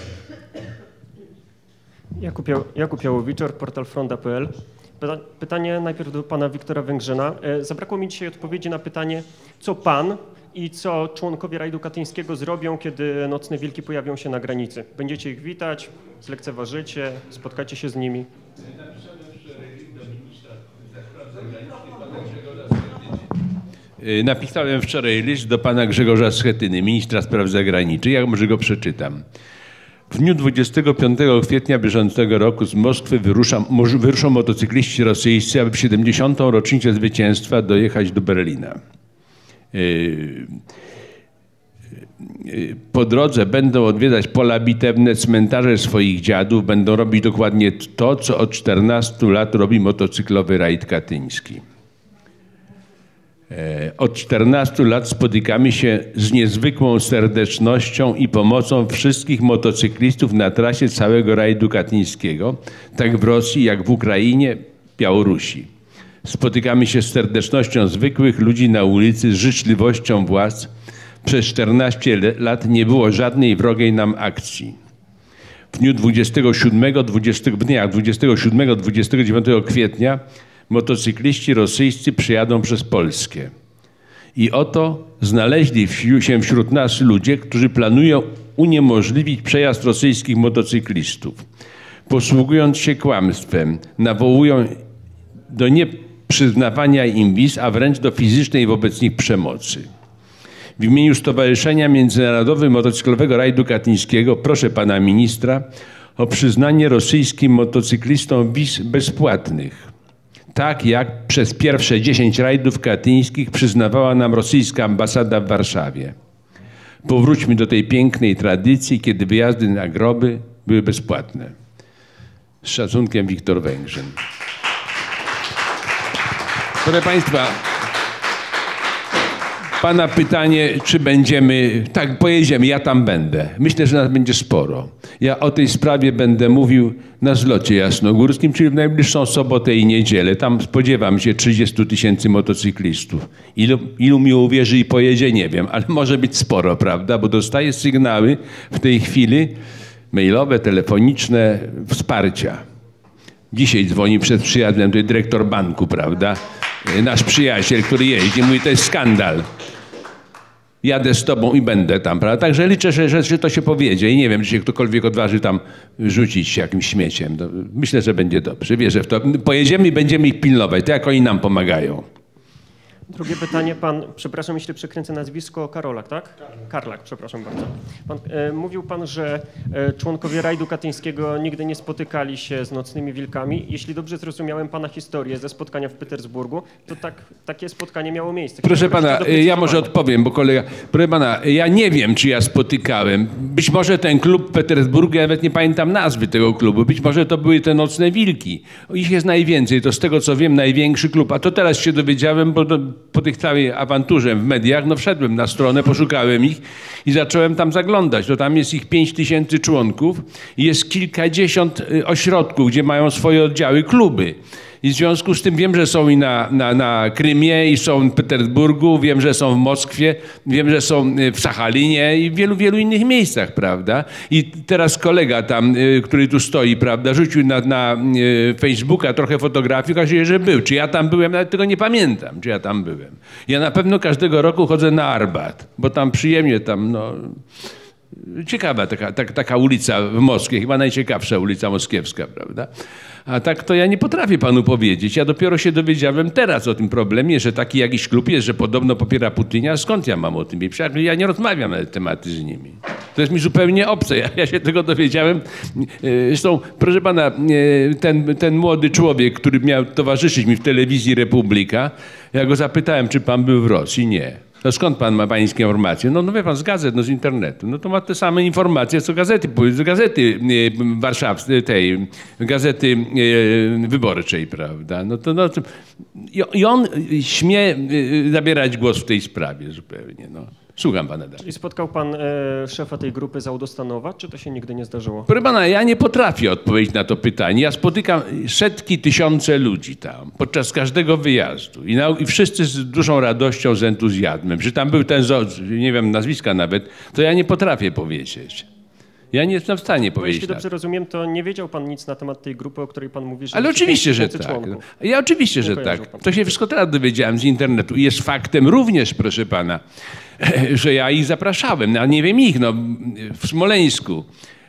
Jakub, Jakub Jałowiczer, portal fronda kropka p l. Pytanie najpierw do pana Wiktora Węgrzyna. Zabrakło mi dzisiaj odpowiedzi na pytanie, co pan i co członkowie rajdu katyńskiego zrobią, kiedy nocne wilki pojawią się na granicy. Będziecie ich witać, zlekceważycie, spotkacie się z nimi? Napisałem wczoraj list do pana Grzegorza Schetyny, ministra spraw zagranicznych. Ja może go przeczytam. W dniu dwudziestego piątego kwietnia bieżącego roku z Moskwy wyrusza, wyruszą motocykliści rosyjscy, aby w siedemdziesiątą rocznicę zwycięstwa dojechać do Berlina. Po drodze będą odwiedzać pola bitewne, cmentarze swoich dziadów, będą robić dokładnie to, co od czternastu lat robi motocyklowy rajd katyński. Od czternastu lat spotykamy się z niezwykłą serdecznością i pomocą wszystkich motocyklistów na trasie całego rajdu katyńskiego, tak w Rosji, jak w Ukrainie, Białorusi. Spotykamy się z serdecznością zwykłych ludzi na ulicy, z życzliwością władz. Przez czternaście lat nie było żadnej wrogiej nam akcji. W dniu dwudziestego siódmego, dwudziestego, w dniach dwudziestego siódmego do dwudziestego dziewiątego kwietnia motocykliści rosyjscy przyjadą przez Polskę. I oto znaleźli się wśród nas ludzie, którzy planują uniemożliwić przejazd rosyjskich motocyklistów. Posługując się kłamstwem, nawołują do nieprzyznawania im wiz, a wręcz do fizycznej wobec nich przemocy. W imieniu Stowarzyszenia Międzynarodowego Motocyklowego Rajdu Katyńskiego proszę pana ministra o przyznanie rosyjskim motocyklistom wiz bezpłatnych. Tak jak przez pierwsze dziesięć rajdów katyńskich przyznawała nam rosyjska ambasada w Warszawie. Powróćmy do tej pięknej tradycji, kiedy wyjazdy na groby były bezpłatne. Z szacunkiem, Wiktor Węgrzyn. Proszę państwa, pana pytanie, czy będziemy, tak pojedziemy, ja tam będę. Myślę, że nas będzie sporo. Ja o tej sprawie będę mówił na zlocie jasnogórskim, czyli w najbliższą sobotę i niedzielę. Tam spodziewam się trzydziestu tysięcy motocyklistów. Ilu, ilu mi uwierzy i pojedzie, nie wiem, ale może być sporo, prawda? Bo dostaję sygnały w tej chwili mailowe, telefoniczne, wsparcia. Dzisiaj dzwoni przed przyjazdem tutaj dyrektor banku, prawda? Nasz przyjaciel, który jeździ, mówi, to jest skandal. Jadę z tobą i będę tam, prawda? Także liczę, że, że, że to się powiedzie i nie wiem, czy się ktokolwiek odważy tam rzucić się jakimś śmieciem. To myślę, że będzie dobrze. Wierzę w to. Pojedziemy i będziemy ich pilnować, tak jak oni nam pomagają. Drugie pytanie, pan, przepraszam, jeśli przekręcę nazwisko, Karolak, tak? Karlak, Karlak przepraszam bardzo. Pan, e, mówił pan, że e, członkowie rajdu katyńskiego nigdy nie spotykali się z nocnymi wilkami. Jeśli dobrze zrozumiałem pana historię ze spotkania w Petersburgu, to tak, takie spotkanie miało miejsce. Proszę pana, ja może odpowiem, bo kolega... Proszę pana, ja nie wiem, czy ja spotykałem. Być może ten klub w Petersburgu, ja nawet nie pamiętam nazwy tego klubu, być może to były te nocne wilki. Ich jest najwięcej, to z tego co wiem największy klub, a to teraz się dowiedziałem, bo... Do, po tych całej awanturze w mediach, no wszedłem na stronę, poszukałem ich i zacząłem tam zaglądać. To tam jest ich pięć tysięcy członków i jest kilkadziesiąt ośrodków, gdzie mają swoje oddziały, kluby. I w związku z tym wiem, że są i na, na, na Krymie, i są w Petersburgu, wiem, że są w Moskwie, wiem, że są w Sachalinie i w wielu, wielu innych miejscach, prawda? I teraz kolega tam, który tu stoi, prawda, rzucił na, na Facebooka trochę fotografii, okazuje się, że był. Czy ja tam byłem? Nawet tego nie pamiętam, czy ja tam byłem. Ja na pewno każdego roku chodzę na Arbat, bo tam przyjemnie, tam no... Ciekawa taka, taka, taka ulica w Moskwie, chyba najciekawsza ulica moskiewska, prawda? A tak to ja nie potrafię panu powiedzieć. Ja dopiero się dowiedziałem teraz o tym problemie, że taki jakiś klub jest, że podobno popiera Putina. Skąd ja mam o tym wiedzieć? Przecież ja nie rozmawiam na te tematy z nimi. To jest mi zupełnie obce. Ja, ja się tego dowiedziałem. Zresztą, proszę pana, ten, ten młody człowiek, który miał towarzyszyć mi w telewizji Republika, ja go zapytałem, czy pan był w Rosji. Nie. No skąd pan ma pańskie informacje? No, no wie pan, z gazet, no z internetu. No to ma te same informacje, co gazety, z gazety warszawskiej, tej gazety wyborczej, prawda? No to, no to, i on śmie zabierać głos w tej sprawie zupełnie, no. Słucham pana dalej. Czyli spotkał pan e, szefa tej grupy z Autostanowa, czy to się nigdy nie zdarzyło? Proszę pana, ja nie potrafię odpowiedzieć na to pytanie. Ja spotykam setki, tysiące ludzi tam podczas każdego wyjazdu i, na, i wszyscy z dużą radością, z entuzjazmem. Że tam był ten, nie wiem nazwiska nawet, to ja nie potrafię powiedzieć. Ja nie jestem w stanie powiedzieć. Jeśli dobrze rozumiem, to nie wiedział pan nic na temat tej grupy, o której pan mówi, że... Ale oczywiście, że tak. Członków. Ja oczywiście, że tak. To się wszystko teraz dowiedziałem z internetu. I jest faktem również, proszę pana, że ja ich zapraszałem, no, nie wiem ich, no, w Smoleńsku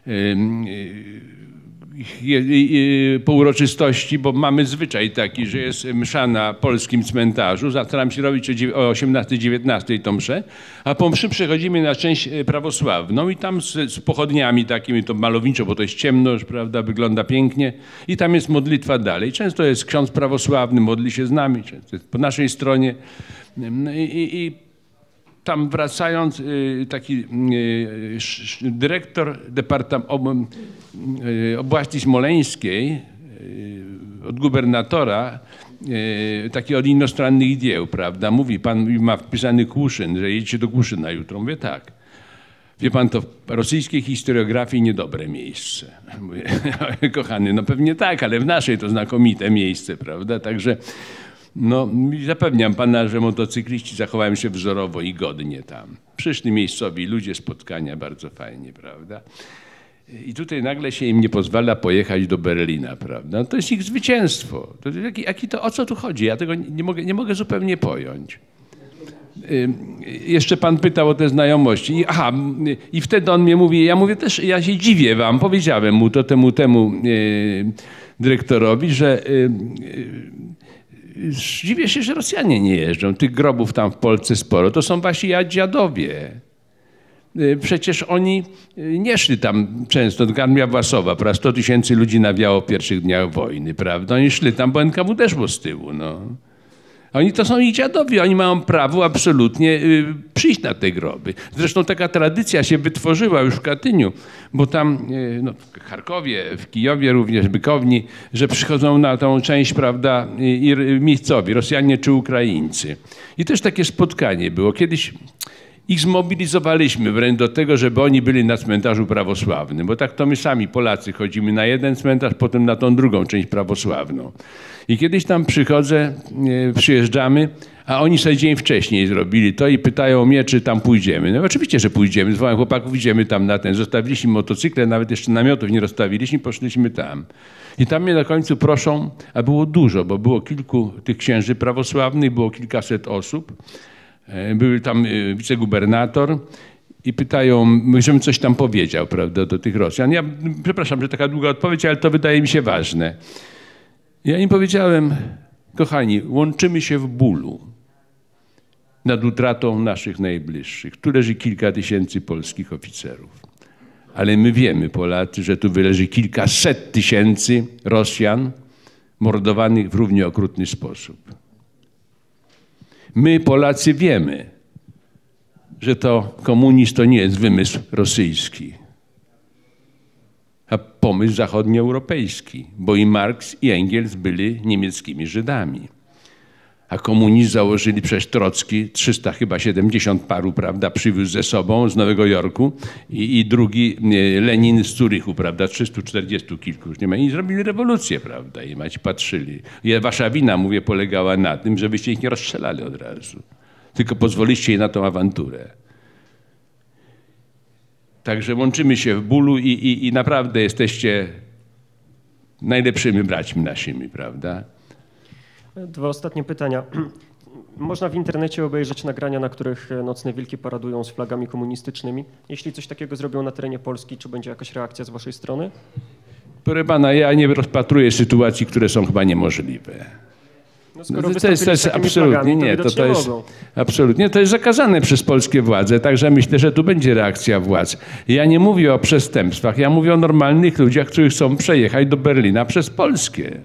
po uroczystości, bo mamy zwyczaj taki, że jest msza na polskim cmentarzu, staram się robić o osiemnastej, dziewiętnastej tą mszę, a po mszy przechodzimy na część prawosławną i tam z, z pochodniami takimi, to malowniczo, bo to jest ciemno, prawda, wygląda pięknie i tam jest modlitwa dalej. Często jest ksiądz prawosławny, modli się z nami, często jest po naszej stronie i, i, i tam wracając, taki dyrektor Departamentu Oblasti Smoleńskiej od gubernatora, taki od inostrannych dzieł, prawda, mówi, pan ma wpisany Kłuszyn, że jedziecie do Kłuszyna jutro. Mówię, tak. Wie pan, to w rosyjskiej historiografii niedobre miejsce. Mówię, kochany, no pewnie tak, ale w naszej to znakomite miejsce, prawda, także... No, zapewniam pana, że motocykliści zachowają się wzorowo i godnie tam. Przyszli miejscowi ludzie, spotkania, bardzo fajnie, prawda? I tutaj nagle się im nie pozwala pojechać do Berlina, prawda? No to jest ich zwycięstwo. To, jaki, jaki to, o co tu chodzi? Ja tego nie mogę, nie mogę zupełnie pojąć. Jeszcze pan pytał o te znajomości. I, aha, i wtedy on mnie mówi, ja mówię też, ja się dziwię wam, powiedziałem mu to temu, temu yy, dyrektorowi, że yy, dziwię się, że Rosjanie nie jeżdżą. Tych grobów tam w Polsce sporo. To są wasi dziadowie. Przecież oni nie szli tam często, do Armia Własowa, prawda? sto tysięcy ludzi nawiało w pierwszych dniach wojny, prawda? Oni szli tam, bo N K W D szło z tyłu, no. Oni to są ich dziadowie, oni mają prawo absolutnie y, przyjść na te groby. Zresztą taka tradycja się wytworzyła już w Katyniu, bo tam y, no, w Charkowie, w Kijowie również, Bykowni, że przychodzą na tą część, prawda, y, y, miejscowi, Rosjanie czy Ukraińcy. I też takie spotkanie było. Kiedyś Ich zmobilizowaliśmy wręcz do tego, żeby oni byli na cmentarzu prawosławnym, bo tak to my sami Polacy chodzimy na jeden cmentarz, potem na tą drugą część prawosławną. I kiedyś tam przychodzę, przyjeżdżamy, a oni sobie dzień wcześniej zrobili to i pytają mnie, czy tam pójdziemy. No oczywiście, że pójdziemy. Zwołałem chłopaków, idziemy tam na ten. Zostawiliśmy motocykle, nawet jeszcze namiotów nie rozstawiliśmy, poszliśmy tam. I tam mnie na końcu proszą, a było dużo, bo było kilku tych księży prawosławnych, było kilkaset osób. Był tam wicegubernator i pytają, żebym coś tam powiedział, prawda, do tych Rosjan. Ja przepraszam, że taka długa odpowiedź, ale to wydaje mi się ważne. Ja im powiedziałem, kochani, łączymy się w bólu nad utratą naszych najbliższych. Tu leży kilka tysięcy polskich oficerów. Ale my wiemy, Polacy, że tu wyleży kilkaset tysięcy Rosjan mordowanych w równie okrutny sposób. My, Polacy, wiemy, że to komunizm to nie jest wymysł rosyjski, a pomysł zachodnioeuropejski, bo i Marks, i Engels byli niemieckimi Żydami. A komunizm założyli przez Trocki, trzysta chyba siedemdziesiąt paru, prawda, przywiózł ze sobą z Nowego Jorku i, i drugi Lenin z Zurychu, prawda, trzystu czterdziestu kilku już nie ma. I zrobili rewolucję, prawda, i macie patrzyli. I wasza wina, mówię, polegała na tym, że wyście ich nie rozstrzelali od razu, tylko pozwoliście na tą awanturę. Także łączymy się w bólu i, i, i naprawdę jesteście najlepszymi braćmi naszymi, prawda? Dwa ostatnie pytania. Można w internecie obejrzeć nagrania, na których nocne wilki paradują z flagami komunistycznymi. Jeśli coś takiego zrobią na terenie Polski, czy będzie jakaś reakcja z waszej strony? Proszę pana, ja nie rozpatruję sytuacji, które są chyba niemożliwe. No skoro no to jest, to jest absolutnie flagami, to nie, to, to jest mogą. absolutnie, to jest zakazane przez polskie władze, także myślę, że tu będzie reakcja władz. Ja nie mówię o przestępstwach, ja mówię o normalnych ludziach, którzy chcą przejechać do Berlina przez Polskę.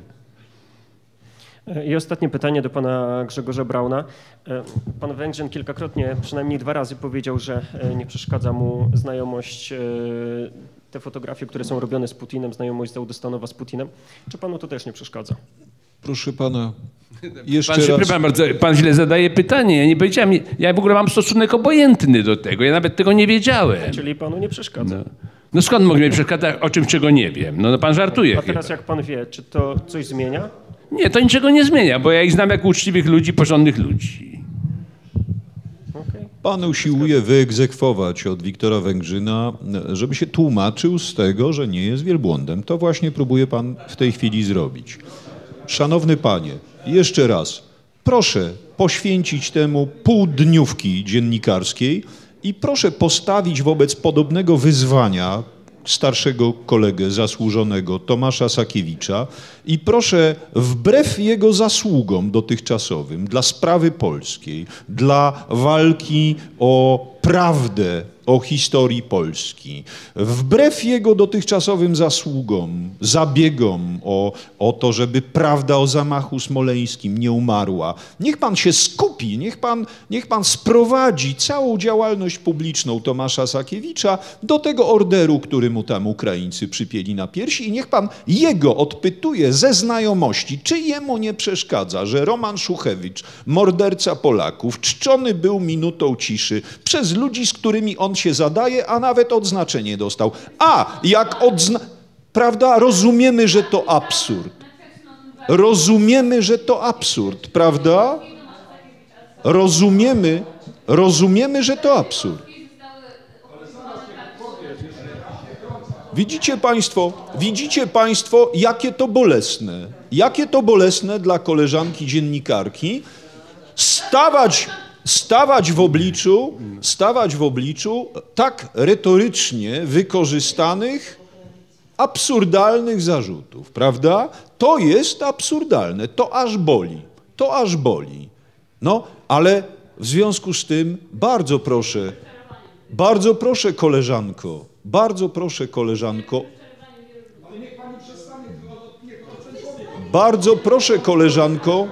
I ostatnie pytanie do pana Grzegorza Brauna. Pan Węgrzyn kilkakrotnie, przynajmniej dwa razy powiedział, że nie przeszkadza mu znajomość, te fotografie, które są robione z Putinem, znajomość Załudostanowa z Putinem. Czy panu to też nie przeszkadza? Proszę pana, jeszcze pan, raz. Pan, bardzo, pan źle zadaje pytanie. Ja nie powiedziałem, ja w ogóle mam stosunek obojętny do tego. Ja nawet tego nie wiedziałem. Czyli panu nie przeszkadza? No, no skąd mogę mi przeszkadzać o czymś, czego nie wiem? No, no pan żartuje. A teraz chyba. Jak pan wie, czy to coś zmienia? Nie, to niczego nie zmienia, bo ja ich znam jak uczciwych ludzi, porządnych ludzi. Okay. Pan usiłuje wyegzekwować od Wiktora Węgrzyna, żeby się tłumaczył z tego, że nie jest wielbłądem. To właśnie próbuje pan w tej chwili zrobić. Szanowny panie, jeszcze raz, proszę poświęcić temu pół dniówki dziennikarskiej i proszę postawić wobec podobnego wyzwania starszego kolegę zasłużonego Tomasza Sakiewicza i proszę wbrew jego zasługom dotychczasowym dla sprawy polskiej, dla walki o prawdę o historii Polski, wbrew jego dotychczasowym zasługom, zabiegom o, o to, żeby prawda o zamachu smoleńskim nie umarła, niech pan się skupi, niech pan, niech pan sprowadzi całą działalność publiczną Tomasza Sakiewicza do tego orderu, który mu tam Ukraińcy przypięli na piersi i niech pan jego odpytuje ze znajomości, czy jemu nie przeszkadza, że Roman Szuchewicz, morderca Polaków, czczony był minutą ciszy przez ludzi, z którymi on się zadaje, a nawet odznaczenie dostał. A jak odzna... Prawda? Rozumiemy, że to absurd. Rozumiemy, że to absurd, prawda? Rozumiemy, rozumiemy, że to absurd. Widzicie państwo, widzicie państwo, jakie to bolesne. Jakie to bolesne dla koleżanki dziennikarki stawać... Stawać w obliczu, stawać w obliczu tak retorycznie wykorzystanych, absurdalnych zarzutów, prawda? To jest absurdalne, to aż boli, to aż boli. No, ale w związku z tym bardzo proszę, bardzo proszę koleżanko, bardzo proszę koleżanko, bardzo proszę koleżanko,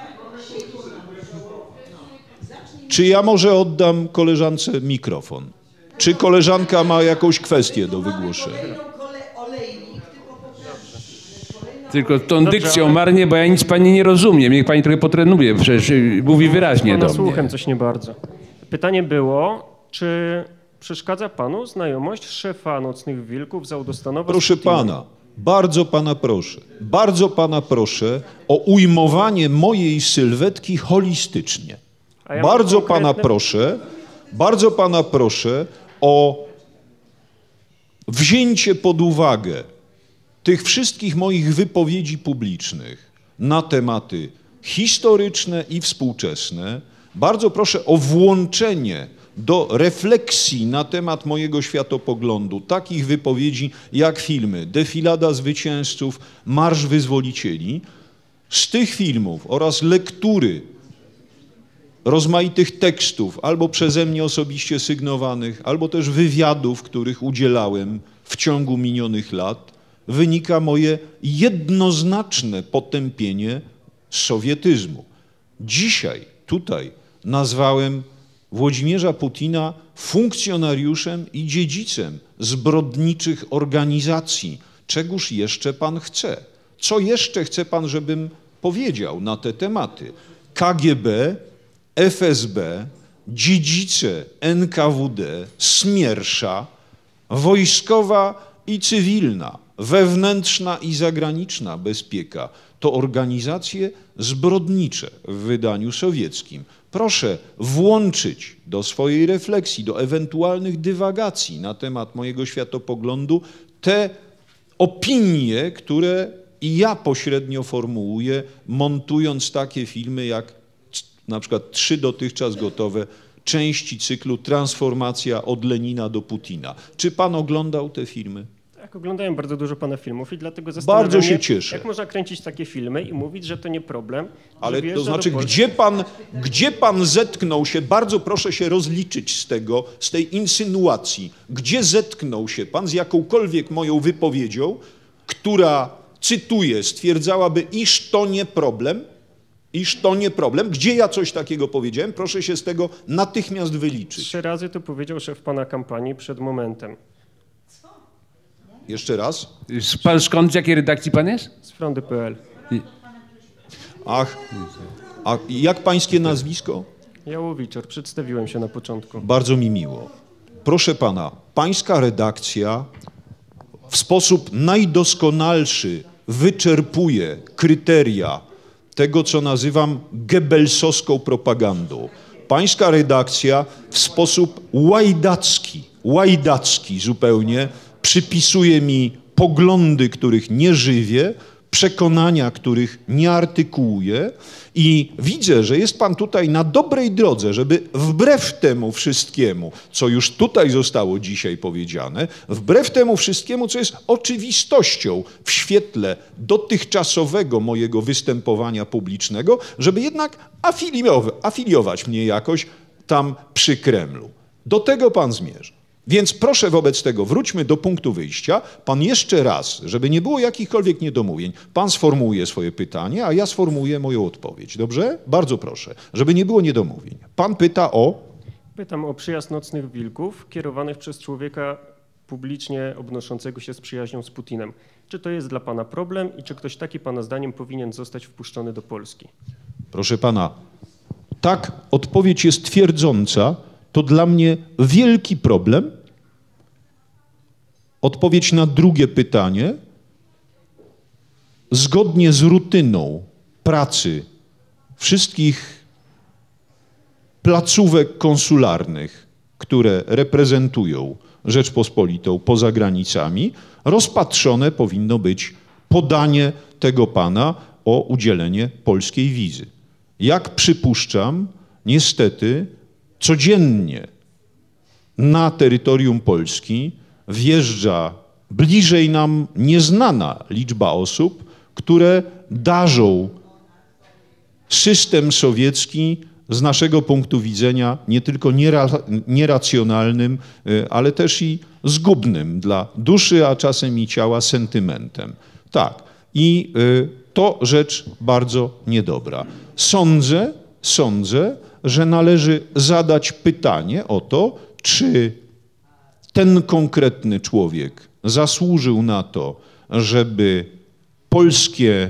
czy ja może oddam koleżance mikrofon? Czy koleżanka ma jakąś kwestię do wygłoszenia? Tylko tą dykcją marnie, bo ja nic pani nie rozumiem. Niech pani trochę potrenuje, przecież mówi wyraźnie do mnie. Słuchem coś nie bardzo. Pytanie było, Czy przeszkadza panu znajomość szefa Nocnych Wilków Załdo Stanowa? Proszę pana, bardzo pana proszę, bardzo pana proszę o ujmowanie mojej sylwetki holistycznie. Ja bardzo konkretne... pana proszę, bardzo pana proszę o wzięcie pod uwagę tych wszystkich moich wypowiedzi publicznych na tematy historyczne i współczesne. Bardzo proszę o włączenie do refleksji na temat mojego światopoglądu takich wypowiedzi jak filmy Defilada Zwycięzców, Marsz Wyzwolicieli. Z tych filmów oraz lektury rozmaitych tekstów, albo przeze mnie osobiście sygnowanych, albo też wywiadów, których udzielałem w ciągu minionych lat, wynika moje jednoznaczne potępienie sowietyzmu. Dzisiaj tutaj nazwałem Włodzimierza Putina funkcjonariuszem i dziedzicem zbrodniczych organizacji. Czegóż jeszcze pan chce? Co jeszcze chce pan, żebym powiedział na te tematy? K G B, F S B, dziedzice N K W D, Smiersza, wojskowa i cywilna, wewnętrzna i zagraniczna bezpieka to organizacje zbrodnicze w wydaniu sowieckim. Proszę włączyć do swojej refleksji, do ewentualnych dywagacji na temat mojego światopoglądu te opinie, które i ja pośrednio formułuję, montując takie filmy jak na przykład trzy dotychczas gotowe części cyklu Transformacja od Lenina do Putina. Czy pan oglądał te filmy? Tak, oglądałem bardzo dużo pana filmów i dlatego zastanawiam Bardzo się mnie, cieszę. jak można kręcić takie filmy i mówić, że to nie problem. Ale że to znaczy, do Polski... gdzie pan, gdzie pan zetknął się, bardzo proszę się rozliczyć z tego, z tej insynuacji, gdzie zetknął się pan z jakąkolwiek moją wypowiedzią, która, cytuję, stwierdzałaby, iż to nie problem, iż to nie problem. Gdzie ja coś takiego powiedziałem? Proszę się z tego natychmiast wyliczyć. Trzy razy to powiedział szef pana kampanii przed momentem. Jeszcze raz. Pan, skąd, z jakiej redakcji pan jest? Z frondy kropka p l. Ach, a jak pańskie nazwisko? Jałowiczor, przedstawiłem się na początku. Bardzo mi miło. Proszę pana, pańska redakcja w sposób najdoskonalszy wyczerpuje kryteria tego, co nazywam gebelsowską propagandą. Pańska redakcja w sposób łajdacki, łajdacki zupełnie przypisuje mi poglądy, których nie żywię, przekonania, których nie artykułuję i widzę, że jest pan tutaj na dobrej drodze, żeby wbrew temu wszystkiemu, co już tutaj zostało dzisiaj powiedziane, wbrew temu wszystkiemu, co jest oczywistością w świetle dotychczasowego mojego występowania publicznego, żeby jednak afiliować mnie jakoś tam przy Kremlu. Do tego pan zmierza. Więc proszę wobec tego, wróćmy do punktu wyjścia. Pan jeszcze raz, żeby nie było jakichkolwiek niedomówień, pan sformułuje swoje pytanie, a ja sformułuję moją odpowiedź. Dobrze? Bardzo proszę, żeby nie było niedomówień. Pan pyta o... Pytam o przyjazd Nocnych Wilków kierowanych przez człowieka publicznie obnoszącego się z przyjaźnią z Putinem. Czy to jest dla pana problem i czy ktoś taki pana zdaniem powinien zostać wpuszczony do Polski? Proszę pana, tak, odpowiedź jest twierdząca. To dla mnie wielki problem. Odpowiedź na drugie pytanie. Zgodnie z rutyną pracy wszystkich placówek konsularnych, które reprezentują Rzeczpospolitą poza granicami, rozpatrzone powinno być podanie tego pana o udzielenie polskiej wizy. Jak przypuszczam, niestety, codziennie na terytorium Polski wjeżdża bliżej nam nieznana liczba osób, które darzą system sowiecki z naszego punktu widzenia nie tylko nieracjonalnym, ale też i zgubnym dla duszy, a czasem i ciała sentymentem. Tak, i to rzecz bardzo niedobra. Sądzę, sądzę, że należy zadać pytanie o to, czy ten konkretny człowiek zasłużył na to, żeby polskie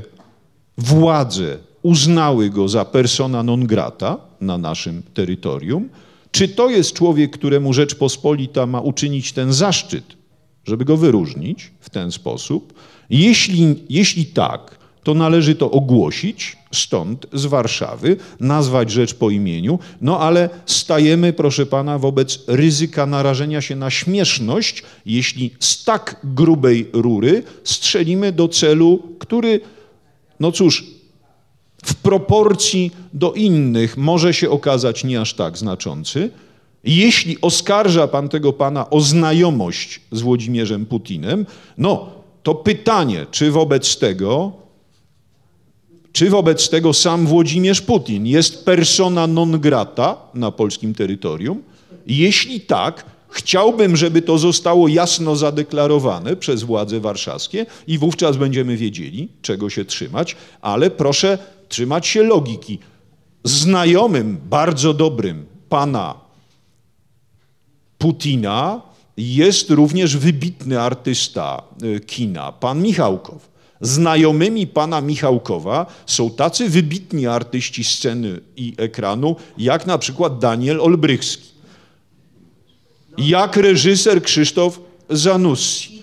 władze uznały go za persona non grata na naszym terytorium, Czy to jest człowiek, któremu Rzeczpospolita ma uczynić ten zaszczyt, żeby go wyróżnić w ten sposób? Jeśli, jeśli tak, to należy to ogłosić stąd, z Warszawy, nazwać rzecz po imieniu, no ale stajemy, proszę pana, wobec ryzyka narażenia się na śmieszność, jeśli z tak grubej rury strzelimy do celu, który, no cóż, w proporcji do innych może się okazać nie aż tak znaczący. Jeśli oskarża pan tego pana o znajomość z Włodzimierzem Putinem, no to pytanie, czy wobec tego, czy wobec tego sam Włodzimierz Putin jest persona non grata na polskim terytorium? Jeśli tak, chciałbym, żeby to zostało jasno zadeklarowane przez władze warszawskie i wówczas będziemy wiedzieli, czego się trzymać, ale proszę trzymać się logiki. Znajomym, bardzo dobrym pana Putina jest również wybitny artysta kina, pan Michałkow. Znajomymi pana Michałkowa są tacy wybitni artyści sceny i ekranu, jak na przykład Daniel Olbrychski, jak reżyser Krzysztof Zanussi.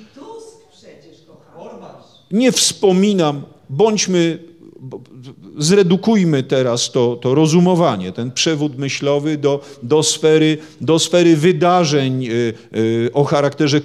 Nie wspominam, bądźmy, zredukujmy teraz to, to rozumowanie, ten przewód myślowy do, do, sfery, do sfery wydarzeń y, y, o charakterze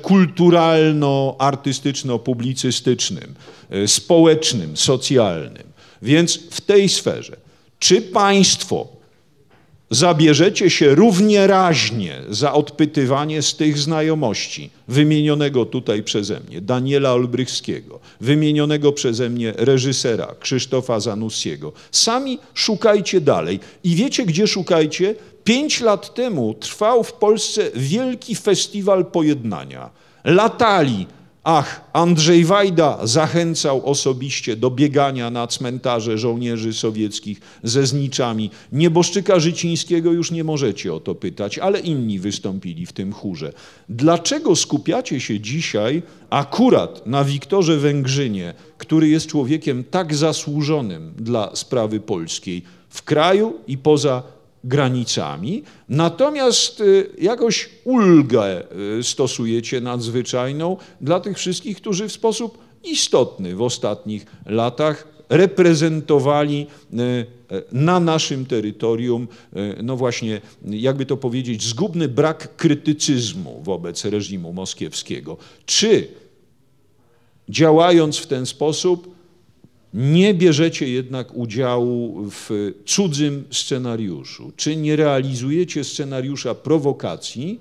kulturalno-artystyczno-publicystycznym, y, społecznym, socjalnym. Więc w tej sferze, czy państwo zabierzecie się równie raźnie za odpytywanie z tych znajomości wymienionego tutaj przeze mnie Daniela Olbrychskiego, wymienionego przeze mnie reżysera Krzysztofa Zanussiego. Sami szukajcie dalej. I wiecie, gdzie szukajcie? Pięć lat temu trwał w Polsce wielki festiwal pojednania. Latali. Ach, Andrzej Wajda zachęcał osobiście do biegania na cmentarze żołnierzy sowieckich ze zniczami. Nieboszczyka Życińskiego już nie możecie o to pytać, ale inni wystąpili w tym chórze. Dlaczego skupiacie się dzisiaj akurat na Wiktorze Węgrzynie, który jest człowiekiem tak zasłużonym dla sprawy polskiej w kraju i poza granicami, natomiast jakoś ulgę stosujecie nadzwyczajną dla tych wszystkich, którzy w sposób istotny w ostatnich latach reprezentowali na naszym terytorium, no właśnie, jakby to powiedzieć, zgubny brak krytycyzmu wobec reżimu moskiewskiego. Czy działając w ten sposób nie bierzecie jednak udziału w cudzym scenariuszu? Czy nie realizujecie scenariusza prowokacji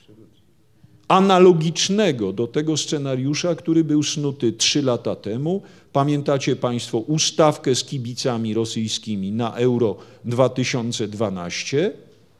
analogicznego do tego scenariusza, który był snuty trzy lata temu? Pamiętacie państwo ustawkę z kibicami rosyjskimi na Euro dwa tysiące dwanaście?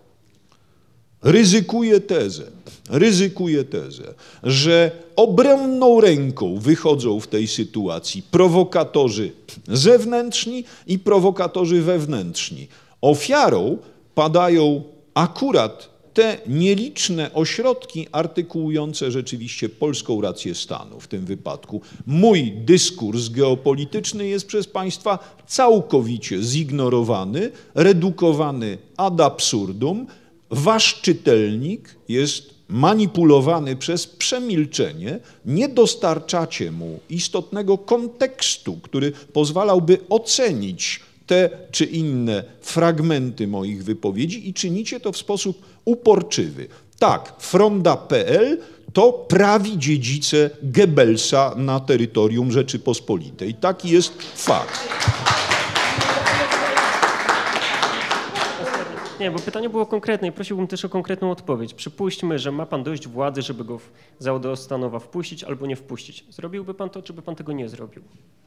Ryzykuję tezę, ryzykuję tezę, że obronną ręką wychodzą w tej sytuacji prowokatorzy zewnętrzni i prowokatorzy wewnętrzni. Ofiarą padają akurat te nieliczne ośrodki artykułujące rzeczywiście polską rację stanu w tym wypadku. Mój dyskurs geopolityczny jest przez państwa całkowicie zignorowany, redukowany ad absurdum. Wasz czytelnik jest manipulowany przez przemilczenie, nie dostarczacie mu istotnego kontekstu, który pozwalałby ocenić te czy inne fragmenty moich wypowiedzi i czynicie to w sposób uporczywy. Tak, Fronda kropka pe el to prawi dziedzice Goebbelsa na terytorium Rzeczypospolitej. Taki jest fakt. Nie, bo pytanie było konkretne i prosiłbym też o konkretną odpowiedź. Przypuśćmy, że ma pan dość władzy, żeby go za do Stanowa wpuścić albo nie wpuścić. Zrobiłby pan to, czy by pan tego nie zrobił?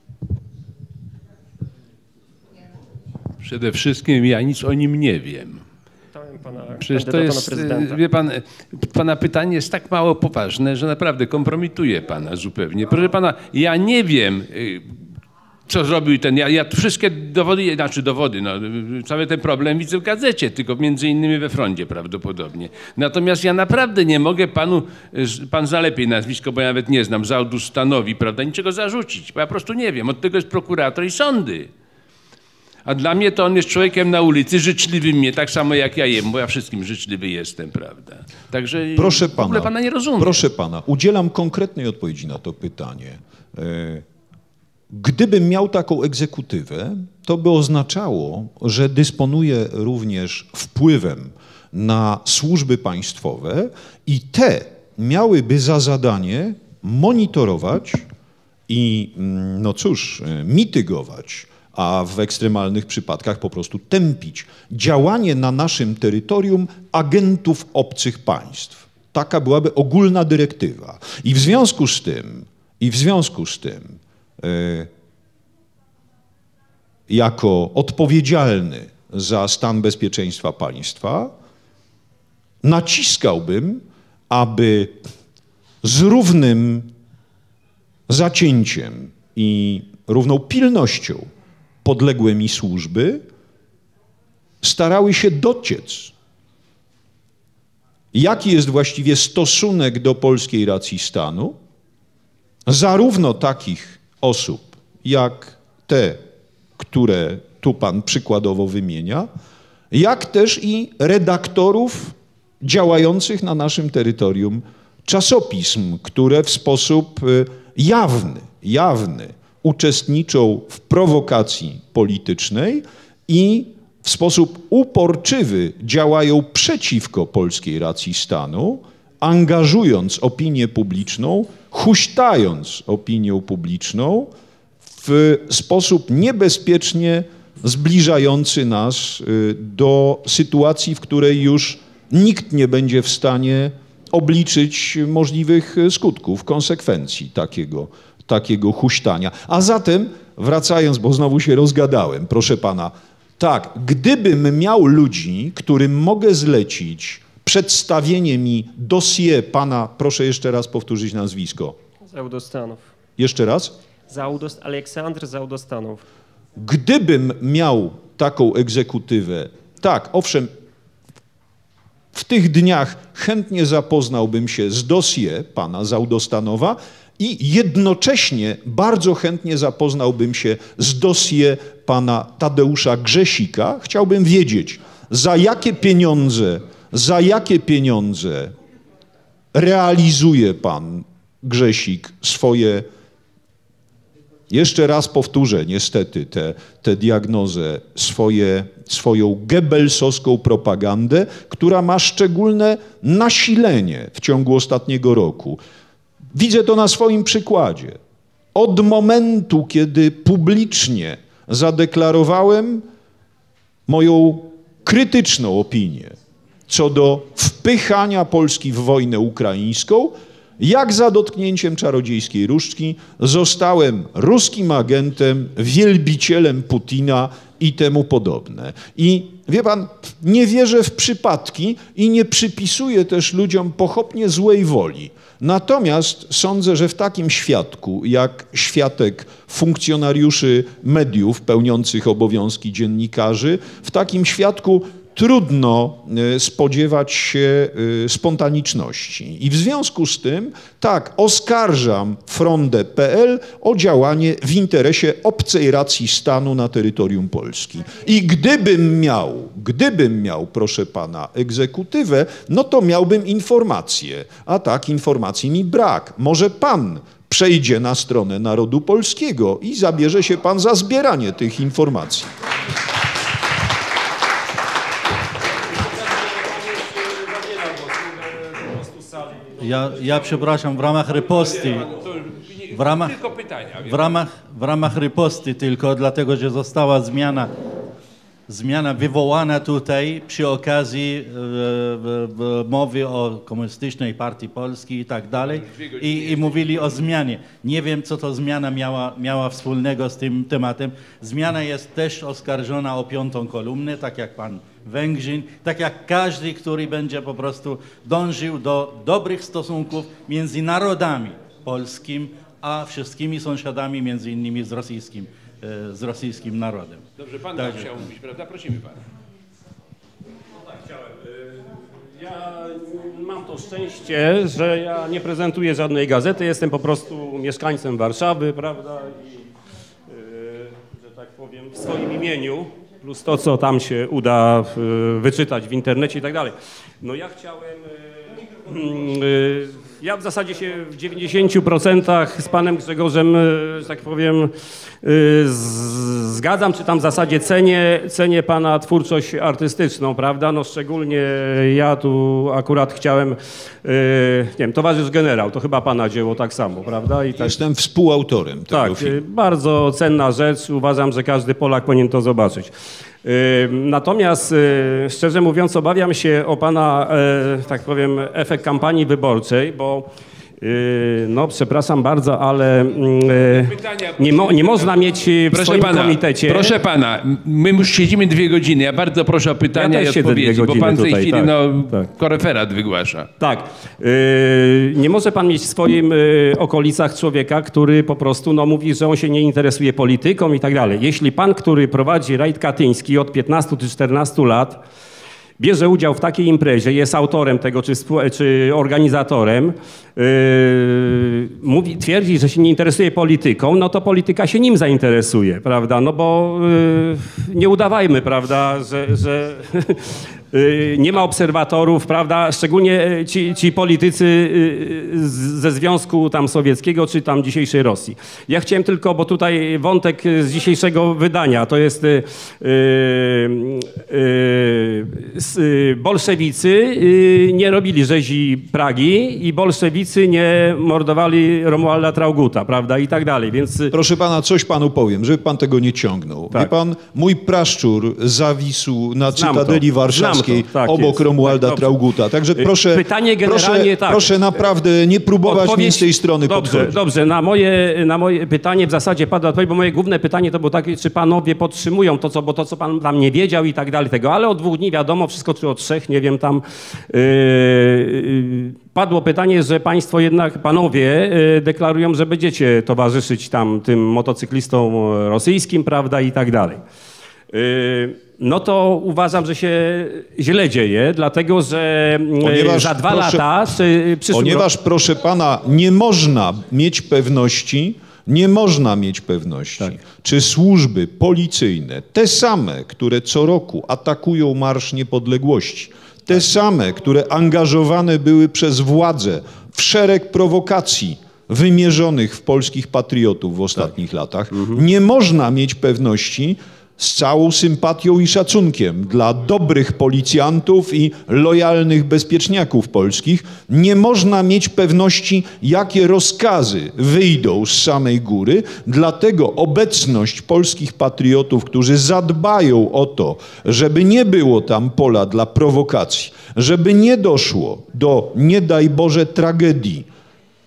Przede wszystkim ja nic o nim nie wiem. Pana Przecież to jest, wie pan, pana pytanie jest tak mało poważne, że naprawdę kompromituje pana zupełnie. Proszę pana, ja nie wiem, co zrobił ten, ja, ja wszystkie dowody, znaczy dowody, no, cały ten problem widzę w gazecie, tylko między innymi we Froncie prawdopodobnie. Natomiast ja naprawdę nie mogę panu, pan zna lepiej nazwisko, bo ja nawet nie znam, Zaldus Stanowi, prawda, niczego zarzucić, bo ja po prostu nie wiem, od tego jest prokurator i sądy. A dla mnie to on jest człowiekiem na ulicy, życzliwym mnie, tak samo jak ja jem, bo ja wszystkim życzliwy jestem, prawda? Także proszę w ogóle pana, pana nie rozumiem. Proszę pana, udzielam konkretnej odpowiedzi na to pytanie. Gdybym miał taką egzekutywę, to by oznaczało, że dysponuję również wpływem na służby państwowe i te miałyby za zadanie monitorować i, no cóż, mitygować, a w ekstremalnych przypadkach po prostu tępić działanie na naszym terytorium agentów obcych państw. Taka byłaby ogólna dyrektywa. I w związku z tym, i w związku z tym, yy, jako odpowiedzialny za stan bezpieczeństwa państwa, naciskałbym, aby z równym zacięciem i równą pilnością podległe mi służby starały się dociec, jaki jest właściwie stosunek do polskiej racji stanu, zarówno takich osób, jak te, które tu pan przykładowo wymienia, jak też i redaktorów działających na naszym terytorium czasopism, które w sposób jawny, jawny uczestniczą w prowokacji politycznej i w sposób uporczywy działają przeciwko polskiej racji stanu, angażując opinię publiczną, huśtając opinię publiczną w sposób niebezpiecznie zbliżający nas do sytuacji, w której już nikt nie będzie w stanie obliczyć możliwych skutków, konsekwencji takiego, takiego huśtania. A zatem, wracając, bo znowu się rozgadałem, proszę pana, tak, gdybym miał ludzi, którym mogę zlecić przedstawienie mi dossier pana, proszę jeszcze raz powtórzyć nazwisko. Zaudostanów. Jeszcze raz? Zaudost, Aleksandr Zaudostanów. Gdybym miał taką egzekutywę, tak, owszem, w tych dniach chętnie zapoznałbym się z dossier pana Zaudostanowa i jednocześnie bardzo chętnie zapoznałbym się z dossier pana Tadeusza Grzesika. Chciałbym wiedzieć, za jakie pieniądze, za jakie pieniądze realizuje pan Grzesik swoje, jeszcze raz powtórzę niestety tę te, diagnozę, swoje, swoją gebelsowską propagandę, która ma szczególne nasilenie w ciągu ostatniego roku. Widzę to na swoim przykładzie. Od momentu, kiedy publicznie zadeklarowałem moją krytyczną opinię co do wpychania Polski w wojnę ukraińską, jak za dotknięciem czarodziejskiej różdżki zostałem ruskim agentem, wielbicielem Putina i temu podobne. I wie pan, nie wierzę w przypadki i nie przypisuję też ludziom pochopnie złej woli. Natomiast sądzę, że w takim świadku, jak światek funkcjonariuszy mediów pełniących obowiązki dziennikarzy, w takim świadku trudno spodziewać się spontaniczności. I w związku z tym, tak, oskarżam Frondę kropka pe el o działanie w interesie obcej racji stanu na terytorium Polski. I gdybym miał, gdybym miał, proszę pana, egzekutywę, no to miałbym informację, a tak informacji mi brak. Może pan przejdzie na stronę Narodu Polskiego i zabierze się pan za zbieranie tych informacji. Ja, ja przepraszam, w ramach riposty, w ramach, w ramach, w ramach riposty tylko, dlatego że została zmiana, zmiana wywołana tutaj przy okazji e, e, mowy o Komunistycznej Partii Polski i tak dalej i, i mówili o zmianie. Nie wiem, co to zmiana miała, miała wspólnego z tym tematem. Zmiana jest też oskarżona o piątą kolumnę, tak jak pan Węgrzyn, tak jak każdy, który będzie po prostu dążył do dobrych stosunków między narodami polskim, a wszystkimi sąsiadami, między innymi z rosyjskim, z rosyjskim narodem. Dobrze, pan tak chciał mówić, prawda? Prosimy pana. No tak, chciałem. Ja mam to szczęście, że ja nie prezentuję żadnej gazety, jestem po prostu mieszkańcem Warszawy, prawda? I, że tak powiem, swoim imieniu, plus to, co tam się uda y, wyczytać w internecie i tak dalej. No ja chciałem... Y, y, ja w zasadzie się w dziewięćdziesięciu procentach z panem Grzegorzem, że tak powiem, zgadzam, czy tam w zasadzie cenię, cenię pana twórczość artystyczną, prawda? No szczególnie ja tu akurat chciałem, nie wiem, Towarzysz Generał, to chyba pana dzieło tak samo, prawda? I tak, jestem współautorem tego tak, filmu. Bardzo cenna rzecz, uważam, że każdy Polak powinien to zobaczyć. Natomiast szczerze mówiąc obawiam się o pana, tak powiem, efekt kampanii wyborczej, bo no przepraszam bardzo, ale nie, mo, nie można mieć w proszę swoim pana, komitecie... Proszę pana, my już siedzimy dwie godziny, ja bardzo proszę o pytania ja i odpowiedzi, bo pan w tej chwili tak, no, tak. koreferat wygłasza. Tak. Yy, nie może pan mieć w swoim yy, okolicach człowieka, który po prostu no, mówi, że on się nie interesuje polityką i tak dalej. Jeśli pan, który prowadzi rajd katyński od piętnastu czy czternastu lat, bierze udział w takiej imprezie, jest autorem tego czy, czy organizatorem, yy, mówi, twierdzi, że się nie interesuje polityką, no to polityka się nim zainteresuje, prawda? No bo yy, nie udawajmy, prawda, że, że yy, nie ma obserwatorów, prawda? Szczególnie ci, ci politycy yy, ze Związku tam Sowieckiego czy tam dzisiejszej Rosji. Ja chciałem tylko, bo tutaj wątek z dzisiejszego wydania, to jest yy, yy, bolszewicy nie robili rzezi Pragi i bolszewicy nie mordowali Romualda Traugutta, prawda, i tak dalej, więc... Proszę pana, coś panu powiem, żeby pan tego nie ciągnął. Tak. Wie pan, mój praszczur zawisł na Znam Cytadeli to. Warszawskiej tak obok jest. Romualda tak, Traugutta. Także proszę, Pytanie generalnie proszę, tak. proszę naprawdę nie próbować Odpowiedź... mi z tej strony dobrze, podchodzić. Dobrze, na moje, na moje pytanie w zasadzie padła odpowiedź, bo moje główne pytanie to było takie, czy panowie podtrzymują to, co, bo to, co pan tam nie wiedział i tak dalej, tego, ale od dwóch dni wiadomo, wszystko czy od trzech, nie wiem, tam yy, yy, padło pytanie, że państwo jednak, panowie yy, deklarują, że będziecie towarzyszyć tam tym motocyklistom rosyjskim, prawda, i tak dalej. Yy, no to uważam, że się źle dzieje, dlatego że ponieważ, za dwa proszę, lata... Czy ponieważ, rok... proszę pana, nie można mieć pewności, nie można mieć pewności, tak. czy służby policyjne, te same, które co roku atakują Marsz Niepodległości, te same, które angażowane były przez władze w szereg prowokacji wymierzonych w polskich patriotów w ostatnich tak. latach, mhm. nie można mieć pewności, z całą sympatią i szacunkiem dla dobrych policjantów i lojalnych bezpieczniaków polskich, nie można mieć pewności, jakie rozkazy wyjdą z samej góry, dlatego obecność polskich patriotów, którzy zadbają o to, żeby nie było tam pola dla prowokacji, żeby nie doszło do, nie daj Boże, tragedii,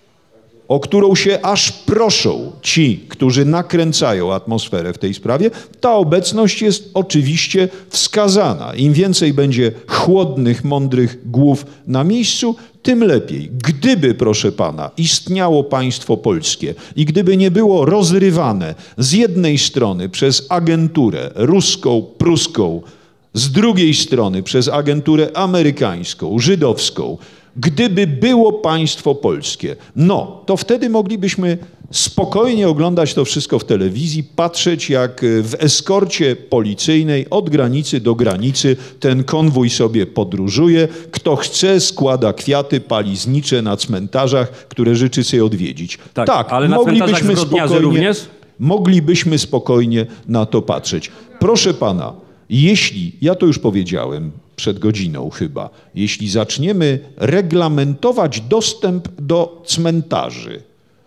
o którą się aż proszą ci, którzy nakręcają atmosferę w tej sprawie, ta obecność jest oczywiście wskazana. Im więcej będzie chłodnych, mądrych głów na miejscu, tym lepiej. Gdyby, proszę pana, istniało państwo polskie i gdyby nie było rozrywane z jednej strony przez agenturę ruską, pruską, z drugiej strony przez agenturę amerykańską, żydowską, gdyby było państwo polskie, no, to wtedy moglibyśmy spokojnie oglądać to wszystko w telewizji, patrzeć jak w eskorcie policyjnej od granicy do granicy ten konwój sobie podróżuje. Kto chce, składa kwiaty, pali znicze na cmentarzach, które życzy sobie odwiedzić. Tak, tak ale moglibyśmy, na spokojnie, również? moglibyśmy spokojnie na to patrzeć. Proszę pana, jeśli, ja to już powiedziałem przed godziną chyba, jeśli zaczniemy reglamentować dostęp do cmentarzy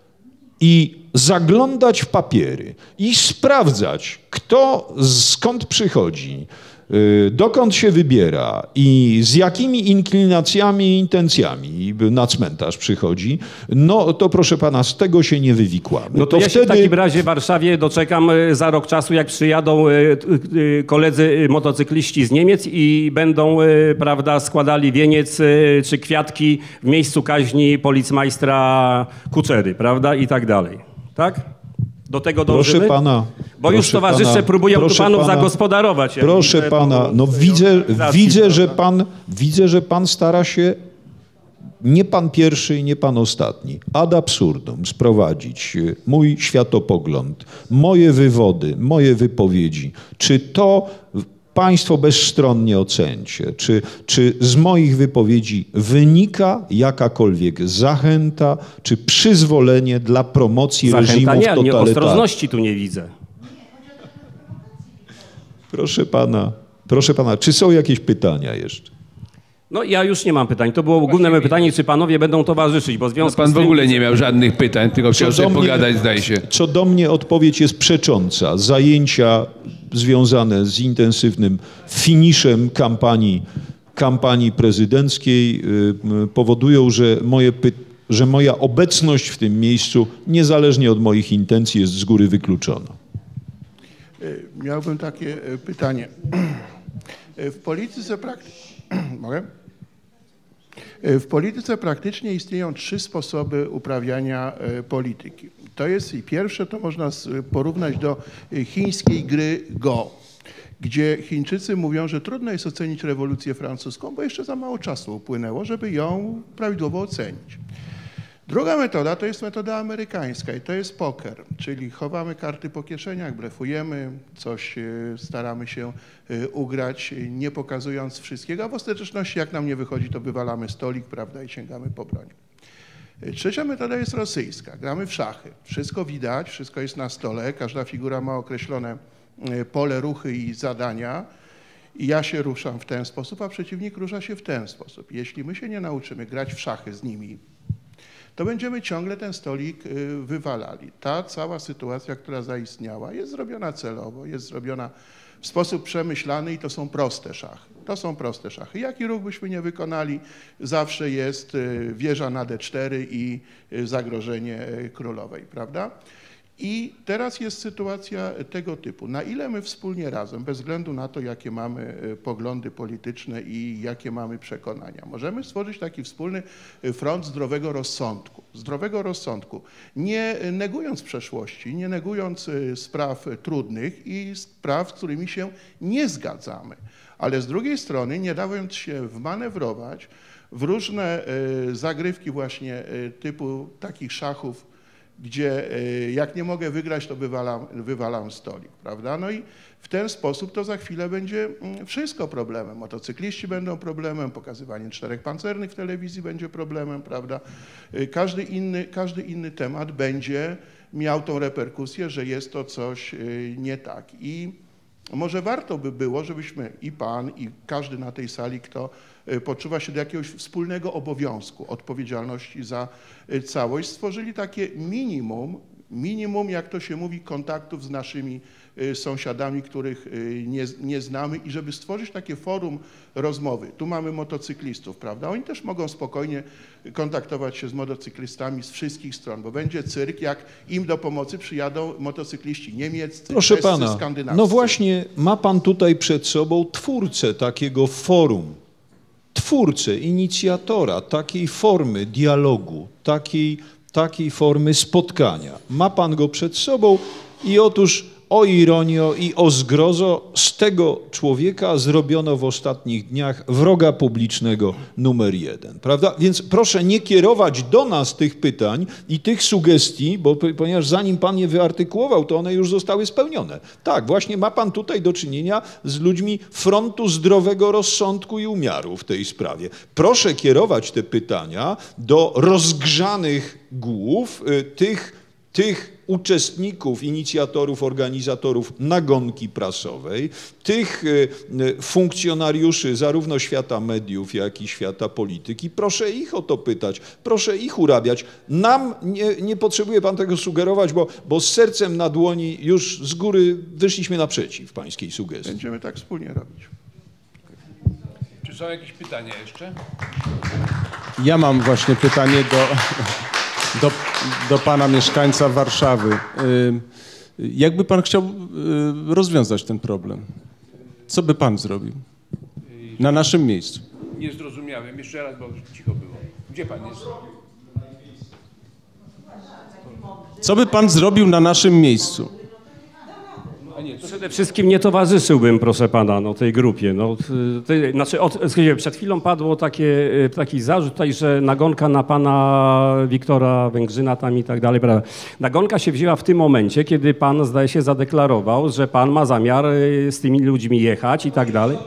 i zaglądać w papiery i sprawdzać, kto skąd przychodzi, dokąd się wybiera i z jakimi inklinacjami i intencjami na cmentarz przychodzi, no to proszę pana, z tego się nie wywikłamy. No to, to ja wtedy... się w takim razie w Warszawie doczekam za rok czasu, jak przyjadą koledzy motocykliści z Niemiec i będą, prawda, składali wieniec czy kwiatki w miejscu kaźni policmajstra Kuczery, prawda, i tak dalej. Tak? Do tego dążymy? Proszę pana. Bo już towarzysze pana, próbują tu panów pana, zagospodarować. Proszę pana, no widzę, widzę, że pan, widzę, że pan stara się nie pan pierwszy i nie pan ostatni, ad absurdum sprowadzić mój światopogląd, moje wywody, moje wypowiedzi, czy to państwo bezstronnie ocencie, czy, czy z moich wypowiedzi wynika jakakolwiek zachęta, czy przyzwolenie dla promocji Zachęta reżimów nie, ale nie, totalitarnych. ostrożności tu nie widzę. Proszę pana, proszę pana, czy są jakieś pytania jeszcze? No ja już nie mam pytań. To było główne moje pytanie, czy panowie będą towarzyszyć, bo w No związku pan z w tym... ogóle nie miał żadnych pytań, tylko chciał Co sobie do mnie- pogadać, zdaje się. Co do mnie odpowiedź jest przecząca. Zajęcia związane z intensywnym finiszem kampanii, kampanii prezydenckiej y, powodują, że, moje py, że moja obecność w tym miejscu, niezależnie od moich intencji, jest z góry wykluczona. Miałbym takie pytanie. W polityce praktycznej... Mogę? W polityce praktycznie istnieją trzy sposoby uprawiania polityki. To jest i pierwsze, to można porównać do chińskiej gry Go, gdzie Chińczycy mówią, że trudno jest ocenić rewolucję francuską, bo jeszcze za mało czasu upłynęło, żeby ją prawidłowo ocenić. Druga metoda to jest metoda amerykańska i to jest poker, czyli chowamy karty po kieszeniach, blefujemy, coś staramy się ugrać, nie pokazując wszystkiego, a w ostateczności jak nam nie wychodzi, to wywalamy stolik, prawda, i sięgamy po broń. Trzecia metoda jest rosyjska, gramy w szachy. Wszystko widać, wszystko jest na stole, każda figura ma określone pole, ruchy i zadania i ja się ruszam w ten sposób, a przeciwnik rusza się w ten sposób. Jeśli my się nie nauczymy grać w szachy z nimi, to będziemy ciągle ten stolik wywalali. Ta cała sytuacja, która zaistniała, jest zrobiona celowo, jest zrobiona w sposób przemyślany i to są proste szachy. To są proste szachy. Jaki ruch byśmy nie wykonali, zawsze jest wieża na D cztery i zagrożenie królowej, prawda? I teraz jest sytuacja tego typu. Na ile my wspólnie razem, bez względu na to, jakie mamy poglądy polityczne i jakie mamy przekonania, możemy stworzyć taki wspólny front zdrowego rozsądku. Zdrowego rozsądku, nie negując przeszłości, nie negując spraw trudnych i spraw, z którymi się nie zgadzamy, ale z drugiej strony nie dając się wmanewrować w różne zagrywki właśnie typu takich szachów, gdzie jak nie mogę wygrać, to wywalam, wywalam stolik, prawda? No i w ten sposób to za chwilę będzie wszystko problemem. Motocykliści będą problemem, pokazywanie czterech pancernych w telewizji będzie problemem, prawda? Każdy inny, każdy inny temat będzie miał tą reperkusję, że jest to coś nie tak. I może warto by było, żebyśmy i pan, i każdy na tej sali, kto poczuwa się do jakiegoś wspólnego obowiązku, odpowiedzialności za całość, stworzyli takie minimum, minimum, jak to się mówi, kontaktów z naszymi sąsiadami, których nie, nie znamy i żeby stworzyć takie forum rozmowy. Tu mamy motocyklistów, prawda? Oni też mogą spokojnie kontaktować się z motocyklistami z wszystkich stron, bo będzie cyrk, jak im do pomocy przyjadą motocykliści niemieccy, Proszę czescy, pana, skandynawscy. no właśnie ma pan tutaj przed sobą twórcę takiego forum, twórcę, inicjatora takiej formy dialogu, takiej, takiej formy spotkania. Ma pan go przed sobą i otóż o ironio i o zgrozo z tego człowieka zrobiono w ostatnich dniach wroga publicznego numer jeden, prawda? Więc proszę nie kierować do nas tych pytań i tych sugestii, bo ponieważ zanim pan je wyartykułował, to one już zostały spełnione. Tak, właśnie ma pan tutaj do czynienia z ludźmi frontu zdrowego rozsądku i umiaru w tej sprawie. Proszę kierować te pytania do rozgrzanych głów y, tych, tych uczestników, inicjatorów, organizatorów nagonki prasowej, tych funkcjonariuszy zarówno świata mediów, jak i świata polityki. Proszę ich o to pytać, proszę ich urabiać. Nam nie, nie potrzebuje pan tego sugerować, bo, bo z sercem na dłoni już z góry wyszliśmy naprzeciw pańskiej sugestii. Będziemy tak wspólnie robić. Czy są jakieś pytania jeszcze? Ja mam właśnie pytanie do... Do, do pana mieszkańca Warszawy. Jakby pan chciał rozwiązać ten problem? Co by pan zrobił na naszym miejscu? Nie zrozumiałem. Jeszcze raz, bo cicho było. Gdzie pan jest? Co by pan zrobił na naszym miejscu? A nie, to Przede wszystkim nie towarzyszyłbym, proszę pana, no, tej grupie. No, ty, znaczy, od, przed chwilą padło takie, taki zarzut tutaj, że nagonka na pana Wiktora Węgrzyna tam i tak dalej. Prawda? Nagonka się wzięła w tym momencie, kiedy pan, zdaje się, zadeklarował, że pan ma zamiar z tymi ludźmi jechać i tak dalej.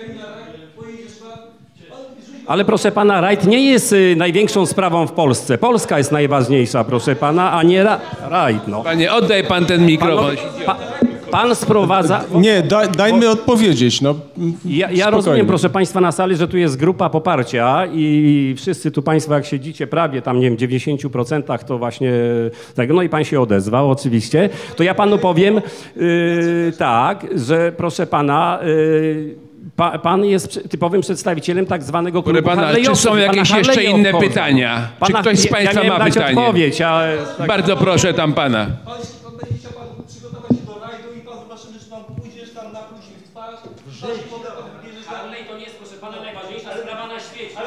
Ale proszę pana, rajd nie jest y, największą sprawą w Polsce. Polska jest najważniejsza, proszę pana, a nie ra rajd. No. Panie, oddaj pan ten mikrofon. Pan, pa, pan sprowadza... Nie, da, dajmy odpowiedzieć. No, ja ja rozumiem, proszę państwa, na sali, że tu jest grupa poparcia i wszyscy tu państwo, jak siedzicie prawie tam, nie wiem, w dziewięćdziesięciu procentach to właśnie tego, no i pan się odezwał oczywiście, to ja panu powiem yy, tak, że proszę pana... Yy, Pa, pan jest typowym przedstawicielem tak zwanego klubu pana, Harley'owców. czy są jakieś Pana jeszcze Harley'ów inne wchodzą. pytania? Pana, czy ktoś z ja, państwa ja ma dać pytanie? Odpowiedź, ale, tak. Bardzo proszę tam pana. Pan, jeśli pan będzie chciał pan przygotować się do rajdu i pan zobaczymy, czy pan pójdziesz tam na klucz w twarz, w życiu, potem odbierzesz tam... Harley to nie jest, proszę pana, najważniejsza sprawa na świecie.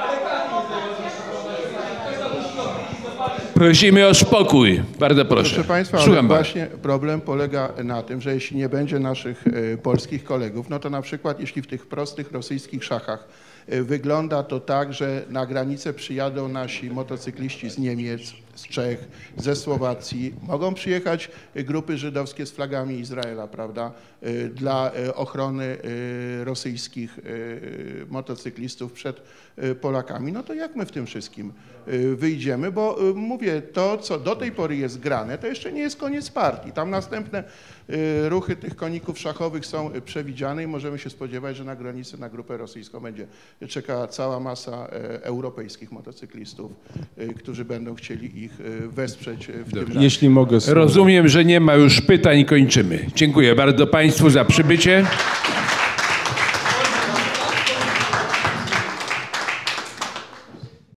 Prosimy o spokój. Bardzo proszę. Proszę Państwa, ale Słucham właśnie problem polega na tym, że jeśli nie będzie naszych e, polskich kolegów, no to na przykład jeśli w tych prostych rosyjskich szachach e, wygląda to tak, że na granicę przyjadą nasi motocykliści z Niemiec, z Czech, ze Słowacji, mogą przyjechać grupy żydowskie z flagami Izraela, prawda, e, dla e, ochrony e, rosyjskich e, motocyklistów przed e, Polakami, no to jak my w tym wszystkim e, wyjdziemy, bo e, mówię, to co do tej pory jest grane, to jeszcze nie jest koniec partii. Tam następne y, ruchy tych koników szachowych są y, przewidziane i możemy się spodziewać, że na granicy na grupę rosyjską będzie czekała cała masa y, europejskich motocyklistów, y, którzy będą chcieli ich y, wesprzeć y, w Dobrze. tym. jeśli mogę... Rozumiem, że nie ma już pytań, kończymy. Dziękuję bardzo państwu za przybycie.